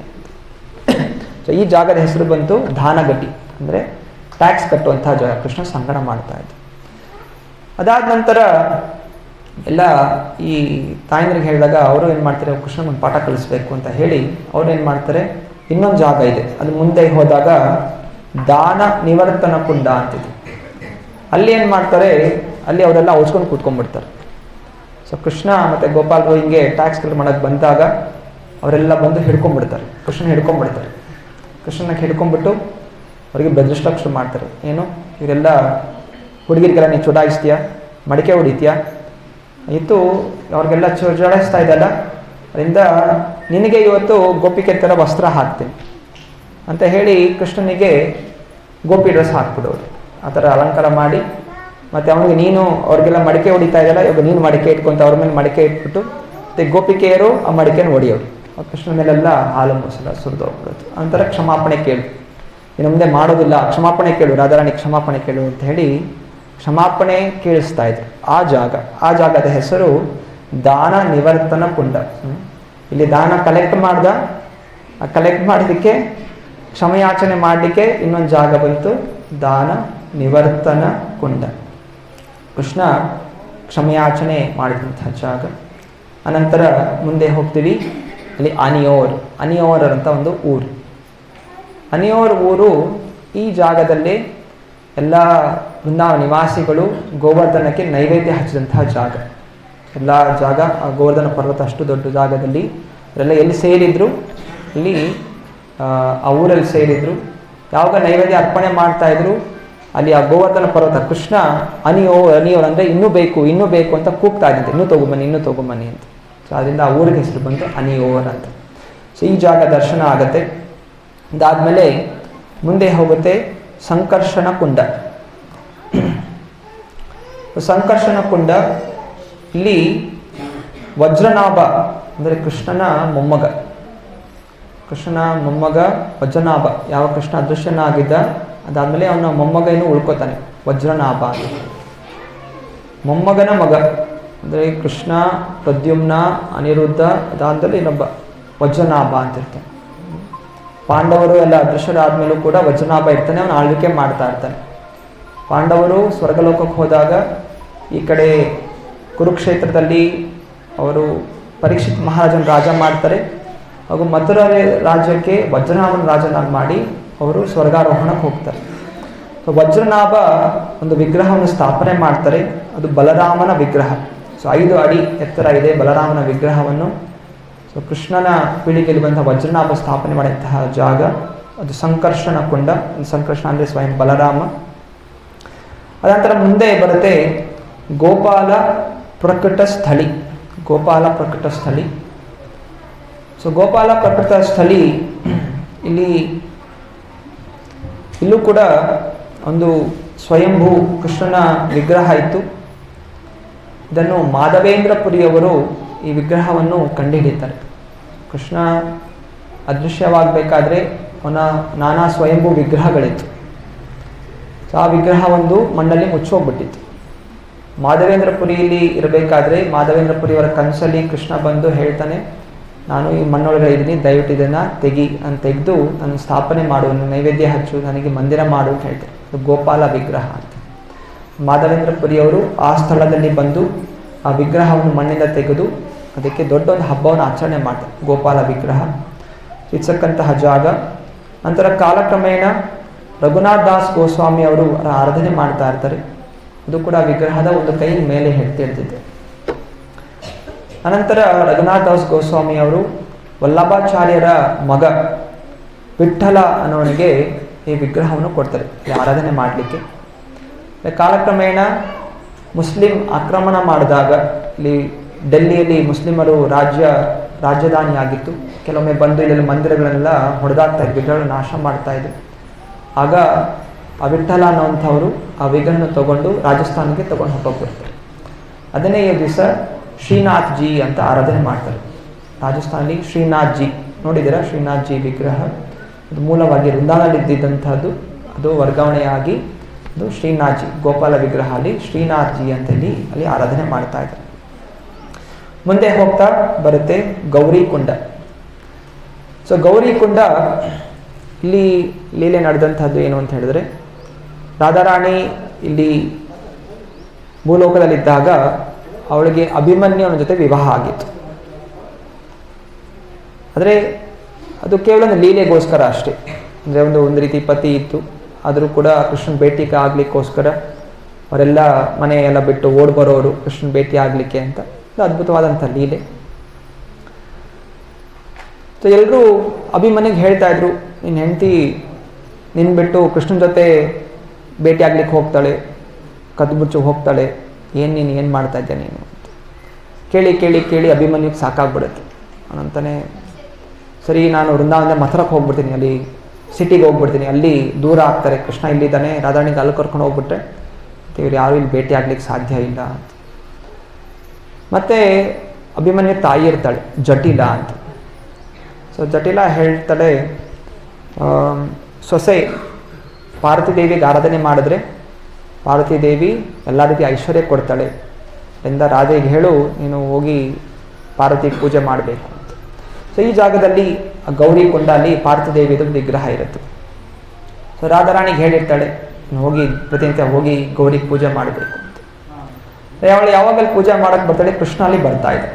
[SPEAKER 1] ಸೊ ಈ ಜಾಗದ ಹೆಸರು ಬಂತು ಧಾನಗಟ್ಟಿ, ಅಂದರೆ ಟ್ಯಾಕ್ಸ್ ಕಟ್ಟುವಂತಹ ಜಾಗ, ಕೃಷ್ಣ ಸಂಗ್ರಹ ಮಾಡ್ತಾ ಇದ್ದ. ಅದಾದ ನಂತರ ಎಲ್ಲ ಈ ತಾಯಂದ್ರಿಗೆ ಹೇಳಿದಾಗ ಅವರು ಏನು ಮಾಡ್ತಾರೆ, ಕೃಷ್ಣನ ಒಂದು ಪಾಠ ಕಲಿಸ್ಬೇಕು ಅಂತ ಹೇಳಿ ಅವ್ರು ಏನು ಮಾಡ್ತಾರೆ, ಇನ್ನೊಂದು ಜಾಗ ಇದೆ, ಅದು ಮುಂದೆ ಹೋದಾಗ ದಾನ ನಿವರ್ತನ ಕುಂಡ ಅಂತಿದೆ. ಅಲ್ಲಿ ಏನು ಮಾಡ್ತಾರೆ, ಅಲ್ಲಿ ಅವರೆಲ್ಲ ಔಚ್ಕೊಂಡು ಕೂತ್ಕೊಂಡ್ಬಿಡ್ತಾರೆ. ಸೊ ಕೃಷ್ಣ ಮತ್ತು ಗೋಪಾಲರು ಹಿಂಗೆ ಟ್ಯಾಕ್ಸ್ ಕಲೆಕ್ಟ್ ಮಾಡೋಕ್ಕೆ ಬಂದಾಗ ಅವರೆಲ್ಲ ಬಂದು ಹಿಡ್ಕೊಂಡ್ಬಿಡ್ತಾರೆ, ಕೃಷ್ಣನ ಹಿಡ್ಕೊಂಡ್ಬಿಡ್ತಾರೆ. ಕೃಷ್ಣನ ಹಿಡ್ಕೊಂಡ್ಬಿಟ್ಟು ಅವರಿಗೆ ಬೆದರಿಸ್ಲಿಕ್ಕೆ ಶುರು ಮಾಡ್ತಾರೆ. ಏನು, ಇವರೆಲ್ಲ ಹುಡುಗಿರಿಗೆಲ್ಲ ನೀನು ಚುಡಾಯಿಸ್ತೀಯಾ, ಮಡಿಕೆ ಹೊಡಿತೀಯಾ, ಇತ್ತು ಅವ್ರಿಗೆಲ್ಲ ಚುಡಾಯಿಸ್ತಾ ಇದ್ದಲ್ಲ, ಅದರಿಂದ ನಿನಗೆ ಇವತ್ತು ಗೋಪಿಕೆ ಥರ ವಸ್ತ್ರ ಹಾಕ್ತೀನಿ ಅಂತ ಹೇಳಿ ಕೃಷ್ಣನಿಗೆ ಗೋಪಿ ಡ್ರೆಸ್ ಹಾಕ್ಬಿಡೋರು. ಆ ಥರ ಅಲಂಕಾರ ಮಾಡಿ, ಮತ್ತು ಅವನಿಗೆ ನೀನು ಅವ್ರಿಗೆಲ್ಲ ಮಡಿಕೆ ಹೊಡಿತಾ ಇದೆಯಲ್ಲ, ಇವಾಗ ನೀನು ಮಡಿಕೆ ಇಟ್ಕೊಂತ ಅವ್ರ ಮೇಲೆ ಮಡಿಕೆ ಇಟ್ಬಿಟ್ಟು ಮತ್ತು ಗೋಪಿಕೆಯರು ಆ ಮಡಿಕೆನ ಹೊಡಿಯೋರು. ಆ ಕೃಷ್ಣ ಮೇಲೆಲ್ಲ ಹಾಲು ಮೊಸಲ ಸುರಿದು ಹೋಗ್ಬಿಡೋದು. ಅಂತರ ಕ್ಷಮಾಪಣೆ ಕೇಳು, ಇನ್ನು ಮುಂದೆ ಮಾಡೋದಿಲ್ಲ, ಕ್ಷಮಾಪಣೆ ಕೇಳು, ರಾಧಾರಾಣಿ ಕ್ಷಮಾಪಣೆ ಕೇಳು ಅಂತ ಹೇಳಿ ಕ್ಷಮಾಪಣೆ ಕೇಳಿಸ್ತಾ ಇದ್ರು. ಆ ಜಾಗ ಆ ಜಾಗದ ಹೆಸರು ದಾನ ನಿವರ್ತನ ಕುಂಡ. ಇಲ್ಲಿ ದಾನ ಕಲೆಕ್ಟ್ ಮಾಡ್ದ, ಆ ಕಲೆಕ್ಟ್ ಮಾಡೋದಕ್ಕೆ ಕ್ಷಮೆಯಾಚನೆ ಮಾಡಲಿಕ್ಕೆ ಇನ್ನೊಂದು ಜಾಗ ಬಂತು, ದಾನ ನಿವರ್ತನ ಕುಂಡ. ಕೃಷ್ಣ ಕ್ಷಮೆಯಾಚನೆ ಮಾಡಿದಂತಹ ಜಾಗ. ಅನಂತರ ಮುಂದೆ ಹೋಗ್ತೀವಿ, ಅಲ್ಲಿ ಅನಿಯೋರ್ ಅನಿಯೋರ್ ಅಂತ ಒಂದು ಊರು. ಅನಿಯೋರ್ ಊರು, ಈ ಜಾಗದಲ್ಲಿ ಎಲ್ಲ ವೃಂದಾವನ ನಿವಾಸಿಗಳು ಗೋವರ್ಧನಕ್ಕೆ ನೈವೇದ್ಯ ಹಚ್ಚಿದಂತಹ ಜಾಗ. ಎಲ್ಲ ಜಾಗ ಆ ಗೋವರ್ಧನ ಪರ್ವತ ಅಷ್ಟು ದೊಡ್ಡ ಜಾಗದಲ್ಲಿ ಅವರೆಲ್ಲ ಎಲ್ಲಿ ಸೇರಿದ್ರು, ಇಲ್ಲಿ ಆ ಊರಲ್ಲಿ ಸೇರಿದ್ರು. ಯಾವಾಗ ನೈವೇದ್ಯ ಅರ್ಪಣೆ ಮಾಡ್ತಾಯಿದ್ರು, ಅಲ್ಲಿ ಆ ಗೋವರ್ಧನ ಪರ್ವತ ಕೃಷ್ಣ ಅನಿಯೋ ಅನಿಯೋರ್ ಅಂದರೆ ಇನ್ನೂ ಬೇಕು ಇನ್ನೂ ಬೇಕು ಅಂತ ಕೂಗ್ತಾ ಇದ್ದಂತೆ, ಇನ್ನೂ ತೊಗೊಂಬನ್ನಿ ಇನ್ನೂ ತೊಗೊಂಬನ್ನಿ ಅಂತ. ಸೊ ಅದರಿಂದ ಆ ಊರಿಗೆ ಹೆಸರು ಬಂತು ಅನಿಯೋರ್ ಅಂತ. ಸೊ ಈ ಜಾಗ ದರ್ಶನ ಆಗುತ್ತೆ. ಅದಾದಮೇಲೆ ಮುಂದೆ ಹೋಗುತ್ತೆ ಸಂಕರ್ಷಣ ಕುಂಡ. ಸಂಕರ್ಷಣ ಕುಂಡ ಇಲ್ಲಿ ವಜ್ರನಾಭ ಅಂದರೆ ಕೃಷ್ಣನ ಮೊಮ್ಮಗ, ಕೃಷ್ಣನ ಮೊಮ್ಮಗ ವಜ್ರನಾಭ. ಯಾವ ಕೃಷ್ಣ ಅದೃಶ್ಯನಾಗಿದ್ದ ಅದಾದಮೇಲೆ ಅವನ ಮೊಮ್ಮಗ ಏನು ಉಳ್ಕೋತಾನೆ, ವಜ್ರನಾಭ ಅಂತ. ಮೊಮ್ಮಗನ ಮಗ ಅಂದರೆ ಕೃಷ್ಣ, ಪ್ರದ್ಯುಮ್ನ, ಅನಿರುದ್ಧ, ಅದಾದಮೇಲೆ ಇನ್ನೊಬ್ಬ ವಜ್ರನಾಭ ಅಂತ ಇರ್ತಾನೆ. ಪಾಂಡವರು ಎಲ್ಲ ಅದೃಶ್ಯರಾದ್ಮೇಲೂ ಕೂಡ ವಜ್ರನಾಭ ಇರ್ತಾನೆ, ಅವನು ಆಳ್ವಿಕೆ ಮಾಡ್ತಾ ಇರ್ತಾನೆ. ಪಾಂಡವರು ಸ್ವರ್ಗಲೋಕಕ್ಕೆ ಹೋದಾಗ ಈ ಕಡೆ ಕುರುಕ್ಷೇತ್ರದಲ್ಲಿ ಅವರು ಪರೀಕ್ಷಿತ್ ಮಹಾರಾಜನ ರಾಜ ಮಾಡ್ತಾರೆ. ಹಾಗೂ ಮಥುರಾ ರಾಜ್ಯಕ್ಕೆ ವಜ್ರನಾಭನ ರಾಜನಾಗಿ ಮಾಡಿ ಅವರು ಸ್ವರ್ಗಾರೋಹಣಕ್ಕೆ ಹೋಗ್ತಾರೆ. ಸೊ ವಜ್ರನಾಭ ಒಂದು ವಿಗ್ರಹವನ್ನು ಸ್ಥಾಪನೆ ಮಾಡ್ತಾರೆ, ಅದು ಬಲರಾಮನ ವಿಗ್ರಹ. ಸೊ ಐದು ಅಡಿ ಎತ್ತರ ಇದೆ ಬಲರಾಮನ ವಿಗ್ರಹವನ್ನು. ಸೊ ಕೃಷ್ಣನ ಪೀಳಿಗೆಯಲ್ಲಿ ಬಂದ ವಜ್ರನಾಭ ಸ್ಥಾಪನೆ ಮಾಡಿದಂತಹ ಜಾಗ ಅದು ಸಂಕರ್ಷಣ ಕುಂಡ. ಸಂಕರ್ಷಣ ಅಂದರೆ ಸ್ವಯಂ ಬಲರಾಮ. ಅದಂತರ ಮುಂದೆ ಬರುತ್ತೆ ಗೋಪಾಲ ಪ್ರಕಟ ಸ್ಥಳಿ. ಗೋಪಾಲ ಪ್ರಕಟ ಸ್ಥಳಿ. ಸೊ ಗೋಪಾಲ ಪ್ರಕಟ ಸ್ಥಳಿ ಇಲ್ಲಿ ಇಲ್ಲೂ ಕೂಡ ಒಂದು ಸ್ವಯಂಭೂ ಕೃಷ್ಣನ ವಿಗ್ರಹ ಇತ್ತು. ಇದನ್ನು ಮಾಧವೇಂದ್ರ ಪುರಿಯವರು ಈ ವಿಗ್ರಹವನ್ನು ಕಂಡುಹಿಡಿತಾರೆ. ಕೃಷ್ಣ ಅದೃಶ್ಯವಾಗಬೇಕಾದ್ರೆ ಅವನ ನಾನಾ ಸ್ವಯಂಭೂ ವಿಗ್ರಹಗಳಿತ್ತು. ಸೊ ಆ ವಿಗ್ರಹ ಒಂದು ಮಣ್ಣಲ್ಲಿ ಮುಚ್ಚೋಗ್ಬಿಟ್ಟಿತ್ತು. ಮಾಧವೇಂದ್ರ ಪುರಿಯಲ್ಲಿ ಇರಬೇಕಾದ್ರೆ ಮಾಧವೇಂದ್ರ ಪುರಿಯವರ ಕನಸಲ್ಲಿ ಕೃಷ್ಣ ಬಂದು ಹೇಳ್ತಾನೆ, ನಾನು ಈ ಮಣ್ಣೊಳಗಡೆ ಇದ್ದೀನಿ, ದಯವಿಟ್ಟು ಇದನ್ನು ತೆಗಿ ಅಂತ ತೆಗೆದು ನಾನು ಸ್ಥಾಪನೆ ಮಾಡು, ನೈವೇದ್ಯ ಹಚ್ಚು, ನನಗೆ ಮಂದಿರ ಮಾಡು ಅಂತ ಹೇಳ್ತಾರೆ. ಅದು ಗೋಪಾಲ ವಿಗ್ರಹ ಅಂತ. ಮಾಧವೇಂದ್ರ ಪುರಿಯವರು ಆ ಸ್ಥಳದಲ್ಲಿ ಬಂದು ಆ ವಿಗ್ರಹವನ್ನು ಮಣ್ಣಿಂದ ತೆಗೆದು ಅದಕ್ಕೆ ದೊಡ್ಡ ಒಂದು ಹಬ್ಬವನ್ನು ಆಚರಣೆ ಮಾಡ್ತಾರೆ, ಗೋಪಾಲ ವಿಗ್ರಹ ಇರ್ತಕ್ಕಂತಹ ಜಾಗ. ನಂತರ ಕಾಲಕ್ರಮೇಣ ರಘುನಾಥ್ ದಾಸ್ ಗೋಸ್ವಾಮಿ ಅವರು ಆರಾಧನೆ ಮಾಡ್ತಾ ಇರ್ತಾರೆ. ಅದು ಕೂಡ ವಿಗ್ರಹದ ಒಂದು ಕೈ ಮೇಲೆ ಹೇಳ್ತಿರ್ತಿದೆ. ಅನಂತರ ರಘುನಾಥ್ ದಾಸ್ ಗೋಸ್ವಾಮಿ ಅವರು ವಲ್ಲಭಾಚಾರ್ಯರ ಮಗ ವಿಠ್ಠಲ ಅನ್ನೋನಿಗೆ ಈ ವಿಗ್ರಹವನ್ನು ಕೊಡ್ತಾರೆ ಆರಾಧನೆ ಮಾಡಲಿಕ್ಕೆ. ಕಾಲಕ್ರಮೇಣ ಮುಸ್ಲಿಂ ಆಕ್ರಮಣ ಮಾಡಿದಾಗ ಇಲ್ಲಿ ಡೆಲ್ಲಿಯಲ್ಲಿ ಮುಸ್ಲಿಮರು ರಾಜ್ಯ ರಾಜಧಾನಿ ಆಗಿತ್ತು. ಕೆಲವೊಮ್ಮೆ ಬಂದು ಇಲ್ಲೆಲ್ಲ ಮಂದಿರಗಳೆಲ್ಲ ಹೊಡೆದಾಡ್ತಾ ಇದ್ರು, ವಿಗ್ರಹಗಳು ನಾಶ ಮಾಡ್ತಾ ಇದ್ರು. ಆಗ ಆ ವಿಠ್ಠಲ ಅನ್ನೋಂಥವರು ಆ ವಿಗ್ರಹನ ತಗೊಂಡು ರಾಜಸ್ಥಾನಕ್ಕೆ ತಗೊಂಡು ಹೊರಟೋಗ್ಬಿಡ್ತಾರೆ. ಅದನ್ನೇ ಈ ದಿವಸ ಶ್ರೀನಾಥ್ ಜಿ ಅಂತ ಆರಾಧನೆ ಮಾಡ್ತಾರೆ. ರಾಜಸ್ಥಾನಲ್ಲಿ ಶ್ರೀನಾಥ್ ಜಿ ನೋಡಿದ್ದೀರಾ? ಶ್ರೀನಾಥ್ ಜಿ ವಿಗ್ರಹ ಅದು ಮೂಲವಾಗಿ ವೃಂದಾವನದಲ್ಲಿ ಇದ್ದಿದ್ದಂಥದ್ದು, ಅದು ವರ್ಗಾವಣೆಯಾಗಿ ಅದು ಶ್ರೀನಾಥ್ ಜಿ ಗೋಪಾಲ ವಿಗ್ರಹ ಅಲ್ಲಿ ಶ್ರೀನಾಥ್ ಜಿ ಅಂತೇಳಿ ಅಲ್ಲಿ ಆರಾಧನೆ ಮಾಡ್ತಾ ಇದ್ದಾರೆ. ಮುಂದೆ ಹೋಗ್ತಾ ಬರುತ್ತೆ ಗೌರಿ ಕುಂಡ. ಸೊ ಗೌರಿ ಕುಂಡ ಇಲ್ಲಿ ಲೀಲೆ ನಡೆದಂಥದ್ದು ಏನು ಅಂತ ಹೇಳಿದ್ರೆ, ರಾಧಾರಾಣಿ ಇಲ್ಲಿ ಭೂಲೋಕದಲ್ಲಿದ್ದಾಗ ಅವಳಿಗೆ ಅಭಿಮನ್ಯುವನ ಜೊತೆ ವಿವಾಹ ಆಗಿತ್ತು. ಆದರೆ ಅದು ಕೇವಲ ಒಂದು ಲೀಲೆಗೋಸ್ಕರ ಅಷ್ಟೇ. ಅಂದರೆ ಒಂದು ಒಂದು ರೀತಿ ಪತಿ ಇತ್ತು, ಆದರೂ ಕೂಡ ಕೃಷ್ಣನ ಭೇಟಿಗೆ ಆಗಲಿಕ್ಕೋಸ್ಕರ ಅವರೆಲ್ಲ ಮನೆ ಎಲ್ಲ ಬಿಟ್ಟು ಓಡ್ ಬರೋರು ಕೃಷ್ಣನ ಭೇಟಿ ಆಗಲಿಕ್ಕೆ ಅಂತ. ಇದು ಅದ್ಭುತವಾದಂಥ ಲೀಲೆ. ಸೊ ಎಲ್ಲರೂ ಅಭಿಮನ್ಯುಗೆ ಹೇಳ್ತಾ ಇದ್ರು, ನಿನ್ನ ಹೆಂಡತಿ ನಿನ್ನ ಬಿಟ್ಟು ಕೃಷ್ಣನ ಜೊತೆ ಭೇಟಿ ಆಗ್ಲಿಕ್ಕೆ ಹೋಗ್ತಾಳೆ, ಕದ್ದು ಮುಚ್ಚು ಹೋಗ್ತಾಳೆ, ಏನು ನೀನು ಏನು ಮಾಡ್ತಾ ಇದ್ದೆ ನೀನು ಅಂತ ಕೇಳಿ ಕೇಳಿ ಕೇಳಿ ಅಭಿಮನ್ಯುಗೆ ಸಾಕಾಗ್ಬಿಡುತ್ತೆ. ಅವನಂತಾನೆ, ಸರಿ ನಾನು ವೃಂದಾವನದ ಮಥುರಕ್ಕೆ ಹೋಗ್ಬಿಡ್ತೀನಿ, ಅಲ್ಲಿ ಸಿಟಿಗೆ ಹೋಗ್ಬಿಡ್ತೀನಿ, ಅಲ್ಲಿ ದೂರ ಆಗ್ತಾರೆ, ಕೃಷ್ಣ ಇಲ್ಲಿದ್ದಾನೆ, ರಾಧಾಣಿಗೆ ಅಲ್ಲಿ ಕರ್ಕೊಂಡು ಹೋಗ್ಬಿಟ್ರೆ ಇವ್ರು ಯಾರು ಇಲ್ಲಿ ಭೇಟಿ ಆಗ್ಲಿಕ್ಕೆ ಸಾಧ್ಯ ಇಲ್ಲ ಅಂತ. ಮತ್ತು ಅಭಿಮನ್ಯು ತಾಯಿ ಇರ್ತಾಳೆ ಜಟಿಲ ಅಂತ. ಸೊ ಜಟಿಲ ಹೇಳ್ತಾಳೆ, ಸೊಸೆ ಪಾರ್ವತಿ ದೇವಿಗೆ ಆರಾಧನೆ ಮಾಡಿದ್ರೆ ಪಾರ್ವತಿ ದೇವಿ ಎಲ್ಲ ರೀತಿ ಐಶ್ವರ್ಯ ಕೊಡ್ತಾಳೆ, ಅದರಿಂದ ರಾಧೆಗೆ ಹೇಳು ನೀನು ಹೋಗಿ ಪಾರ್ವತಿ ಪೂಜೆ ಮಾಡಬೇಕು ಅಂತ. ಸೊ ಈ ಜಾಗದಲ್ಲಿ ಗೌರಿ ಕುಂಡ ಅಲ್ಲಿ ಪಾರ್ವತಿ ದೇವಿದು ವಿಗ್ರಹ ಇರುತ್ತೆ. ಸೊ ರಾಧಾರಾಣಿಗೆ ಹೇಳಿರ್ತಾಳೆ, ಹೋಗಿ ಪ್ರತಿನಿತ್ಯ ಹೋಗಿ ಗೌರಿ ಪೂಜೆ ಮಾಡಬೇಕು ಅಂತ. ಅವಳು ಯಾವಾಗಲ್ಲಿ ಪೂಜೆ ಮಾಡಕ್ಕೆ ಬರ್ತಾಳೆ, ಕೃಷ್ಣ ಅಲ್ಲಿ ಬರ್ತಾ ಇದೆ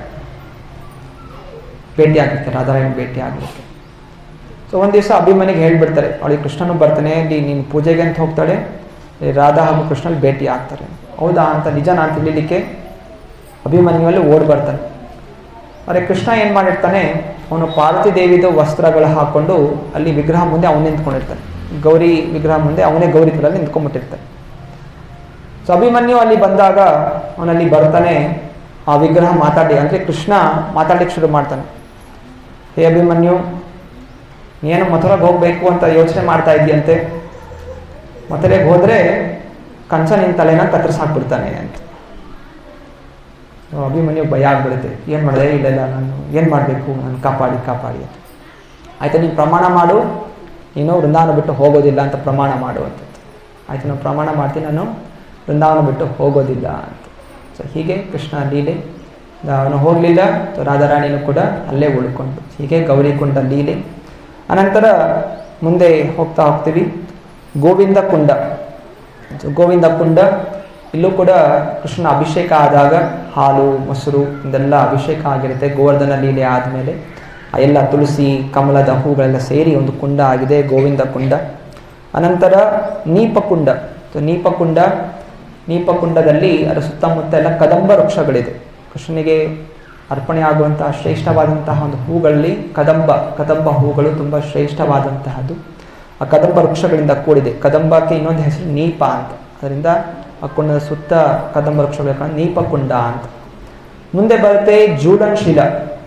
[SPEAKER 1] ಭೇಟಿ ಆಗಲಿಕ್ಕೆ, ರಾಧಾರಾಣಿ ಭೇಟಿ ಆಗಲಿಕ್ಕೆ. ಸೊ ಒಂದು ದಿವಸ ಅಭಿಮನ್ಯುಗೆ ಹೇಳ್ಬಿಡ್ತಾರೆ, ಅವಳಿಗೆ ಕೃಷ್ಣನು ಬರ್ತಾನೆ, ಇಲ್ಲಿ ನೀನು ಪೂಜೆಗೆ ಅಂತ ಹೋಗ್ತಾಳೆ, ರಾಧಾ ಹಾಗೂ ಕೃಷ್ಣಲ್ಲಿ ಭೇಟಿ ಆಗ್ತಾರೆ. ಹೌದಾ ಅಂತ ನಿಜನ ಅಂತ ತಿಳಿಲಿಕ್ಕೆ ಅಭಿಮನ್ಯುವಲ್ಲಿ ಓಡ್ ಬರ್ತಾನೆ. ಆದರೆ ಕೃಷ್ಣ ಏನು ಮಾಡಿರ್ತಾನೆ, ಅವನು ಪಾರ್ವತಿ ದೇವಿದು ವಸ್ತ್ರಗಳು ಹಾಕ್ಕೊಂಡು ಅಲ್ಲಿ ವಿಗ್ರಹ ಮುಂದೆ ಅವನು ನಿಂತ್ಕೊಂಡಿರ್ತಾನೆ. ಗೌರಿ ವಿಗ್ರಹ ಮುಂದೆ ಅವನೇ ಗೌರಿ ಕಲಲ್ಲಿ ನಿಂತ್ಕೊಂಡ್ಬಿಟ್ಟಿರ್ತಾನೆ. ಸೊ ಅಭಿಮನ್ಯು ಅಲ್ಲಿ ಬಂದಾಗ ಅವನಲ್ಲಿ ಬರ್ತಾನೆ, ಆ ವಿಗ್ರಹ ಮಾತಾಡಿ ಅಂದರೆ ಕೃಷ್ಣ ಮಾತಾಡ್ಲಿಕ್ಕೆ ಶುರು ಮಾಡ್ತಾನೆ. ಹೇ ಅಭಿಮನ್ಯು, ನೀನು ಮಥುರಾಗೆ ಹೋಗಬೇಕು ಅಂತ ಯೋಚನೆ ಮಾಡ್ತಾ ಇದೆಯಂತೆ, ಮಥುರೆಗೆ ಹೋದರೆ ಕಂಸ ನಿನ್ನ ತಲೆನ ಕತ್ತರಿಸಿ ಹಾಕ್ಬಿಡ್ತಾನೆ ಅಂತ. ಅಭಿಮನ್ಯು ಭಯ ಆಗ್ಬಿಡುತ್ತೆ, ಏನು ಮಾಡಿದೆ, ಇಲ್ಲ ನಾನು ಏನು ಮಾಡಬೇಕು, ನಾನು ಕಾಪಾಡಿ ಕಾಪಾಡಿ ಅಂತ. ಆಯಿತು, ನೀನು ಪ್ರಮಾಣ ಮಾಡು, ನೀನು ವೃಂದಾವನ ಬಿಟ್ಟು ಹೋಗೋದಿಲ್ಲ ಅಂತ ಪ್ರಮಾಣ ಮಾಡು ಅಂತ. ಆಯಿತು, ನಾನು ಪ್ರಮಾಣ ಮಾಡ್ತೀನಿ, ನಾನು ವೃಂದಾವನ ಬಿಟ್ಟು ಹೋಗೋದಿಲ್ಲ ಅಂತ. ಸೊ ಹೀಗೆ ಕೃಷ್ಣ ಲೀಲೆ, ಅವನು ಹೋಗಲಿಲ್ಲ, ರಾಧಾರಾಣಿನೂ ಕೂಡ ಅಲ್ಲೇ ಉಳ್ಕೊಂಡು. ಹೀಗೆ ಗೌರಿಕುಂಡ ಲೀಲೆ. ಅನಂತರ ಮುಂದೆ ಹೋಗ್ತಾ ಹೋಗ್ತೀವಿ ಗೋವಿಂದ ಕುಂಡ. ಗೋವಿಂದ ಕುಂಡ, ಇಲ್ಲೂ ಕೂಡ ಕೃಷ್ಣನ ಅಭಿಷೇಕ ಆದಾಗ ಹಾಲು ಮೊಸರು ಇದೆಲ್ಲ ಅಭಿಷೇಕ ಆಗಿರುತ್ತೆ. ಗೋವರ್ಧನ ಲೀಲೆ ಆದಮೇಲೆ ಎಲ್ಲ ತುಳಸಿ ಕಮಲದ ಹೂಗಳೆಲ್ಲ ಸೇರಿ ಒಂದು ಕುಂಡ ಆಗಿದೆ ಗೋವಿಂದ ಕುಂಡ. ಅನಂತರ ನೀಪಕುಂಡ. ನೀಪಕುಂಡ ನೀಪಕುಂಡದಲ್ಲಿ ಅದರ ಸುತ್ತಮುತ್ತ ಎಲ್ಲ ಕದಂಬ ವೃಕ್ಷಗಳಿದೆ. ಕೃಷ್ಣನಿಗೆ ಅರ್ಪಣೆ ಆಗುವಂತಹ ಶ್ರೇಷ್ಠವಾದಂತಹ ಒಂದು ಹೂಗಳಲ್ಲಿ ಕದಂಬ ಕದಂಬ ಹೂಗಳು ತುಂಬ ಶ್ರೇಷ್ಠವಾದಂತಹದ್ದು. ಆ ಕದಂಬ ವೃಕ್ಷಗಳಿಂದ ಕೂಡಿದೆ. ಕದಂಬಕ್ಕೆ ಇನ್ನೊಂದು ಹೆಸರು ನೀಪ ಅಂತ. ಅದರಿಂದ ಆ ಕುಂಡದ ಸುತ್ತ ಕದಂಬ ವೃಕ್ಷಗಳ ನೀಪಕುಂಡ ಅಂತ. ಮುಂದೆ ಬರುತ್ತೆ ಜೂಲನ್ ಶಿಲಾ.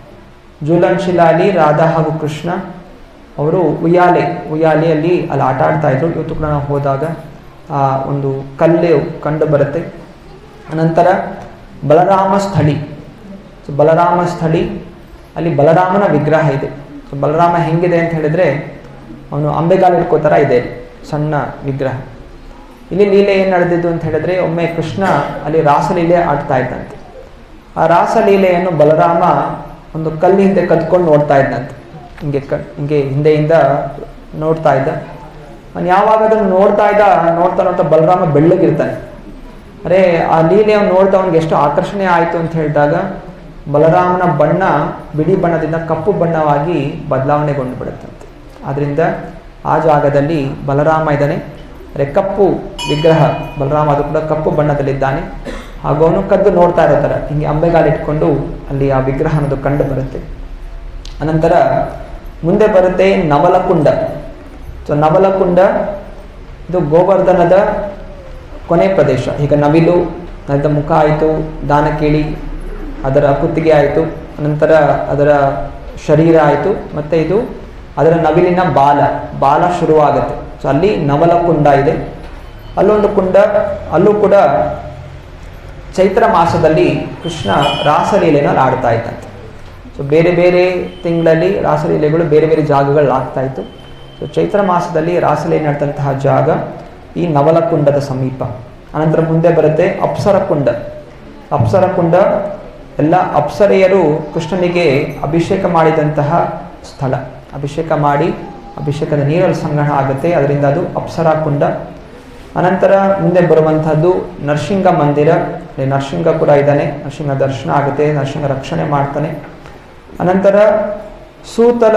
[SPEAKER 1] ಜೂಲನ್ ಶಿಲಾಲಿ ರಾಧಾ ಹಾಗೂ ಕೃಷ್ಣ ಅವರು ಉಯ್ಯಾಲೆ ಉಯ್ಯಾಲೆಯಲ್ಲಿ ಅಲ್ಲಿ ಆಟ ಆಡ್ತಾ ಇದ್ರು. ಇವತ್ತು ಕೂಡ ನಾವು ಹೋದಾಗ ಆ ಒಂದು ಕಲ್ಲು ಕಂಡು ಬರುತ್ತೆ. ಅನಂತರ ಬಲರಾಮ ಸ್ಥಳಿ. ಸೊ ಬಲರಾಮ ಸ್ಥಳಿ ಅಲ್ಲಿ ಬಲರಾಮನ ವಿಗ್ರಹ ಇದೆ. ಸೊ ಬಲರಾಮ ಹೆಂಗಿದೆ ಅಂತ ಹೇಳಿದ್ರೆ ಅವನು ಅಂಬೆಗಾಲು ಇಟ್ಕೋ ಥರ ಇದೆ, ಸಣ್ಣ ವಿಗ್ರಹ. ಇಲ್ಲಿ ಲೀಲೆ ಏನು ನಡೆದಿದ್ದು ಅಂತ ಹೇಳಿದ್ರೆ, ಒಮ್ಮೆ ಕೃಷ್ಣ ಅಲ್ಲಿ ರಾಸಲೀಲೆ ಆಡ್ತಾ ಇದ್ದಂತೆ. ಆ ರಾಸಲೀಲೆಯನ್ನು ಬಲರಾಮ ಒಂದು ಕಲ್ಲು ಹಿಂದೆ ಕದ್ಕೊಂಡು ನೋಡ್ತಾ ಇದ್ದಂತೆ. ಹಿಂಗೆ ಕ ಹಿಂಗೆ ಹಿಂದೆಯಿಂದ ನೋಡ್ತಾ ಇದ್ದ. ಅವನು ಯಾವಾಗ ಅದನ್ನು ನೋಡ್ತಾ ಇದ್ದ ನೋಡ್ತಾ ನೋಡ್ತಾ ಬಲರಾಮ ಬೆಳ್ಳಗಿರ್ತಾನೆ. ಅರೆ ಆ ಲೀಲೆ ಅವ್ನು ನೋಡ್ತಾ ಅವ್ನಿಗೆ ಎಷ್ಟು ಆಕರ್ಷಣೆ ಆಯಿತು ಅಂತ ಹೇಳಿದಾಗ ಬಲರಾಮನ ಬಣ್ಣ ಬಿಳಿ ಬಣ್ಣದಿಂದ ಕಪ್ಪು ಬಣ್ಣವಾಗಿ ಬದಲಾವಣೆಗೊಂಡು ಬಿಡುತ್ತಂತೆ. ಆದ್ದರಿಂದ ಆ ಜಾಗದಲ್ಲಿ ಬಲರಾಮ ಇದ್ದಾನೆ. ಅರೆ ಕಪ್ಪು ವಿಗ್ರಹ ಬಲರಾಮ, ಅದು ಕೂಡ ಕಪ್ಪು ಬಣ್ಣದಲ್ಲಿದ್ದಾನೆ. ಹಾಗೂ ಅವನು ಕದ್ದು ನೋಡ್ತಾ ಇರೋ ಥರ ಹಿಂಗೆ ಅಂಬೆಗಾಲಿಟ್ಕೊಂಡು ಅಲ್ಲಿ ಆ ವಿಗ್ರಹ ಅನ್ನೋದು ಕಂಡು ಬರುತ್ತೆ. ಅನಂತರ ಮುಂದೆ ಬರುತ್ತೆ ನವಲಕುಂಡ. ಸೊ ನವಲಕುಂಡ ಇದು ಗೋವರ್ಧನದ ಕೊನೆ ಪ್ರದೇಶ. ಈಗ ನವಿಲು, ಅದರ ಮುಖ ಆಯಿತು, ದಾನಕೇಳಿ, ಅದರ ಕುತ್ತಿಗೆ ಆಯಿತು, ಅನಂತರ ಅದರ ಶರೀರ ಆಯಿತು, ಮತ್ತು ಇದು ಅದರ ನವಿಲಿನ ಬಾಲ ಬಾಲ ಶುರುವಾಗುತ್ತೆ. ಸೊ ಅಲ್ಲಿ ನವಲಕುಂಡ ಇದೆ. ಅಲ್ಲೊಂದು ಕುಂಡ, ಅಲ್ಲೂ ಕೂಡ ಚೈತ್ರ ಮಾಸದಲ್ಲಿ ಕೃಷ್ಣ ರಾಸಲೀಲೆನಲ್ಲಿ ಆಡ್ತಾ ಇತ್ತಂತೆ. ಸೊ ಬೇರೆ ಬೇರೆ ತಿಂಗಳಲ್ಲಿ ರಾಸಲೀಲೆಗಳು ಬೇರೆ ಬೇರೆ ಜಾಗಗಳಲ್ಲಿ ಆಗ್ತಾ ಇತ್ತು. ಸೊ ಚೈತ್ರ ಮಾಸದಲ್ಲಿ ರಾಸಲೀಲೆ ನಡೆದಂತಹ ಜಾಗ ಈ ನವಲಕುಂಡದ ಸಮೀಪ. ಅನಂತರ ಮುಂದೆ ಬರುತ್ತೆ ಅಪ್ಸರ ಕುಂಡ. ಅಪ್ಸರ ಕುಂಡ ಎಲ್ಲ ಅಪ್ಸರೆಯರು ಕೃಷ್ಣನಿಗೆ ಅಭಿಷೇಕ ಮಾಡಿದಂತಹ ಸ್ಥಳ. ಅಭಿಷೇಕ ಮಾಡಿ ಅಭಿಷೇಕದ ನೀರಲ್ಲಿ ಸಂಗ್ರಹ ಆಗುತ್ತೆ, ಅದರಿಂದ ಅದು ಅಪ್ಸರ ಕುಂಡ. ಅನಂತರ ಮುಂದೆ ಬರುವಂಥದ್ದು ನರಸಿಂಹ ಮಂದಿರ. ನರಸಿಂಹ ಕೂಡ ಇದ್ದಾನೆ, ನರಸಿಂಹ ದರ್ಶನ ಆಗುತ್ತೆ, ನರಸಿಂಹ ರಕ್ಷಣೆ ಮಾಡ್ತಾನೆ. ಅನಂತರ ಸೂತಲ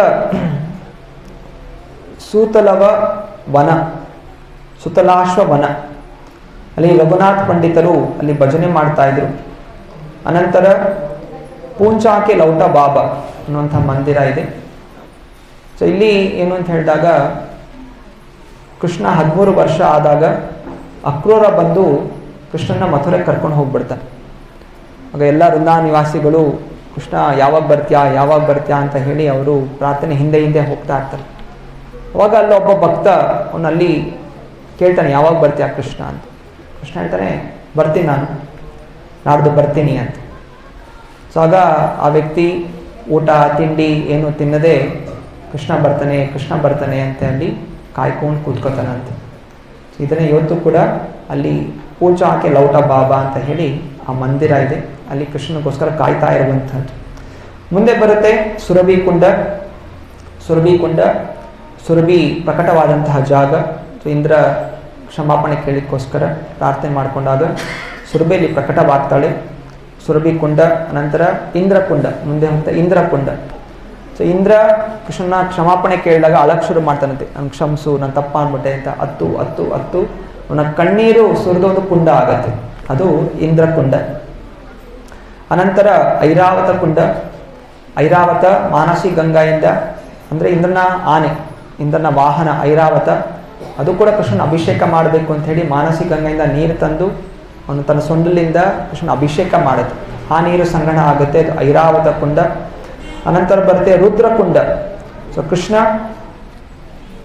[SPEAKER 1] ಸೂತಲವ ವನ, ಸುತಲಾಶ್ವ ವನ. ಅಲ್ಲಿ ರಘುನಾಥ್ ಪಂಡಿತರು ಅಲ್ಲಿ ಭಜನೆ ಮಾಡ್ತಾ ಇದ್ರು. ಅನಂತರ ಪೂಂಚಾಕೆ ಲೌಟ ಬಾಬಾ ಅನ್ನುವಂಥ ಮಂದಿರ ಇದೆ. ಸೊ ಇಲ್ಲಿ ಏನು ಅಂತ ಹೇಳಿದಾಗ ಕೃಷ್ಣ ಹದಿಮೂರು ವರ್ಷ ಆದಾಗ ಅಕ್ರೂರ ಬಂದು ಕೃಷ್ಣನ ಮಥುರೆಗೆ ಕರ್ಕೊಂಡು ಹೋಗ್ಬಿಡ್ತಾನೆ. ಆಗ ಎಲ್ಲ ವೃಂದಾವನ ನಿವಾಸಿಗಳು ಕೃಷ್ಣ ಯಾವಾಗ ಬರ್ತೀಯಾ ಯಾವಾಗ ಬರ್ತೀಯಾ ಅಂತ ಹೇಳಿ ಅವರು ಪ್ರಾರ್ಥನೆ ಹಿಂದೆ ಹಿಂದೆ ಹೋಗ್ತಾ ಇರ್ತಾರೆ. ಅವಾಗ ಅಲ್ಲಿ ಒಬ್ಬ ಭಕ್ತ ಅವನಲ್ಲಿ ಕೇಳ್ತಾನೆ, ಯಾವಾಗ ಬರ್ತೀಯಾ ಕೃಷ್ಣ ಅಂತ. ಕೃಷ್ಣ ಹೇಳ್ತಾನೆ, ಬರ್ತೀನಿ ನಾನು, ನಾಡ್ದು ಬರ್ತೀನಿ ಅಂತ. ಸೊ ಆಗ ಆ ವ್ಯಕ್ತಿ ಊಟ ತಿಂಡಿ ಏನು ತಿನ್ನದೆ ಕೃಷ್ಣ ಬರ್ತಾನೆ ಕೃಷ್ಣ ಬರ್ತಾನೆ ಅಂತ ಅಲ್ಲಿ ಕಾಯ್ಕೊಂಡು ಕೂತ್ಕೋತಾನಂತೆ. ಇದನ್ನೇ ಇವತ್ತು ಕೂಡ ಅಲ್ಲಿ ಪೂಂಚಾಕೆ ಲೌಟ ಬಾಬಾ ಅಂತ ಹೇಳಿ ಆ ಮಂದಿರ ಇದೆ, ಅಲ್ಲಿ ಕೃಷ್ಣನಿಗೋಸ್ಕರ ಕಾಯ್ತಾ ಇರುವಂಥದ್ದು. ಮುಂದೆ ಬರುತ್ತೆ ಸುರಭಿ ಕುಂಡ. ಸುರಭಿ ಕುಂಡ ಸುರಭಿ ಪ್ರಕಟವಾದಂತಹ ಜಾಗ. ಸೊ ಇಂದ್ರ ಕ್ಷಮಾಪಣೆ ಕೇಳಿದಕ್ಕೋಸ್ಕರ ಪ್ರಾರ್ಥನೆ ಮಾಡಿಕೊಂಡಾಗ ಸುರಭಿಯಲ್ಲಿ ಪ್ರಕಟವಾಗ್ತಾಳೆ ಸುರಭಿ ಕುಂಡ. ಅನಂತರ ಇಂದ್ರಕುಂಡ. ಮುಂದೆ ಹೋಗ್ತಾ ಇಂದ್ರಕುಂಡ. ಸೊ ಇಂದ್ರ ಕೃಷ್ಣನ ಕ್ಷಮಾಪಣೆ ಕೇಳಿದಾಗ ಅಳಕ್ ಶುರು ಮಾಡ್ತಾನಂತೆ, ನನ್ಗೆ ಕ್ಷಮಿಸು, ನಾನು ತಪ್ಪ ಅಂದ್ಬಿಟ್ಟೆ ಅಂತ. ಹತ್ತು ಹತ್ತು ಹತ್ತು ಅವನ ಕಣ್ಣೀರು ಸುರಿದ ಒಂದು ಕುಂಡ ಆಗತ್ತೆ, ಅದು ಇಂದ್ರಕುಂಡ. ಅನಂತರ ಐರಾವತ ಕುಂಡ. ಐರಾವತ ಮಾನಸಿ ಗಂಗಾಯಿಂದ, ಅಂದರೆ ಇಂದ್ರನ ಆನೆ, ಇಂದ್ರನ ವಾಹನ ಐರಾವತ. ಅದು ಕೂಡ ಕೃಷ್ಣನ ಅಭಿಷೇಕ ಮಾಡಬೇಕು ಅಂತ ಹೇಳಿ ಮಾನಸಿ ಗಂಗೆಯಿಂದ ನೀರು ತಂದು ಅವನು ತನ್ನ ಸೊಂಡಲಿಂದ ಕೃಷ್ಣನ ಅಭಿಷೇಕ ಮಾಡುತ್ತೆ. ಆ ನೀರು ಸಂಗ್ರಹಣ ಆಗುತ್ತೆ, ಅದು ಐರಾವತ ಕುಂಡ. ಅನಂತರ ಬರುತ್ತೆ ರುದ್ರಕುಂಡ. ಸೊ ಕೃಷ್ಣ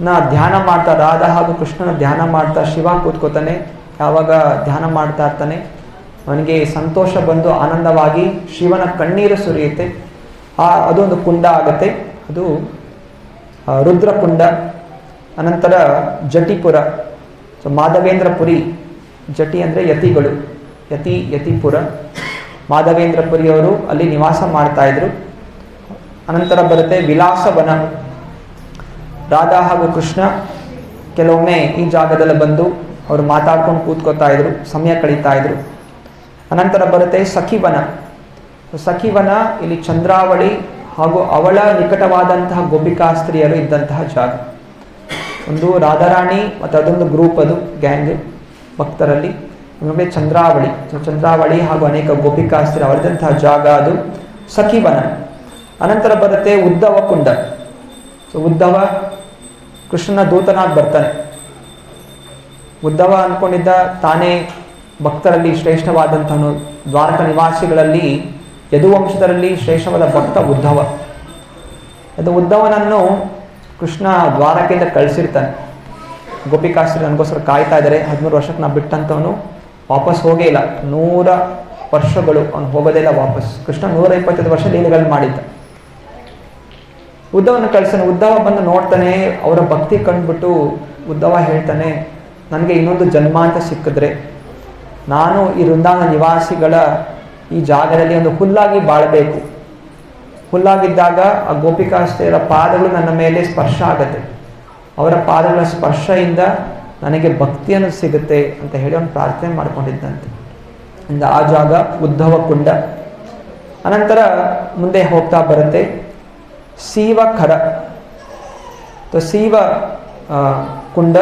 [SPEAKER 1] ನಾ ಧ್ಯಾನ ಮಾಡ್ತಾ ರಾಧಾ ಹಾಗೂ ಕೃಷ್ಣನ ಧ್ಯಾನ ಮಾಡ್ತಾ ಶಿವ ಕೂತ್ಕೋತಾನೆ. ಯಾವಾಗ ಧ್ಯಾನ ಮಾಡ್ತಾ ಇರ್ತಾನೆ ಅವನಿಗೆ ಸಂತೋಷ ಬಂದು ಆನಂದವಾಗಿ ಶಿವನ ಕಣ್ಣೀರು ಸುರಿಯುತ್ತೆ. ಆ ಅದೊಂದು ಕುಂಡ ಆಗುತ್ತೆ, ಅದು ರುದ್ರಕುಂಡ. ಅನಂತರ ಜಟಿಪುರ, ಸೊ ಮಾಧವೇಂದ್ರಪುರಿ, ಜಟಿ ಅಂದರೆ ಯತಿಗಳು, ಯತಿ ಯತಿಪುರ, ಮಾಧವೇಂದ್ರಪುರಿಯವರು ಅಲ್ಲಿ ನಿವಾಸ ಮಾಡ್ತಾ ಇದ್ರು. ಅನಂತರ ಬರುತ್ತೆ ವಿಲಾಸವನ. ರಾಧಾ ಹಾಗೂ ಕೃಷ್ಣ ಕೆಲವೊಮ್ಮೆ ಈ ಜಾಗದಲ್ಲಿ ಬಂದು ಅವರು ಮಾತಾಡ್ಕೊಂಡು ಕೂತ್ಕೋತಾ ಇದ್ರು, ಸಮಯ ಕಳೀತಾ ಇದ್ರು. ಅನಂತರ ಬರುತ್ತೆ ಸಖಿವನ. ಸಖಿವನ ಇಲ್ಲಿ ಚಂದ್ರಾವಳಿ ಹಾಗೂ ಅವಳ ನಿಕಟವಾದಂತಹ ಗೋಪಿಕಾಸ್ತ್ರೀಯರು ಇದ್ದಂತಹ ಜಾಗ. ಒಂದು ರಾಧಾರಾಣಿ ಮತ್ತು ಅದೊಂದು ಗ್ರೂಪ್, ಅದು ಗ್ಯಾಂಗ್ ಭಕ್ತರಲ್ಲಿ. ಇನ್ನೊಮ್ಮೆ ಚಂದ್ರಾವಳಿ, ಸೊ ಚಂದ್ರಾವಳಿ ಹಾಗೂ ಅನೇಕ ಗೋಪಿಕಾಸ್ತ್ರೀಯರು ಅವರಿದ್ದಂತಹ ಜಾಗ ಅದು ಸಖಿವನ. ಅನಂತರ ಬರುತ್ತೆ ಉದ್ಧವ ಕುಂಡ. ಸೊ ಉದ್ಧವ ಕೃಷ್ಣನ ದೂತನಾಗಿ ಬರ್ತಾನೆ. ಉದ್ಧವ ಅಂದ್ಕೊಂಡಿದ್ದ ತಾನೇ ಭಕ್ತರಲ್ಲಿ ಶ್ರೇಷ್ಠವಾದಂಥವನು, ದ್ವಾರಕ ನಿವಾಸಿಗಳಲ್ಲಿ ಯದುವಂಶದಲ್ಲಿ ಶ್ರೇಷ್ಠವಾದ ಭಕ್ತ ಉದ್ಧವ. ಅದು ಉದ್ಧವನನ್ನು ಕೃಷ್ಣ ದ್ವಾರಕೆಯಿಂದ ಕಳಿಸಿರ್ತಾನೆ. ಗೋಪಿಕಾಸ್ತ್ರೀ ನನಗೋಸ್ಕರ ಕಾಯ್ತಾ ಇದ್ದಾರೆ, ಹದಿಮೂರು ವರ್ಷಕ್ಕೆ ನಾ ಬಿಟ್ಟಂಥವನು ವಾಪಸ್ ಹೋಗೇ ಇಲ್ಲ. ನೂರ ವರ್ಷಗಳು ಅವನು ಹೋಗೋದೇ ಇಲ್ಲ ವಾಪಸ್. ಕೃಷ್ಣ ನೂರ ಇಪ್ಪತ್ತೈದು ವರ್ಷ ಲೀಲೆಗಳು ಮಾಡಿದ್ದ. ಉದ್ಧವನ ಕಳಿಸ್ತಾನೆ. ಉದ್ಧವ ಬಂದು ನೋಡ್ತಾನೆ, ಅವರ ಭಕ್ತಿ ಕಂಡುಬಿಟ್ಟು ಉದ್ಧವ ಹೇಳ್ತಾನೆ, ನನಗೆ ಇನ್ನೊಂದು ಜನ್ಮ ಅಂತ ಸಿಕ್ಕಿದ್ರೆ ನಾನು ಈ ವೃಂದಾವನ ನಿವಾಸಿಗಳ ಈ ಜಾಗದಲ್ಲಿ ಒಂದು ಹುಲ್ಲಾಗಿ ಬಾಳಬೇಕು. ಹುಲ್ಲಾಗಿದ್ದಾಗ ಆ ಗೋಪಿಕಾಸ್ತ್ರೀಯರ ಪಾದಗಳು ನನ್ನ ಮೇಲೆ ಸ್ಪರ್ಶ ಆಗುತ್ತೆ, ಅವರ ಪಾದಗಳ ಸ್ಪರ್ಶದಿಂದ ನನಗೆ ಭಕ್ತಿಯನ್ನು ಸಿಗುತ್ತೆ ಅಂತ ಹೇಳಿ ಅವನು ಪ್ರಾರ್ಥನೆ ಮಾಡ್ಕೊಂಡಿದ್ದಂತೆ. ಇಂದ ಆ ಜಾಗ ಉದ್ಧವ ಕುಂಡ. ಅನಂತರ ಮುಂದೆ ಹೋಗ್ತಾ ಬರುತ್ತೆ ಸೀವಖರ. ಸೀವ ಕುಂಡ.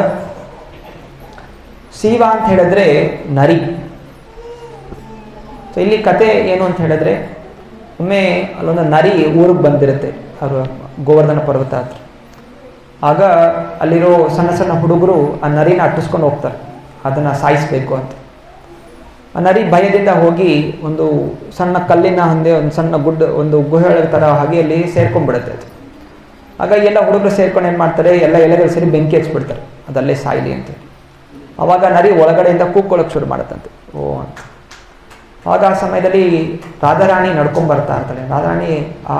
[SPEAKER 1] ಸೀವ ಅಂತ ಹೇಳಿದ್ರೆ ನರಿ. ಸೊ ಇಲ್ಲಿ ಕತೆ ಏನು ಅಂತ ಹೇಳಿದ್ರೆ, ಒಮ್ಮೆ ಅಲ್ಲೊಂದು ನರಿ ಊರಿಗೆ ಬಂದಿರುತ್ತೆ ಅವರು ಗೋವರ್ಧನ ಪರ್ವತ ಹತ್ರ. ಆಗ ಅಲ್ಲಿರೋ ಸಣ್ಣ ಸಣ್ಣ ಹುಡುಗರು ಆ ನರಿನ ಅಟ್ಟಿಸ್ಕೊಂಡು ಹೋಗ್ತಾರೆ, ಅದನ್ನು ಸಾಯಿಸಬೇಕು ಅಂತ. ಆ ನರಿ ಭಯದಿಂದ ಹೋಗಿ ಒಂದು ಸಣ್ಣ ಕಲ್ಲಿನ ಹಿಂದೆ ಒಂದು ಸಣ್ಣ ಗುಡ್ಡ, ಒಂದು ಗುಹೆ ಥರ ಹಾಗೆ ಅಲ್ಲಿ ಸೇರ್ಕೊಂಡ್ಬಿಡುತ್ತೆ ಅದು. ಆಗ ಎಲ್ಲ ಹುಡುಗರು ಸೇರ್ಕೊಂಡು ಏನು ಮಾಡ್ತಾರೆ, ಎಲ್ಲ ಎಲೆಗಳು ಸೇರಿ ಬೆಂಕಿ ಹಚ್ಬಿಡ್ತಾರೆ ಅದಲ್ಲೇ ಸಾಯಲಿ ಅಂತ. ಆವಾಗ ನರಿ ಒಳಗಡೆಯಿಂದ ಕೂಕ್ಕೊಳ್ಳೋಕೆ ಶುರು ಮಾಡುತ್ತಂತೆ, ಓ ಅಂತ. ಆವಾಗ ಆ ಸಮಯದಲ್ಲಿ ರಾಧಾರಾಣಿ ನಡ್ಕೊಂಡು ಬರ್ತಾ ಇರ್ತಾಳೆ. ರಾಧಾರಾಣಿ ಆ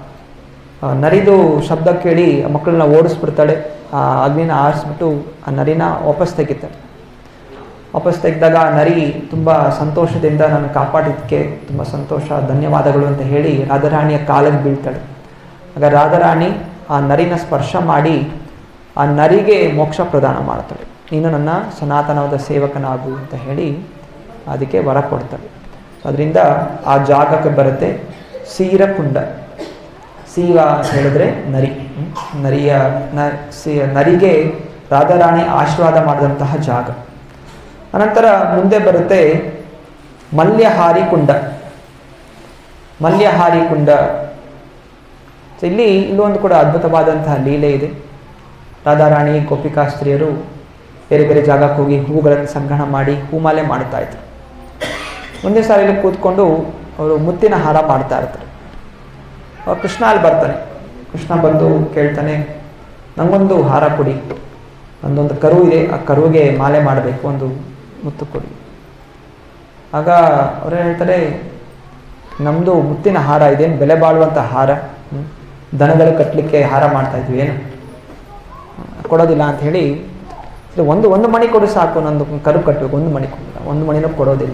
[SPEAKER 1] ನರಿದು ಶಬ್ದ ಕೇಳಿ ಆ ಮಕ್ಕಳನ್ನ ಓಡಿಸ್ಬಿಡ್ತಾಳೆ. ಆ ಅಗ್ನಿನ ಆರಿಸ್ಬಿಟ್ಟು ಆ ನರಿನ ವಾಪಸ್ ತೆಗಿತಾಳೆ. ವಾಪಸ್ ತೆಗೆದಾಗ ಆ ನರಿ ತುಂಬ ಸಂತೋಷದಿಂದ ನಾನು ಕಾಪಾಡಿದ್ದಕ್ಕೆ ತುಂಬ ಸಂತೋಷ, ಧನ್ಯವಾದಗಳು ಅಂತ ಹೇಳಿ ರಾಧಾರಾಣಿಯ ಕಾಲಿಗೆ ಬೀಳ್ತಾಳೆ. ಆಗ ರಾಧಾರಾಣಿ ಆ ನರಿನ ಸ್ಪರ್ಶ ಮಾಡಿ ಆ ನರಿಗೆ ಮೋಕ್ಷ ಪ್ರದಾನ ಮಾಡ್ತಾಳೆ. ನೀನು ನನ್ನ ಸನಾತನವಾದ ಸೇವಕನಾಗು ಅಂತ ಹೇಳಿ ಅದಕ್ಕೆ ವರ ಕೊಡ್ತಾಳೆ. ಅದರಿಂದ ಆ ಜಾಗಕ್ಕೆ ಬರುತ್ತೆ ಸೀರಕುಂಡ. ಸೀವ ಅಂತ ಹೇಳಿದ್ರೆ ನರಿ. ನರಿಯ ನ ಸಿ ನರಿಗೆ ರಾಧಾರಾಣಿ ಆಶೀರ್ವಾದ ಮಾಡಿದಂತಹ ಜಾಗ. ಅನಂತರ ಮುಂದೆ ಬರುತ್ತೆ ಮಲ್ಯಹಾರಿ ಕುಂಡ. ಮಲ್ಯಹಾರಿ ಕುಂಡ ಇಲ್ಲಿ ಇಲ್ಲೊಂದು ಕೂಡ ಅದ್ಭುತವಾದಂತಹ ಲೀಲೆ ಇದೆ. ರಾಧಾರಾಣಿ ಗೋಪಿಕಾಸ್ತ್ರೀಯರು ಬೇರೆ ಬೇರೆ ಜಾಗಕ್ಕೆ ಹೋಗಿ ಹೂಗಳನ್ನು ಸಂಗ್ರಹಣ ಮಾಡಿ ಹೂಮಾಲೆ ಮಾಡ್ತಾ ಇದ್ರು. ಮುಂದೆ ಸಾರಿಯಲ್ಲಿ ಕೂತ್ಕೊಂಡು ಅವರು ಮುತ್ತಿನ ಹಾರ ಮಾಡ್ತಾ ಇರ್ತಾರೆ. ಅವ್ರು ಕೃಷ್ಣ ಅಲ್ಲಿ ಬರ್ತಾನೆ. ಕೃಷ್ಣ ಬಂದು ಕೇಳ್ತಾನೆ, ನನಗೊಂದು ಹಾರ ಕೊಡಿ, ನಂದೊಂದು ಕರು ಇದೆ, ಆ ಕರುವಿಗೆ ಮಾಲೆ ಮಾಡಬೇಕು, ಒಂದು ಮುತ್ತು ಕೊಡಿ. ಆಗ ಅವರು ಹೇಳ್ತಾರೆ, ನಮ್ಮದು ಮುತ್ತಿನ ಹಾರ ಇದೆ, ಬೆಲೆ ಬಾಳುವಂಥ ಹಾರ, ದನಗಳು ಕಟ್ಟಲಿಕ್ಕೆ ಹಾರ ಮಾಡ್ತಾ ಇದ್ವಿ, ಏನು ಕೊಡೋದಿಲ್ಲ ಅಂತ ಹೇಳಿ, ಒಂದು ಒಂದು ಮಣಿ ಕೊಡು ಸಾಕು, ನಂದು ಕರು ಕಟ್ಟಬೇಕು, ಒಂದು ಮಣಿ ಕೊಡೋಲ್ಲ, ಒಂದು ಮಣಿನೂ ಕೊಡೋದಿಲ್ಲ.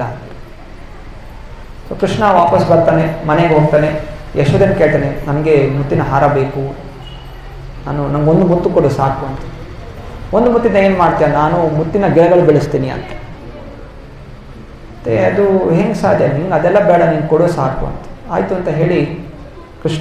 [SPEAKER 1] ಸೊ ಕೃಷ್ಣ ವಾಪಸ್ ಬರ್ತಾನೆ, ಮನೆಗೆ ಹೋಗ್ತಾನೆ. ಯಶೋಧನ್ ಕೇಳ್ತಾನೆ, ನನಗೆ ಮುತ್ತಿನ ಹಾರ ಬೇಕು, ನಾನು ನಂಗೊಂದು ಮುತ್ತು ಕೊಡು ಸಾಕು ಅಂತ. ಒಂದು ಮುತ್ತಿನ ಏನು ಮಾಡ್ತೀಯ, ನಾನು ಮುತ್ತಿನ ಗಿಡಗಳು ಬೆಳೆಸ್ತೀನಿ ಅಂತ. ಮತ್ತು ಅದು ಹೆಂಗೆ ಸಾಧ್ಯ, ಹಿಂಗೆ ಅದೆಲ್ಲ ಬೇಡ, ನೀನು ಕೊಡು ಸಾಕು ಅಂತ. ಆಯಿತು ಅಂತ ಹೇಳಿ ಕೃಷ್ಣ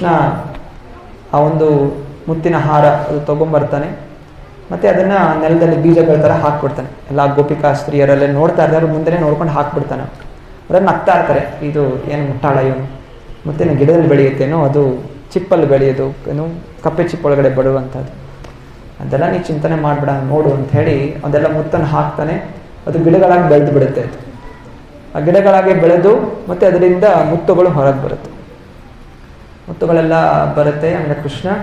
[SPEAKER 1] ಆ ಒಂದು ಮುತ್ತಿನ ಹಾರ ಅದು ತೊಗೊಂಬರ್ತಾನೆ. ಮತ್ತು ಅದನ್ನು ನೆಲದಲ್ಲಿ ಬೀಜಗಳ ಥರ ಹಾಕ್ಬಿಡ್ತಾನೆ. ಎಲ್ಲ ಗೋಪಿಕಾ ಸ್ತ್ರೀಯರೆಲ್ಲ ನೋಡ್ತಾ ಇರ್ತಾರೆ, ಮುಂದೆ ನೋಡ್ಕೊಂಡು ಹಾಕ್ಬಿಡ್ತಾನೆ. ಅವರನ್ನು ನಗ್ತಾ ಇರ್ತಾರೆ, ಇದು ಏನು ಮುಟ್ಟಾಳ ಇವನು, ಮುತ್ತಿನ ಗಿಡದಲ್ಲಿ ಬೆಳೆಯುತ್ತೇನೋ, ಅದು ಚಿಪ್ಪಲ್ಲಿ ಬೆಳೆಯೋದು, ಏನು ಕಪ್ಪೆ ಚಿಪ್ಪೊಳಗಡೆ ಬಡುವಂಥದ್ದು, ಅದೆಲ್ಲ ನೀ ಚಿಂತನೆ ಮಾಡಿಬಿಡ, ನೋಡು ಅಂತ ಹೇಳಿ ಅದೆಲ್ಲ ಮುತ್ತನ್ನು ಹಾಕ್ತಾನೆ. ಅದು ಗಿಡಗಳಾಗಿ ಬೆಳೆದು ಬಿಡುತ್ತೆ. ಅದು ಆ ಗಿಡಗಳಾಗಿ ಬೆಳೆದು ಮತ್ತು ಅದರಿಂದ ಮುತ್ತುಗಳು ಹೊರಗೆ ಬರುತ್ತೆ. ಮುತ್ತುಗಳೆಲ್ಲ ಬರುತ್ತೆ. ಆಮೇಲೆ ಕೃಷ್ಣ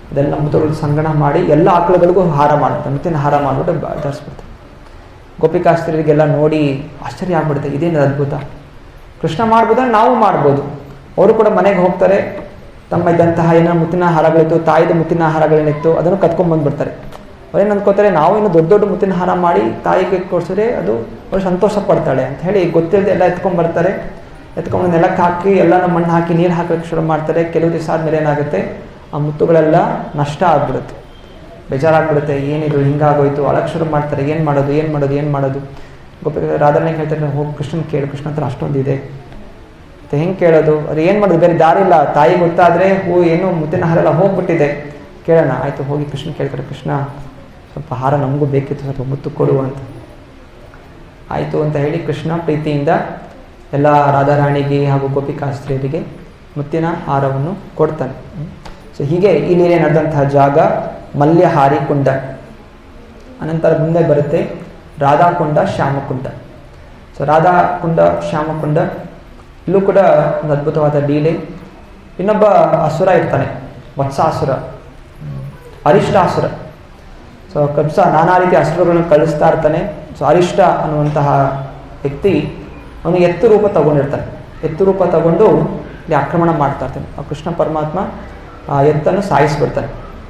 [SPEAKER 1] ಅದೆಲ್ಲ ಮುತ್ತುಗಳು ಸಂಗಡ ಮಾಡಿ ಎಲ್ಲ ಆಕಳುಗಳಿಗೂ ಹಾರ ಮಾಡ್ತಾರೆ, ಮುತ್ತಿನ ಹಾರ ಮಾಡಿಬಿಟ್ಟು ಧರಿಸ್ಬಿಡ್ತಾರೆ. ಗೋಪಿಕಾಸ್ತ್ರೀಯರಿಗೆಲ್ಲ ನೋಡಿ ಆಶ್ಚರ್ಯ ಆಗ್ಬಿಡುತ್ತೆ, ಇದೇನು ಅದ್ಭುತ, ಕೃಷ್ಣ ಮಾಡ್ಬೋದಂದ್ರೆ ನಾವು ಮಾಡ್ಬೋದು. ಅವರು ಕೂಡ ಮನೆಗೆ ಹೋಗ್ತಾರೆ, ತಮ್ಮ ಇದ್ದಂತಹ ಏನೋ ಮುತ್ತಿನ ಹಾರಗಳಿತ್ತು, ತಾಯಿದ ಮುತ್ತಿನ ಹಾರಗಳೇನಿತ್ತು ಅದನ್ನು ಕತ್ಕೊಂಡ್ಬಂದ್ಬಿಡ್ತಾರೆ. ಅವ್ರೇನು ಅಂದ್ಕೋತಾರೆ, ನಾವು ಇನ್ನು ದೊಡ್ಡ ದೊಡ್ಡ ಮುತ್ತಿನ ಹಾರ ಮಾಡಿ ತಾಯಿಗೆ ಕೊಡಿಸಿದ್ರೆ ಅದು ಅವ್ರು ಸಂತೋಷ ಪಡ್ತಾಳೆ ಅಂತ ಹೇಳಿ ಗೊತ್ತಿಲ್ಲದೆ ಎಲ್ಲ ಎತ್ಕೊಂಡ್ಬರ್ತಾರೆ. ಎತ್ಕೊಂಡು ನೆಲಕ್ಕೆ ಹಾಕಿ ಎಲ್ಲನೂ ಮಣ್ಣು ಹಾಕಿ ನೀರು ಹಾಕೋಕ್ಕೆ ಶುರು ಮಾಡ್ತಾರೆ. ಕೆಲವು ದಿವಸ ಆದಮೇಲೆ ಏನಾಗುತ್ತೆ, ಆ ಮುತ್ತುಗಳೆಲ್ಲ ನಷ್ಟ ಆಗ್ಬಿಡುತ್ತೆ, ಬೇಜಾರಾಗ್ಬಿಡುತ್ತೆ, ಏನಿದು ಹಿಂಗಾಗೋಯ್ತು, ಅಳಕ್ಕೆ ಶುರು ಮಾಡ್ತಾರೆ. ಏನು ಮಾಡೋದು ಏನು ಮಾಡೋದು ಏನು ಮಾಡೋದು ಗೋಪಿ ರಾಧಾರಾಣಿಗೆ ಹೇಳ್ತಾರೆ, ಹೋಗಿ ಕೃಷ್ಣನ್ ಕೇಳು, ಕೃಷ್ಣ ಹತ್ರ ಅಷ್ಟೊಂದಿದೆ ಮತ್ತು ಹೆಂಗೆ ಕೇಳೋದು, ಅದು ಏನು ಮಾಡೋದು, ಬೇರೆ ದಾರಿ ಇಲ್ಲ. ತಾಯಿ ಗೊತ್ತಾದರೆ ಹೂ ಏನು ಮುತ್ತಿನ ಹಾರ ಎಲ್ಲ ಹೋಗ್ಬಿಟ್ಟಿದೆ, ಕೇಳೋಣ ಆಯಿತು ಹೋಗಿ ಕೃಷ್ಣ ಕೇಳ್ತಾರೆ, ಕೃಷ್ಣ ಸ್ವಲ್ಪ ಹಾರ ನಮಗೂ ಬೇಕಿತ್ತು, ಸ್ವಲ್ಪ ಮುತ್ತು ಕೊಡು ಅಂತ. ಆಯಿತು ಅಂತ ಹೇಳಿ ಕೃಷ್ಣ ಪ್ರೀತಿಯಿಂದ ಎಲ್ಲ ರಾಧಾರಾಣಿಗೆ ಹಾಗೂ ಗೋಪಿಕಾಸ್ತ್ರೀಯರಿಗೆ ಮುತ್ತಿನ ಹಾರವನ್ನು ಕೊಡ್ತಾನೆ. ಸೊ ಹೀಗೆ ಈ ಲೀಲೆ ನಡೆದಂತಹ ಜಾಗ ಮಲ್ಯಹಾರಿ ಕುಂಡ. ಅನಂತರ ಮುಂದೆ ಬರುತ್ತೆ ರಾಧಾಕುಂಡ, ಶ್ಯಾಮಕುಂಡ. ಸೊ ರಾಧಾಕುಂಡ, ಶ್ಯಾಮಕುಂಡ ಇಲ್ಲೂ ಕೂಡ ಒಂದು ಅದ್ಭುತವಾದ ಲೀಲೆ. ಇನ್ನೊಬ್ಬ ಅಸುರ ಇರ್ತಾನೆ, ವತ್ಸಾಸುರ, ಅರಿಷ್ಟಾಸುರ. ಸೊ ಕಬ್ಸ ನಾನಾ ರೀತಿಯ ಅಸುರಗಳನ್ನು ಕಳಿಸ್ತಾ ಇರ್ತಾನೆ. ಸೊ ಅರಿಷ್ಟ ಅನ್ನುವಂತಹ ವ್ಯಕ್ತಿ ಅವನು ಎತ್ತು ರೂಪ ತಗೊಂಡಿರ್ತಾನೆ. ಎತ್ತು ರೂಪ ತಗೊಂಡು ಇಲ್ಲಿ ಆಕ್ರಮಣ ಮಾಡ್ತಾ ಇರ್ತಾನೆ. ಆ ಕೃಷ್ಣ ಪರಮಾತ್ಮ ಆ ಎತ್ತನ್ನು ಸಾಯಿಸ್ಬಿಡ್ತಾನೆ.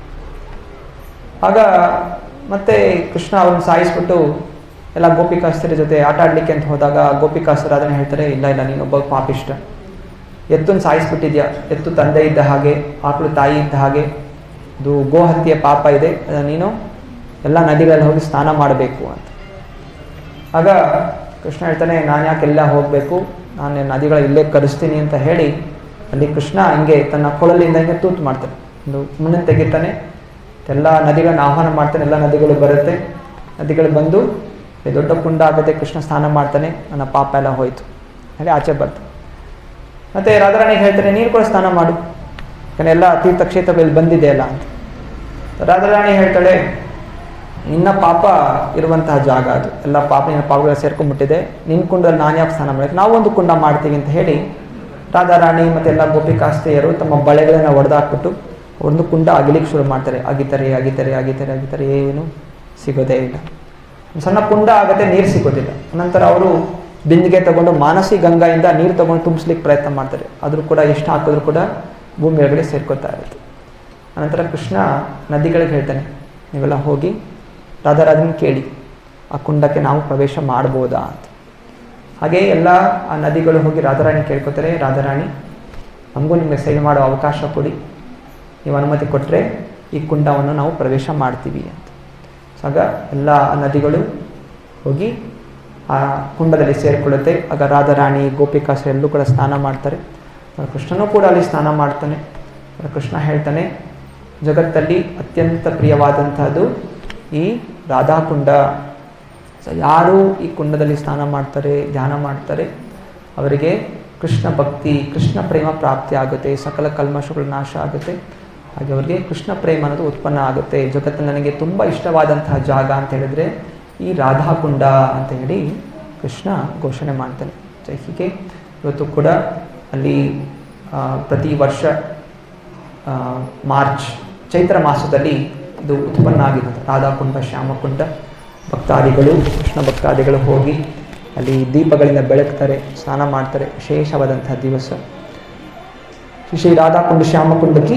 [SPEAKER 1] ಆಗ ಮತ್ತೆ ಕೃಷ್ಣ ಅವನು ಸಾಯಿಸ್ಬಿಟ್ಟು ಎಲ್ಲ ಗೋಪಿಕಾಸ್ತ್ರೀಯ ಜೊತೆ ಆಟ ಆಡಲಿಕ್ಕೆ ಅಂತ ಹೋದಾಗ ಗೋಪಿಕಾಸ್ತ್ರೀಯರು ಅದನ್ನು ಹೇಳ್ತಾರೆ, ಇಲ್ಲ ಇಲ್ಲ ನೀನೊಬ್ಬ ಪಾಪಿಷ್ಟ, ಎತ್ತನ್ನು ಸಾಯಿಸ್ಬಿಟ್ಟಿದ್ಯಾ, ಎತ್ತು ತಂದೆ ಇದ್ದ ಹಾಗೆ, ಆಕಳು ತಾಯಿ ಇದ್ದ ಹಾಗೆ, ಇದು ಗೋಹತ್ಯೆ ಪಾಪ ಇದೆ, ನೀನು ಎಲ್ಲ ನದಿಗಳಲ್ಲಿ ಹೋಗಿ ಸ್ನಾನ ಮಾಡಬೇಕು ಅಂತ. ಆಗ ಕೃಷ್ಣ ಹೇಳ್ತಾನೆ, ನಾನು ಯಾಕೆಲ್ಲ ಹೋಗಬೇಕು, ನಾನು ನದಿಗಳ ಇಲ್ಲೇ ಕರೆಸ್ತೀನಿ ಅಂತ ಹೇಳಿ ಅಲ್ಲಿ ಕೃಷ್ಣ ಹಿಂಗೆ ತನ್ನ ಕೊಳಲಿಂದ ಹಿಂಗೆ ತೂತು ಮಾಡ್ತಾನೆ, ಒಂದು ಮಣ್ಣನ್ನು ತೆಗಿತಾನೆ, ಎಲ್ಲ ನದಿಗಳನ್ನ ಆಹ್ವಾನ ಮಾಡ್ತಾನೆ. ಎಲ್ಲ ನದಿಗಳು ಬರುತ್ತೆ, ನದಿಗಳು ಬಂದು ದೊಡ್ಡ ಕುಂಡ ಆಗುತ್ತೆ, ಕೃಷ್ಣ ಸ್ನಾನ ಮಾಡ್ತಾನೆ, ನನ್ನ ಪಾಪ ಎಲ್ಲ ಹೋಯಿತು ಹೇಳಿ ಆಚೆ ಬರ್ತಾನೆ. ಮತ್ತು ರಾಧಾರಾಣಿಗೆ ಹೇಳ್ತಾನೆ, ನೀನು ಕೂಡ ಸ್ನಾನ ಮಾಡು, ಯಾಕಂದರೆ ಎಲ್ಲ ತೀರ್ಥಕ್ಷೇತ್ರಗಳಲ್ಲಿ ಬಂದಿದೆ ಅಲ್ಲ ಅಂತ. ರಾಧಾರಾಣಿ ಹೇಳ್ತಾಳೆ, ನಿನ್ನ ಪಾಪ ಇರುವಂತಹ ಜಾಗ ಅದು, ಎಲ್ಲ ಪಾಪ ನಿನ್ನ ಪಾಪಗಳು ಸೇರ್ಕೊಂಡ್ಬಿಟ್ಟಿದೆ, ನಿನ್ನ ಕುಂಡದಲ್ಲಿ ನಾನು ಯಾಕೆ ಸ್ನಾನ ಮಾಡಬೇಕು, ನಾವು ಒಂದು ಕುಂಡ ಮಾಡ್ತೀವಿ ಅಂತ ಹೇಳಿ ರಾಧಾರಾಣಿ ಮತ್ತು ಎಲ್ಲ ಗೋಪಿಕಾಸ್ತ್ರೀಯರು ತಮ್ಮ ಬಳೆಗಳನ್ನು ಒಡೆದಾಕ್ಬಿಟ್ಟು ಒಂದು ಕುಂಡ ಅಗಿಲಿಕ್ಕೆ ಶುರು ಮಾಡ್ತಾರೆ. ಅಗಿತಾರೆ ಅಗಿತಾರೆ ಅಗಿತಾರೆ ಅಗಿತಾರೆ ಏನು ಸಿಗೋದೇ ಇಲ್ಲ. ಒಂದು ಸಣ್ಣ ಕುಂಡ ಆಗುತ್ತೆ, ನೀರು ಸಿಗೋದಿಲ್ಲ. ನಂತರ ಅವರು ಬಿಂದಿಗೆ ತಗೊಂಡು ಮಾನಸಿ ಗಂಗಾಯಿಂದ ನೀರು ತಗೊಂಡು ತುಂಬಿಸ್ಲಿಕ್ಕೆ ಪ್ರಯತ್ನ ಮಾಡ್ತಾರೆ. ಆದರೂ ಕೂಡ ಎಷ್ಟು ಹಾಕಿದ್ರು ಕೂಡ ಭೂಮಿ ಒಳಗಡೆ ಸೇರ್ಕೊತಾ ಇರುತ್ತೆ. ಅನಂತರ ಕೃಷ್ಣ ನದಿಗಳಿಗೆ ಹೇಳ್ತಾನೆ, ನೀವೆಲ್ಲ ಹೋಗಿ ರಾಧಾರಾಧನ ಕೇಳಿ, ಆ ಕುಂಡಕ್ಕೆ ನಾವು ಪ್ರವೇಶ ಮಾಡ್ಬೋದಾ ಅಂತ. ಹಾಗೆ ಎಲ್ಲ ಆ ನದಿಗಳು ಹೋಗಿ ರಾಧಾರಾಣಿ ಕೇಳ್ಕೊತಾರೆ, ರಾಧಾರಾಣಿ ನಮಗೂ ನಿಮಗೆ ಸೇವೆ ಮಾಡೋ ಅವಕಾಶ ಕೊಡಿ, ನೀವು ಅನುಮತಿ ಕೊಟ್ಟರೆ ಈ ಕುಂಡವನ್ನು ನಾವು ಪ್ರವೇಶ ಮಾಡ್ತೀವಿ ಅಂತ. ಸೊ ಆಗ ಎಲ್ಲ ನದಿಗಳು ಹೋಗಿ ಆ ಕುಂಡದಲ್ಲಿ ಸೇರಿಕೊಳ್ಳುತ್ತೆ. ಆಗ ರಾಧಾರಾಣಿ ಗೋಪಿಕಾಸ್ತ್ರೀಯರು ಎಲ್ಲೂ ಕೂಡ ಸ್ನಾನ ಮಾಡ್ತಾರೆ. ಕೃಷ್ಣನೂ ಕೂಡ ಅಲ್ಲಿ ಸ್ನಾನ ಮಾಡ್ತಾನೆ. ಕೃಷ್ಣ ಹೇಳ್ತಾನೆ, ಜಗತ್ತಲ್ಲಿ ಅತ್ಯಂತ ಪ್ರಿಯವಾದಂಥದ್ದು ಈ ರಾಧಾಕುಂಡ. ಸೊ ಯಾರು ಈ ಕುಂಡದಲ್ಲಿ ಸ್ನಾನ ಮಾಡ್ತಾರೆ, ಧ್ಯಾನ ಮಾಡ್ತಾರೆ, ಅವರಿಗೆ ಕೃಷ್ಣ ಭಕ್ತಿ, ಕೃಷ್ಣ ಪ್ರೇಮ ಪ್ರಾಪ್ತಿ ಆಗುತ್ತೆ, ಸಕಲ ಕಲ್ಮಶಗಳು ನಾಶ ಆಗುತ್ತೆ. ಹಾಗೆ ಅವರಿಗೆ ಕೃಷ್ಣ ಪ್ರೇಮ ಅನ್ನೋದು ಉತ್ಪನ್ನ ಆಗುತ್ತೆ. ಜಗತ್ತು ನನಗೆ ತುಂಬ ಇಷ್ಟವಾದಂತಹ ಜಾಗ ಅಂತ ಹೇಳಿದರೆ ಈ ರಾಧಾಕುಂಡ ಅಂತ ಹೇಳಿ ಕೃಷ್ಣ ಘೋಷಣೆ ಮಾಡ್ತಾನೆ. ಸೊ ಹೀಗೆ ಇವತ್ತು ಕೂಡ ಅಲ್ಲಿ ಪ್ರತಿ ವರ್ಷ ಮಾರ್ಚ್ ಚೈತ್ರ ಮಾಸದಲ್ಲಿ ಇದು ಉತ್ಪನ್ನ ಆಗಿದೆ. ರಾಧಾಕುಂಡ, ಶ್ಯಾಮಕುಂಡ. ಭಕ್ತಾದಿಗಳು, ಕೃಷ್ಣ ಭಕ್ತಾದಿಗಳು ಹೋಗಿ ಅಲ್ಲಿ ದೀಪಗಳಿಂದ ಬೆಳಗ್ತಾರೆ, ಸ್ನಾನ ಮಾಡ್ತಾರೆ. ವಿಶೇಷವಾದಂತಹ ದಿವಸ. ಶ್ರೀ ರಾಧಾಕುಂಡ ಶ್ಯಾಮಕುಂಡಕ್ಕೆ.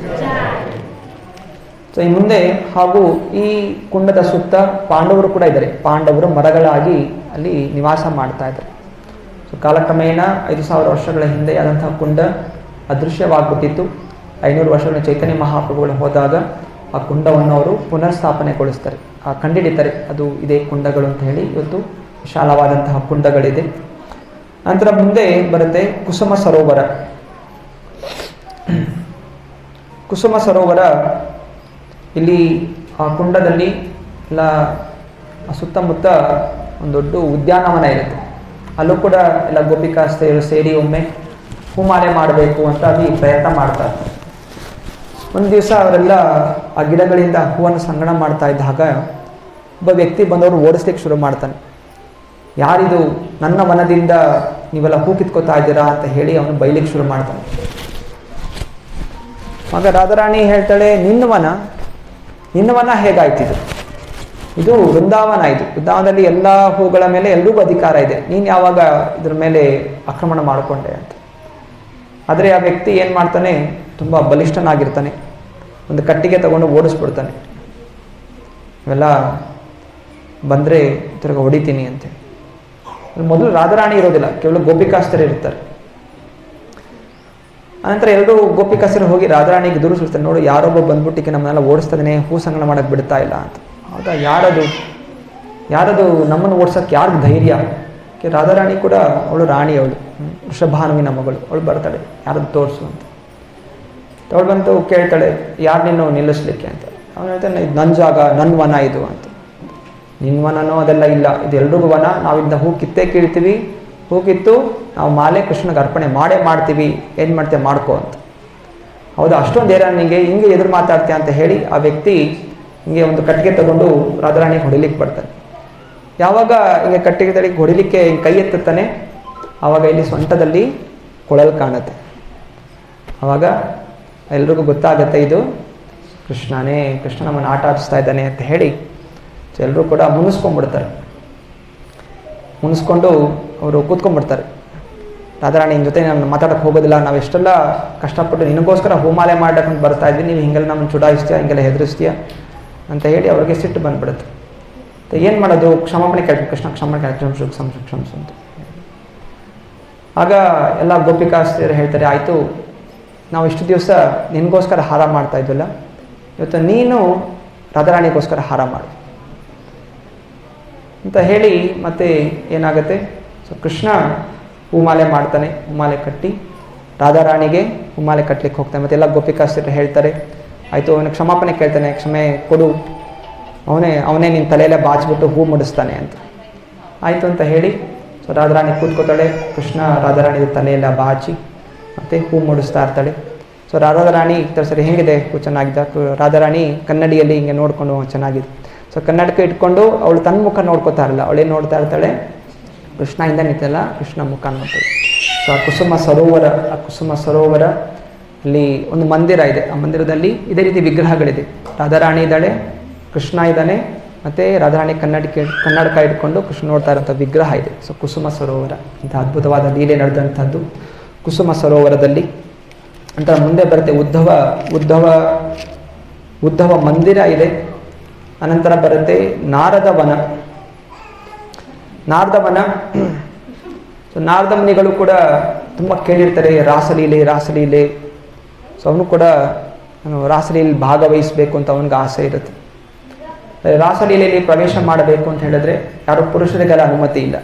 [SPEAKER 1] ಸೊ ಈ ಮುಂದೆ ಹಾಗೂ ಈ ಕುಂಡದ ಸುತ್ತ ಪಾಂಡವರು ಕೂಡ ಇದ್ದಾರೆ. ಪಾಂಡವರು ಮರಗಳಾಗಿ ಅಲ್ಲಿ ನಿವಾಸ ಮಾಡ್ತಾ ಇದ್ದಾರೆ. ಸೊ ಕಾಲಕ್ರಮೇಣ ಐದು ಸಾವಿರ ವರ್ಷಗಳ ಹಿಂದೆ ಆದಂತಹ ಕುಂಡ ಅದೃಶ್ಯವಾಗ್ಬಿಟ್ಟಿತ್ತು. ಐನೂರು ವರ್ಷಗಳ ಚೈತನ್ಯ ಮಹಾಪ್ರಭುಗಳು ಹೋದಾಗ ಆ ಕುಂಡವನ್ನು ಅವರು ಪುನರ್ಸ್ಥಾಪನೆಗೊಳಿಸ್ತಾರೆ, ಆ ಕಂಡಿಡಿತಾರೆ, ಅದು ಇದೇ ಕುಂಡಗಳು ಅಂತ ಹೇಳಿ. ಇವತ್ತು ವಿಶಾಲವಾದಂತಹ ಕುಂಡಗಳಿದೆ. ನಂತರ ಮುಂದೆ ಬರುತ್ತೆ ಕುಸುಮ ಸರೋವರ. ಕುಸುಮ ಸರೋವರ ಇಲ್ಲಿ ಆ ಕುಂಡದಲ್ಲಿ ಎಲ್ಲ ಸುತ್ತಮುತ್ತ ಒಂದು ದೊಡ್ಡ ಉದ್ಯಾನವನ ಇರುತ್ತೆ. ಅಲ್ಲೂ ಕೂಡ ಎಲ್ಲ ಗೋಪಿಕಾಸ್ತ್ರೀಯರು ಸೇರಿ ಒಮ್ಮೆ ಹೂಮಾಲೆ ಮಾಡಬೇಕು ಅಂತ ಅಲ್ಲಿ ಪ್ರಯತ್ನ ಮಾಡ್ತಾ ಇರ್ತಾರೆ. ಒಂದು ದಿವಸ ಅವರೆಲ್ಲ ಆ ಗಿಡಗಳಿಂದ ಹೂವನ್ನು ಸಂಗ್ರಹ ಮಾಡ್ತಾ ಇದ್ದಾಗ ಒಬ್ಬ ವ್ಯಕ್ತಿ ಬಂದವರು ಓಡಿಸ್ಲಿಕ್ಕೆ ಶುರು ಮಾಡ್ತಾನೆ. ಯಾರಿದು, ನನ್ನ ವನದಿಂದ ನೀವೆಲ್ಲ ಹೂ ಕಿತ್ಕೋತಾ ಇದ್ದೀರಾ ಅಂತ ಹೇಳಿ ಅವನು ಬೈಲಿಕ್ಕೆ ಶುರು ಮಾಡ್ತಾನೆ. ಆಗ ರಾಧಾರಾಣಿ ಹೇಳ್ತಾಳೆ, ನಿನ್ನವನ ನಿನ್ನವನ ಹೇಗಾಯ್ತಿದು? ಇದು ವೃಂದಾವನ, ಇದು ವೃಂದಾವನದಲ್ಲಿ ಎಲ್ಲ ಹೂಗಳ ಮೇಲೆ ಎಲ್ರಿಗೂ ಅಧಿಕಾರ ಇದೆ, ನೀನು ಯಾವಾಗ ಇದ್ರ ಮೇಲೆ ಆಕ್ರಮಣ ಮಾಡಿಕೊಂಡೆ ಅಂತ. ಆದರೆ ಆ ವ್ಯಕ್ತಿ ಏನು ಮಾಡ್ತಾನೆ, ತುಂಬ ಬಲಿಷ್ಠನಾಗಿರ್ತಾನೆ, ಒಂದು ಕಟ್ಟಿಗೆ ತಗೊಂಡು ಓಡಿಸ್ಬಿಡ್ತಾನೆ. ಇವೆಲ್ಲ ಬಂದರೆ ತಿರ್ಗ ಹೊಡಿತೀನಿ ಅಂತೇಳಿ. ಮೊದಲು ರಾಧಾರಾಣಿ ಇರೋದಿಲ್ಲ, ಕೇವಲ ಗೋಪಿಕಾಸ್ತರು ಇರ್ತಾರೆ. ಅನಂತರ ಎಲ್ಲರೂ ಗೋಪಿಕಾಸ್ತರು ಹೋಗಿ ರಾಧಾರಾಣಿಗೆ ದುರಿಸ್ಬಿಡ್ತಾರೆ, ನೋಡು ಯಾರೊಬ್ಬ ಬಂದ್ಬಿಟ್ಟಿಗೆ ನಮ್ಮನ್ನೆಲ್ಲ ಓಡಿಸ್ತಾನೆ, ಹೂ ಸಂಗ್ರಹ ಮಾಡೋಕ್ಕೆ ಬಿಡ್ತಾ ಇಲ್ಲ ಅಂತ. ಹೌದಾ, ಯಾರದು ಯಾರದು ನಮ್ಮನ್ನು ಓಡ್ಸೋಕ್ಕೆ ಯಾರಿಗೆ ಧೈರ್ಯ? ರಾಧಾರಾಣಿ ಕೂಡ ಅವಳು ರಾಣಿ, ಅವಳು ವೃಷಭಾನುವಿನ ಮಗಳು, ಅವಳು ಬರ್ತಾಳೆ, ಯಾರದು ತೋರಿಸು ಅಂತ. ಅವಳು ಬಂತು ಕೇಳ್ತಾಳೆ, ಯಾರು ನಿನ್ನು ನಿಲ್ಲಿಸ್ಲಿಕ್ಕೆ ಅಂತ. ಅವನು ಹೇಳ್ತಾನೆ, ಇದು ನನ್ನ ಜಾಗ, ನನ್ನ ವನ ಇದು ಅಂತ. ನಿನ್ನ ವನನೋ ಅದೆಲ್ಲ ಇಲ್ಲ, ಇದು ಎಲ್ರಿಗೂ ವನ, ನಾವಿಂದ ಹೂ ಕಿತ್ತೇ ಕೀಳ್ತೀವಿ, ಹೂ ಕಿತ್ತು ನಾವು ಮಾಲೆ ಕೃಷ್ಣಗೆ ಅರ್ಪಣೆ ಮಾಡೇ ಮಾಡ್ತೀವಿ, ಏನು ಮಾಡ್ತೇವೆ ಮಾಡ್ಕೋ ಅಂತ. ಹೌದಾ, ಅಷ್ಟೊಂದು ಏರ ನಿನಗೆ ಹಿಂಗೆ ಎದುರು ಮಾತಾಡ್ತೀಯ ಅಂತ ಹೇಳಿ ಆ ವ್ಯಕ್ತಿ ಹಿಂಗೆ ಒಂದು ಕಟ್ಟಿಗೆ ತಗೊಂಡು ರಾಧಾರಾಣಿಗೆ ಹೊಡಿಲಿಕ್ಕೆ ಬರ್ತಾನೆ. ಯಾವಾಗ ಹಿಂಗೆ ಕಟ್ಟಿಗೆ ತಡಿಗೆ ಹೊಡಿಲಿಕ್ಕೆ ಹಿಂಗೆ ಕೈ ಎತ್ತುತ್ತಾನೆ, ಆವಾಗ ಇಲ್ಲಿ ಸೊಂಟದಲ್ಲಿ ಕೊಳಲು ಕಾಣುತ್ತೆ. ಆವಾಗ ಎಲ್ರಿಗೂ ಗೊತ್ತಾಗುತ್ತೆ, ಇದು ಕೃಷ್ಣನೇ, ಕೃಷ್ಣ ನಮ್ಮನ್ನು ಆಟ ಆಡಿಸ್ತಾ ಇದ್ದಾನೆ ಅಂತ ಹೇಳಿ ಎಲ್ಲರೂ ಕೂಡ ಮುನಿಸ್ಕೊಂಡ್ಬಿಡ್ತಾರೆ. ಮುನಿಸ್ಕೊಂಡು ಅವರು ಕೂತ್ಕೊಂಡ್ಬಿಡ್ತಾರೆ. ರಾಧಾರಾಣಿ ನಿನ್ನ ಜೊತೆ ನಾನು ಮಾತಾಡೋಕ್ಕೆ ಹೋಗೋದಿಲ್ಲ, ನಾವು ಎಷ್ಟೆಲ್ಲ ಕಷ್ಟಪಟ್ಟು ನಿನಗೋಸ್ಕರ ಹೂಮಾಲೆ ಮಾಡಕ್ಕೆ ಬರ್ತಾ ಇದ್ದೀನಿ, ನೀವು ಹಿಂಗೆಲ್ಲ ನಮ್ಮನ್ನು ಚುಡಾಯಿಸ್ತೀಯ, ಹಿಂಗೆಲ್ಲ ಹೆದರಿಸ್ತೀಯ ಅಂತ ಹೇಳಿ ಅವ್ರಿಗೆ ಸಿಟ್ಟು ಬಂದ್ಬಿಡುತ್ತೆ. ಏನು ಮಾಡೋದು, ಕ್ಷಮಾಪಣೆ ಕೇಳ್ತೀವಿ, ಕೃಷ್ಣ ಕ್ಷಮ ಕ್ಷಮಿಸು ಕ್ಷಮಿಸು ಕ್ಷಮಿಸು ಅಂತ. ಆಗ ಎಲ್ಲ ಗೋಪಿಕಾಸ್ತ್ರೀಯರು ಹೇಳ್ತಾರೆ, ಆಯಿತು, ನಾವು ಇಷ್ಟು ದಿವಸ ನಿನಗೋಸ್ಕರ ಹಾರ ಮಾಡ್ತಾ ಇದ್ವಲ್ಲ, ಇವತ್ತು ನೀನು ರಾಧಾರಾಣಿಗೋಸ್ಕರ ಹಾರ ಮಾಡು ಅಂತ ಹೇಳಿ ಮತ್ತೆ ಏನಾಗುತ್ತೆ, ಸೊ ಕೃಷ್ಣ ಹೂಮಾಲೆ ಮಾಡ್ತಾನೆ, ಹೂಮಾಲೆ ಕಟ್ಟಿ ರಾಧಾರಾಣಿಗೆ ಹೂಮಾಲೆ ಕಟ್ಟಲಿಕ್ಕೆ ಹೋಗ್ತಾನೆ. ಮತ್ತೆ ಎಲ್ಲ ಗೋಪಿಕಾಸ್ತ್ರೀಯರು ಹೇಳ್ತಾರೆ, ಆಯಿತು, ಅವನು ಕ್ಷಮಾಪಣೆ ಕೇಳ್ತಾನೆ, ಕ್ಷಮೆ ಕೊಡು, ಅವನೇ ಅವನೇ ನಿನ್ನ ತಲೆಯಲ್ಲೇ ಬಾಚಿಬಿಟ್ಟು ಹೂ ಮುಡಿಸ್ತಾನೆ ಅಂತ. ಆಯಿತು ಅಂತ ಹೇಳಿ ಸೊ ರಾಧಾರಾಣಿ ಕೂತ್ಕೋತಾಳೆ, ಕೃಷ್ಣ ರಾಧಾರಾಣಿಯ ತಲೆಯೆಲ್ಲ ಬಾಚಿ ಮತ್ತು ಹೂ ಮುಡಿಸ್ತಾ ಇರ್ತಾಳೆ. ಸೊ ರಾಧಾರಾಣಿ ಸರಿ ಹೇಗಿದೆ, ಹೂ ಚೆನ್ನಾಗಿದೆ. ರಾಧಾರಾಣಿ ಕನ್ನಡಿಯಲ್ಲಿ ಹಿಂಗೆ ನೋಡಿಕೊಂಡು ಚೆನ್ನಾಗಿದೆ. ಸೊ ಕನ್ನಡಕ ಇಟ್ಕೊಂಡು ಅವಳು ತನ್ನ ಮುಖ ನೋಡ್ಕೋತಾ ಇರಲ್ಲ, ಅವಳೇನು ನೋಡ್ತಾ ಇರ್ತಾಳೆ, ಕೃಷ್ಣ ಹಿಂದೆ ನಿಂತಲ್ಲ, ಕೃಷ್ಣ ಮುಖ ನೋಡ್ತಾಳೆ. ಸೊ ಆ ಕುಸುಮ ಸರೋವರ, ಆ ಕುಸುಮ ಸರೋವರ ಅಲ್ಲಿ ಒಂದು ಮಂದಿರ ಇದೆ. ಆ ಮಂದಿರದಲ್ಲಿ ಇದೇ ರೀತಿ ವಿಗ್ರಹಗಳಿದೆ. ರಾಧಾರಾಣಿ ಇದ್ದಾಳೆ, ಕೃಷ್ಣ ಇದ್ದಾನೆ, ಮತ್ತು ರಾಧಾರಾಣಿ ಕನ್ನಡಕ್ಕೆ ಕನ್ನಡಕ ಇಟ್ಕೊಂಡು ಕೃಷ್ಣ ನೋಡ್ತಾ ಇರೋಂಥ ವಿಗ್ರಹ ಇದೆ. ಸೊ ಕುಸುಮ ಸರೋವರ ಇಂಥ ಅದ್ಭುತವಾದ ಲೀಲೆ ನಡೆದಂಥದ್ದು ಕುಸುಮ ಸರೋವರದಲ್ಲಿ. ನಂತರ ಮುಂದೆ ಬರುತ್ತೆ ಉದ್ಧವ ಉದ್ಧವ ಉದ್ಧವ ಮಂದಿರ ಇದೆ. ಅನಂತರ ಬರುತ್ತೆ ನಾರದ ವನ. ನಾರದ ವನ, ಸೊ ನಾರದ ಮುನಿಗಳು ಕೂಡ ತುಂಬ ಕೇಳಿರ್ತಾರೆ ರಾಸಲೀಲೆ ರಾಸಲೀಲೆ. ಸೊ ಅವನು ಕೂಡ ರಾಸಲೀಲೆಯಲ್ಲಿ ಭಾಗವಹಿಸಬೇಕು ಅಂತ ಅವನಿಗೆ ಆಸೆ ಇರುತ್ತೆ. ರಾಸಲೀಲೆಯಲ್ಲಿ ಪ್ರವೇಶ ಮಾಡಬೇಕು ಅಂತ ಹೇಳಿದ್ರೆ ಯಾರು ಪುರುಷರಿಗೆಲ್ಲ ಅನುಮತಿ ಇಲ್ಲ.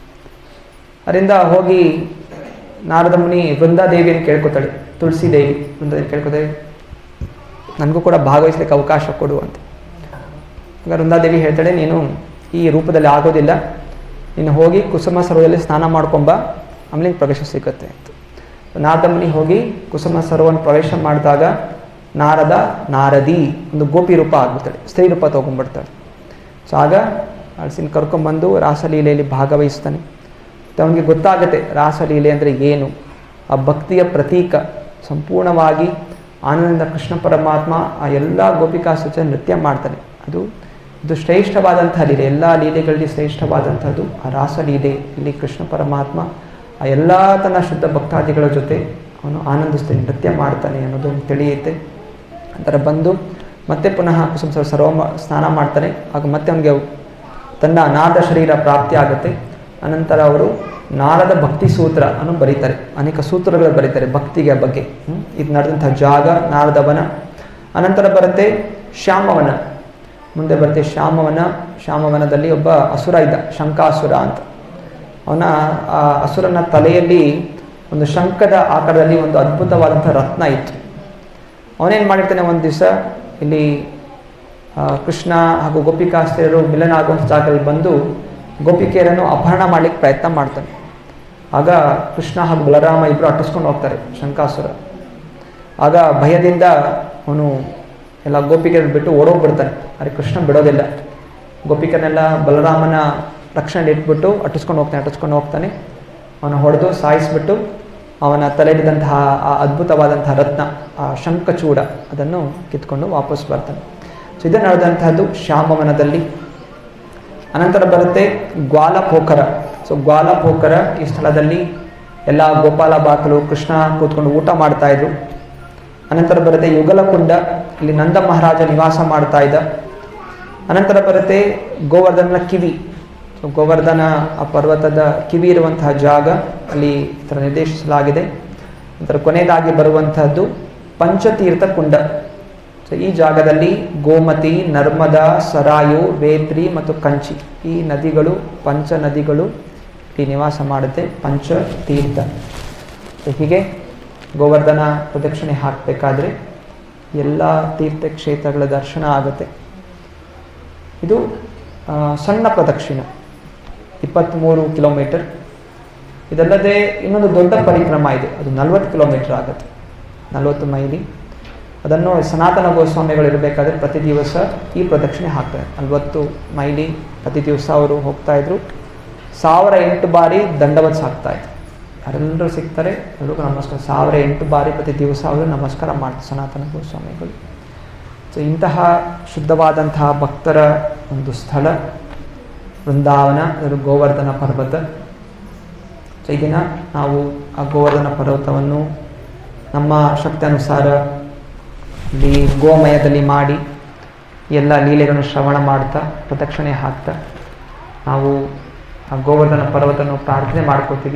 [SPEAKER 1] ಅದರಿಂದ ಹೋಗಿ ನಾರದ ಮುನಿ ವೃಂದಾದೇವಿಯನ್ನು ಕೇಳ್ಕೊತಾಳೆ, ತುಳಸಿ ದೇವಿ ವೃಂದಾದೇವಿ ಕೇಳ್ಕೊತಾಳೆ, ನನಗೂ ಕೂಡ ಭಾಗವಹಿಸ್ಲಿಕ್ಕೆ ಅವಕಾಶ ಕೊಡು ಅಂತ. ಆಗ ವೃಂದಾದೇವಿ ಹೇಳ್ತಾಳೆ, ನೀನು ಈ ರೂಪದಲ್ಲಿ ಆಗೋದಿಲ್ಲ, ನೀನು ಹೋಗಿ ಕುಸುಮ ಸರೋವರದಲ್ಲಿ ಸ್ನಾನ ಮಾಡ್ಕೊಂಬ, ಆಮೇಲೆ ಪ್ರವೇಶ ಸಿಗುತ್ತೆ ಅಂತ. ನಾರದ ಮುನಿ ಹೋಗಿ ಕುಸುಮ ಸರೋವರವನ್ನು ಪ್ರವೇಶ ಮಾಡಿದಾಗ ನಾರದ ನಾರದಿ ಒಂದು ಗೋಪಿ ರೂಪ ಆಗ್ಬಿಡ್ತಾಳೆ, ಸ್ತ್ರೀ ರೂಪ ತೊಗೊಂಡ್ಬಿಡ್ತಾಳೆ. ಸೊ ಆಗ ಅಳಸಿನ ಕರ್ಕೊಂಬಂದು ರಾಸಲೀಲೆಯಲ್ಲಿ ಭಾಗವಹಿಸ್ತಾನೆ. ಮತ್ತು ಅವನಿಗೆ ಗೊತ್ತಾಗುತ್ತೆ ರಾಸಲೀಲೆ ಅಂದರೆ ಏನು, ಆ ಭಕ್ತಿಯ ಪ್ರತೀಕ. ಸಂಪೂರ್ಣವಾಗಿ ಆನಂದ ಕೃಷ್ಣ ಪರಮಾತ್ಮ ಆ ಎಲ್ಲ ಗೋಪಿಕಾಸುಚ ನೃತ್ಯ ಮಾಡ್ತಾನೆ. ಅದು ಇದು ಶ್ರೇಷ್ಠವಾದಂಥ ಲೀಲೆ, ಎಲ್ಲ ಲೀಲೆಗಳಲ್ಲಿ ಶ್ರೇಷ್ಠವಾದಂಥದ್ದು ಆ ರಾಸಲೀಲೆ. ಇಲ್ಲಿ ಕೃಷ್ಣ ಪರಮಾತ್ಮ ಆ ಎಲ್ಲ ತನ್ನ ಶುದ್ಧ ಭಕ್ತಾದಿಗಳ ಜೊತೆ ಅವನು ಆನಂದಿಸ್ತಾನೆ, ನೃತ್ಯ ಮಾಡ್ತಾನೆ ಅನ್ನೋದು ತಿಳಿಯುತ್ತೆ. ನಂತರ ಬಂದು ಮತ್ತೆ ಪುನಃ ಕುಸುಮ ಸರೋವ ಸ್ನಾನ ಮಾಡ್ತಾನೆ. ಆಗ ಮತ್ತೆ ಅವನಿಗೆ ತನ್ನ ನಾರದ ಶರೀರ ಪ್ರಾಪ್ತಿ ಆಗುತ್ತೆ. ಅನಂತರ ಅವರು ನಾರದ ಭಕ್ತಿ ಸೂತ್ರ ಅನ್ನು ಬರೀತಾರೆ, ಅನೇಕ ಸೂತ್ರಗಳು ಬರೀತಾರೆ ಭಕ್ತಿಗೆ ಬಗ್ಗೆ. ಇದು ನಡೆದಂಥ ಜಾಗ ನಾರದವನ. ಅನಂತರ ಬರುತ್ತೆ ಶ್ಯಾಮವನ. ಮುಂದೆ ಬರುತ್ತೆ ಶ್ಯಾಮವನ. ಶ್ಯಾಮವನದಲ್ಲಿ ಒಬ್ಬ ಅಸುರ ಇದ್ದ, ಶಂಕಾಸುರ ಅಂತ. ಅವನ ಆ ಅಸುರನ ತಲೆಯಲ್ಲಿ ಒಂದು ಶಂಖದ ಆಕಾರದಲ್ಲಿ ಒಂದು ಅದ್ಭುತವಾದಂಥ ರತ್ನ ಇತ್ತು. ಅವನೇನು ಮಾಡಿರ್ತಾನೆ, ಒಂದು ದಿವಸ ಇಲ್ಲಿ ಕೃಷ್ಣ ಹಾಗೂ ಗೋಪಿಕಾಸ್ತ್ರೀಯರು ಮಿಲನ ಆಗುವಂಥ ಜಾಗದಲ್ಲಿ ಬಂದು ಗೋಪಿಕೆಯರನ್ನು ಅಪಹರಣ ಮಾಡಲಿಕ್ಕೆ ಪ್ರಯತ್ನ ಮಾಡ್ತಾನೆ. ಆಗ ಕೃಷ್ಣ ಹಾಗೂ ಬಲರಾಮ ಇಬ್ಬರು ಅಟ್ಟಿಸ್ಕೊಂಡು ಹೋಗ್ತಾರೆ ಶಂಕಾಸುರ. ಆಗ ಭಯದಿಂದ ಅವನು ಎಲ್ಲ ಗೋಪಿಕೆಯರು ಬಿಟ್ಟು ಓಡೋಗ್ಬಿಡ್ತಾನೆ. ಆದರೆ ಕೃಷ್ಣ ಬಿಡೋದಿಲ್ಲ. ಗೋಪಿಕನೆಲ್ಲ ಬಲರಾಮನ ರಕ್ಷಣೆ ಇಟ್ಬಿಟ್ಟು ಅಟ್ಟಿಸ್ಕೊಂಡು ಹೋಗ್ತಾನೆ ಅಟ್ಟಿಸ್ಕೊಂಡು ಹೋಗ್ತಾನೆ ಅವನು ಹೊಡೆದು ಸಾಯಿಸ್ಬಿಟ್ಟು ಅವನ ತಲೆಯಿಡಿದಂತಹ ಆ ಅದ್ಭುತವಾದಂತಹ ರತ್ನ ಆ ಶಂಖಚೂಡ ಅದನ್ನು ಕಿತ್ಕೊಂಡು ವಾಪಸ್ ಬರ್ತಾನೆ. ಸೊ ಇದು ನಡೆದಂತಹದ್ದು ಶ್ಯಾಮವನದಲ್ಲಿ. ಅನಂತರ ಬರುತ್ತೆ ಗ್ವಾಲಪೋಖರ. ಸೊ ಗ್ವಾಲಪೋಖರ ಈ ಸ್ಥಳದಲ್ಲಿ ಎಲ್ಲ ಗೋಪಾಲ ಬಾಕಲು ಕೃಷ್ಣ ಕೂತ್ಕೊಂಡು ಊಟ ಮಾಡ್ತಾ ಇದ್ರು. ಅನಂತರ ಬರುತ್ತೆ ಯುಗಲಕುಂಡ, ಇಲ್ಲಿ ನಂದ ಮಹಾರಾಜ ನಿವಾಸ ಮಾಡ್ತಾ ಇದ್ದ. ಅನಂತರ ಬರುತ್ತೆ ಗೋವರ್ಧನ ಕಿವಿ. ಸೊ ಗೋವರ್ಧನ ಆ ಪರ್ವತದ ಕಿವಿ ಇರುವಂತಹ ಜಾಗ ಅಲ್ಲಿ ಈ ಥರ ನಿರ್ದೇಶಿಸಲಾಗಿದೆ. ನಂತರ ಕೊನೆಯದಾಗಿ ಬರುವಂತಹದ್ದು ಪಂಚತೀರ್ಥ ಕುಂಡ. ಸೊ ಈ ಜಾಗದಲ್ಲಿ ಗೋಮತಿ, ನರ್ಮದಾ, ಸರಾಯು, ವೇತ್ರಿ ಮತ್ತು ಕಂಚಿ ಈ ನದಿಗಳು ಪಂಚ ನದಿಗಳು ಇಲ್ಲಿ ನಿವಾಸ ಮಾಡುತ್ತೆ. ಪಂಚತೀರ್ಥ. ಸೊ ಹೀಗೆ ಗೋವರ್ಧನ ಪ್ರದಕ್ಷಿಣೆ ಹಾಕಬೇಕಾದ್ರೆ ಎಲ್ಲ ತೀರ್ಥಕ್ಷೇತ್ರಗಳ ದರ್ಶನ ಆಗುತ್ತೆ. ಇದು ಸಣ್ಣ ಪ್ರದಕ್ಷಿಣೆ, ಇಪ್ಪತ್ತ್ಮೂರು ಕಿಲೋಮೀಟರ್. ಇದಲ್ಲದೆ ಇನ್ನೊಂದು ದೊಡ್ಡ ಪರಿಕ್ರಮ ಇದೆ, ಅದು ನಲ್ವತ್ತು ಕಿಲೋಮೀಟರ್ ಆಗುತ್ತೆ, ನಲ್ವತ್ತು ಮೈಲಿ. ಅದನ್ನು ಸನಾತನ ಗೋಸ್ವಾಮಿಗಳು ಇರಬೇಕಾದ್ರೆ ಪ್ರತಿ ದಿವಸ ಈ ಪ್ರದಕ್ಷಿಣೆ ಹಾಕ್ತಾರೆ. ನಲ್ವತ್ತು ಮೈಲಿ ಪ್ರತಿ ದಿವಸ ಅವರು ಹೋಗ್ತಾ ಇದ್ರು. ಸಾವಿರ ಎಂಟು ಬಾರಿ ದಂಡವತ್ ಸಾಕ್ತಾಯಿದ್ರು. ಯಾರೆಲ್ಲರೂ ಸಿಗ್ತಾರೆ ಎಲ್ರಿಗೂ ನಮಸ್ಕಾರ. ಸಾವಿರ ಎಂಟು ಬಾರಿ ಪ್ರತಿ ದಿವಸ ಅವರು ನಮಸ್ಕಾರ ಮಾಡ್ತಾರೆ ಸನಾತನ ಗೋಸ್ವಾಮಿಗಳು. ಸೊ ಇಂತಹ ಶುದ್ಧವಾದಂತಹ ಭಕ್ತರ ಒಂದು ಸ್ಥಳ ವೃಂದಾವನ, ಅದು ಗೋವರ್ಧನ ಪರ್ವತ. ಸೊ ಈ ದಿನ ನಾವು ಆ ಗೋವರ್ಧನ ಪರ್ವತವನ್ನು ನಮ್ಮ ಶಕ್ತಿ ಅನುಸಾರ ಇಲ್ಲಿ ಗೋಮಯದಲ್ಲಿ ಮಾಡಿ ಎಲ್ಲ ಲೀಲೆಗಳನ್ನು ಶ್ರವಣ ಮಾಡ್ತಾ ಪ್ರದಕ್ಷಿಣೆ ಹಾಕ್ತಾ ನಾವು ಆ ಗೋವರ್ಧನ ಪರ್ವತವನ್ನು ಪ್ರಾರ್ಥನೆ ಮಾಡ್ಕೋತೀವಿ.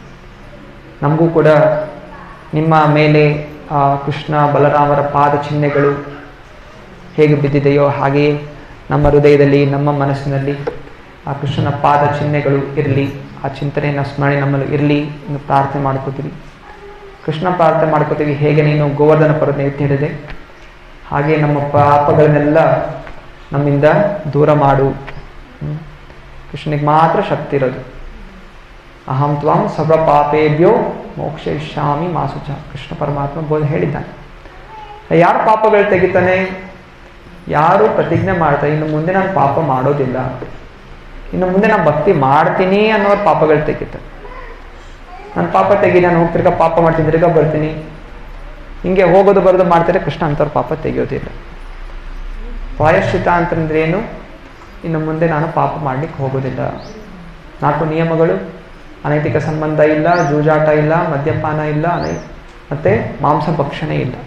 [SPEAKER 1] ನಮಗೂ ಕೂಡ ನಿಮ್ಮ ಮೇಲೆ ಆ ಕೃಷ್ಣ ಬಲರಾಮರ ಪಾದ ಚಿಹ್ನೆಗಳು ಹೇಗೆ ಬಿದ್ದಿದೆಯೋ ಹಾಗೆಯೇ ನಮ್ಮ ಹೃದಯದಲ್ಲಿ ನಮ್ಮ ಮನಸ್ಸಿನಲ್ಲಿ ಆ ಕೃಷ್ಣನ ಪಾದ ಚಿಹ್ನೆಗಳು ಇರಲಿ, ಆ ಚಿಂತನೆಯನ್ನು ಸ್ಮರಣೆ ನಮ್ಮಲ್ಲಿ ಇರಲಿ ಎಂದು ಪ್ರಾರ್ಥನೆ ಮಾಡ್ಕೋತೀವಿ. ಕೃಷ್ಣ ಪ್ರಾರ್ಥನೆ ಮಾಡ್ಕೋತೀವಿ, ಹೇಗೆ ನೀನು ಗೋವರ್ಧನ ಪರ್ವತ ಎತ್ತಿ ಹಿಡಿದೆ ಹಾಗೆ ನಮ್ಮ ಪಾಪಗಳನ್ನೆಲ್ಲ ನಮ್ಮಿಂದ ದೂರ ಮಾಡು. ಕೃಷ್ಣನಿಗೆ ಮಾತ್ರ ಶಕ್ತಿ ಇರೋದು. ಅಹಂ ತ್ವಾಂ ಸರ್ವ ಪಾಪೇಭ್ಯೋ ಮೋಕ್ಷಯಿಷ್ಯಾಮಿ ಮಾ ಶುಚಃ. ಕೃಷ್ಣ ಪರಮಾತ್ಮ ಬೋಧ ಹೇಳಿದ್ದಾನೆ. ಯಾರು ಪಾಪಗಳು ತೆಗಿತಾನೆ, ಯಾರು ಪ್ರತಿಜ್ಞೆ ಮಾಡ್ತಾರೆ ಇನ್ನು ಮುಂದೆ ನಾನು ಪಾಪ ಮಾಡೋದಿಲ್ಲ, ಇನ್ನು ಮುಂದೆ ನಾನು ಭಕ್ತಿ ಮಾಡ್ತೀನಿ ಅನ್ನೋರು ಪಾಪಗಳು ತೆಗಿತಾರೆ. ನಾನು ಪಾಪ ತೆಗಿ, ನಾನು ಹೋಗ್ತಿರ್ಗ ಪಾಪ ಮಾಡ್ತೀನಿ, ತಿರ್ಗ ಬರ್ತೀನಿ, ಹಿಂಗೆ ಹೋಗೋದು ಬರೋದು ಮಾಡ್ತಾರೆ. ಕೃಷ್ಣ ಅಂಥವ್ರು ಪಾಪ ತೆಗೆಯೋದಿಲ್ಲ. ಪ್ರಾಯಶ್ಚಿತ ಅಂತಂದ್ರೆ ಏನು, ಇನ್ನು ಮುಂದೆ ನಾನು ಪಾಪ ಮಾಡ್ಲಿಕ್ಕೆ ಹೋಗೋದಿಲ್ಲ. ನಾಲ್ಕು ನಿಯಮಗಳು: ಅನೈತಿಕ ಸಂಬಂಧ ಇಲ್ಲ, ಜೂಜಾಟ ಇಲ್ಲ, ಮದ್ಯಪಾನ ಇಲ್ಲ, ಮತ್ತು ಮಾಂಸ ಭಕ್ಷಣೆ ಇಲ್ಲ.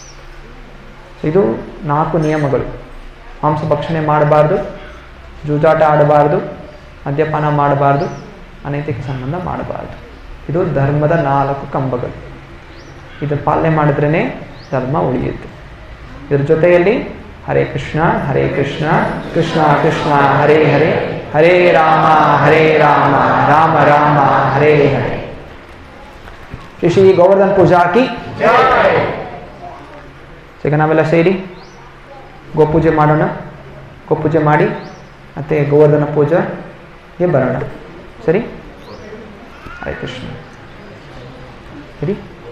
[SPEAKER 1] ಇದು ನಾಲ್ಕು ನಿಯಮಗಳು. ಮಾಂಸ ಭಕ್ಷಣೆ ಮಾಡಬಾರ್ದು, ಜೂಜಾಟ ಆಡಬಾರ್ದು, ಮದ್ಯಪಾನ ಮಾಡಬಾರ್ದು, ಅನೈತಿಕ ಸಂಬಂಧ ಮಾಡಬಾರ್ದು. ಇದು ಧರ್ಮದ ನಾಲ್ಕು ಕಂಬಗಳು. ಇದು ಪಾಲನೆ ಮಾಡಿದ್ರೇ ಧರ್ಮ ಉಳಿಯುತ್ತೆ. ಇದ್ರ ಜೊತೆಯಲ್ಲಿ ಹರೇ ಕೃಷ್ಣ ಹರೇ ಕೃಷ್ಣ ಕೃಷ್ಣ ಕೃಷ್ಣ ಹರೇ ಹರೇ ಹರೇ ರಾಮ ಹರೇ ರಾಮ ರಾಮ ರಾಮ ಹರೇ ಹರೇ. ಶ್ರೀ ಶ್ರೀ ಗೋವರ್ಧನ ಪೂಜಾ ಕಿ ಈಗ ನಾವೆಲ್ಲ ಸೇರಿ ಗೋಪೂಜೆ ಮಾಡೋಣ. ಗೋಪೂಜೆ ಮಾಡಿ ಮತ್ತು ಗೋವರ್ಧನ ಪೂಜೆಗೆ ಬರೋಣ. ಸರಿ? ಹರೇ ಕೃಷ್ಣ. ಸರಿ.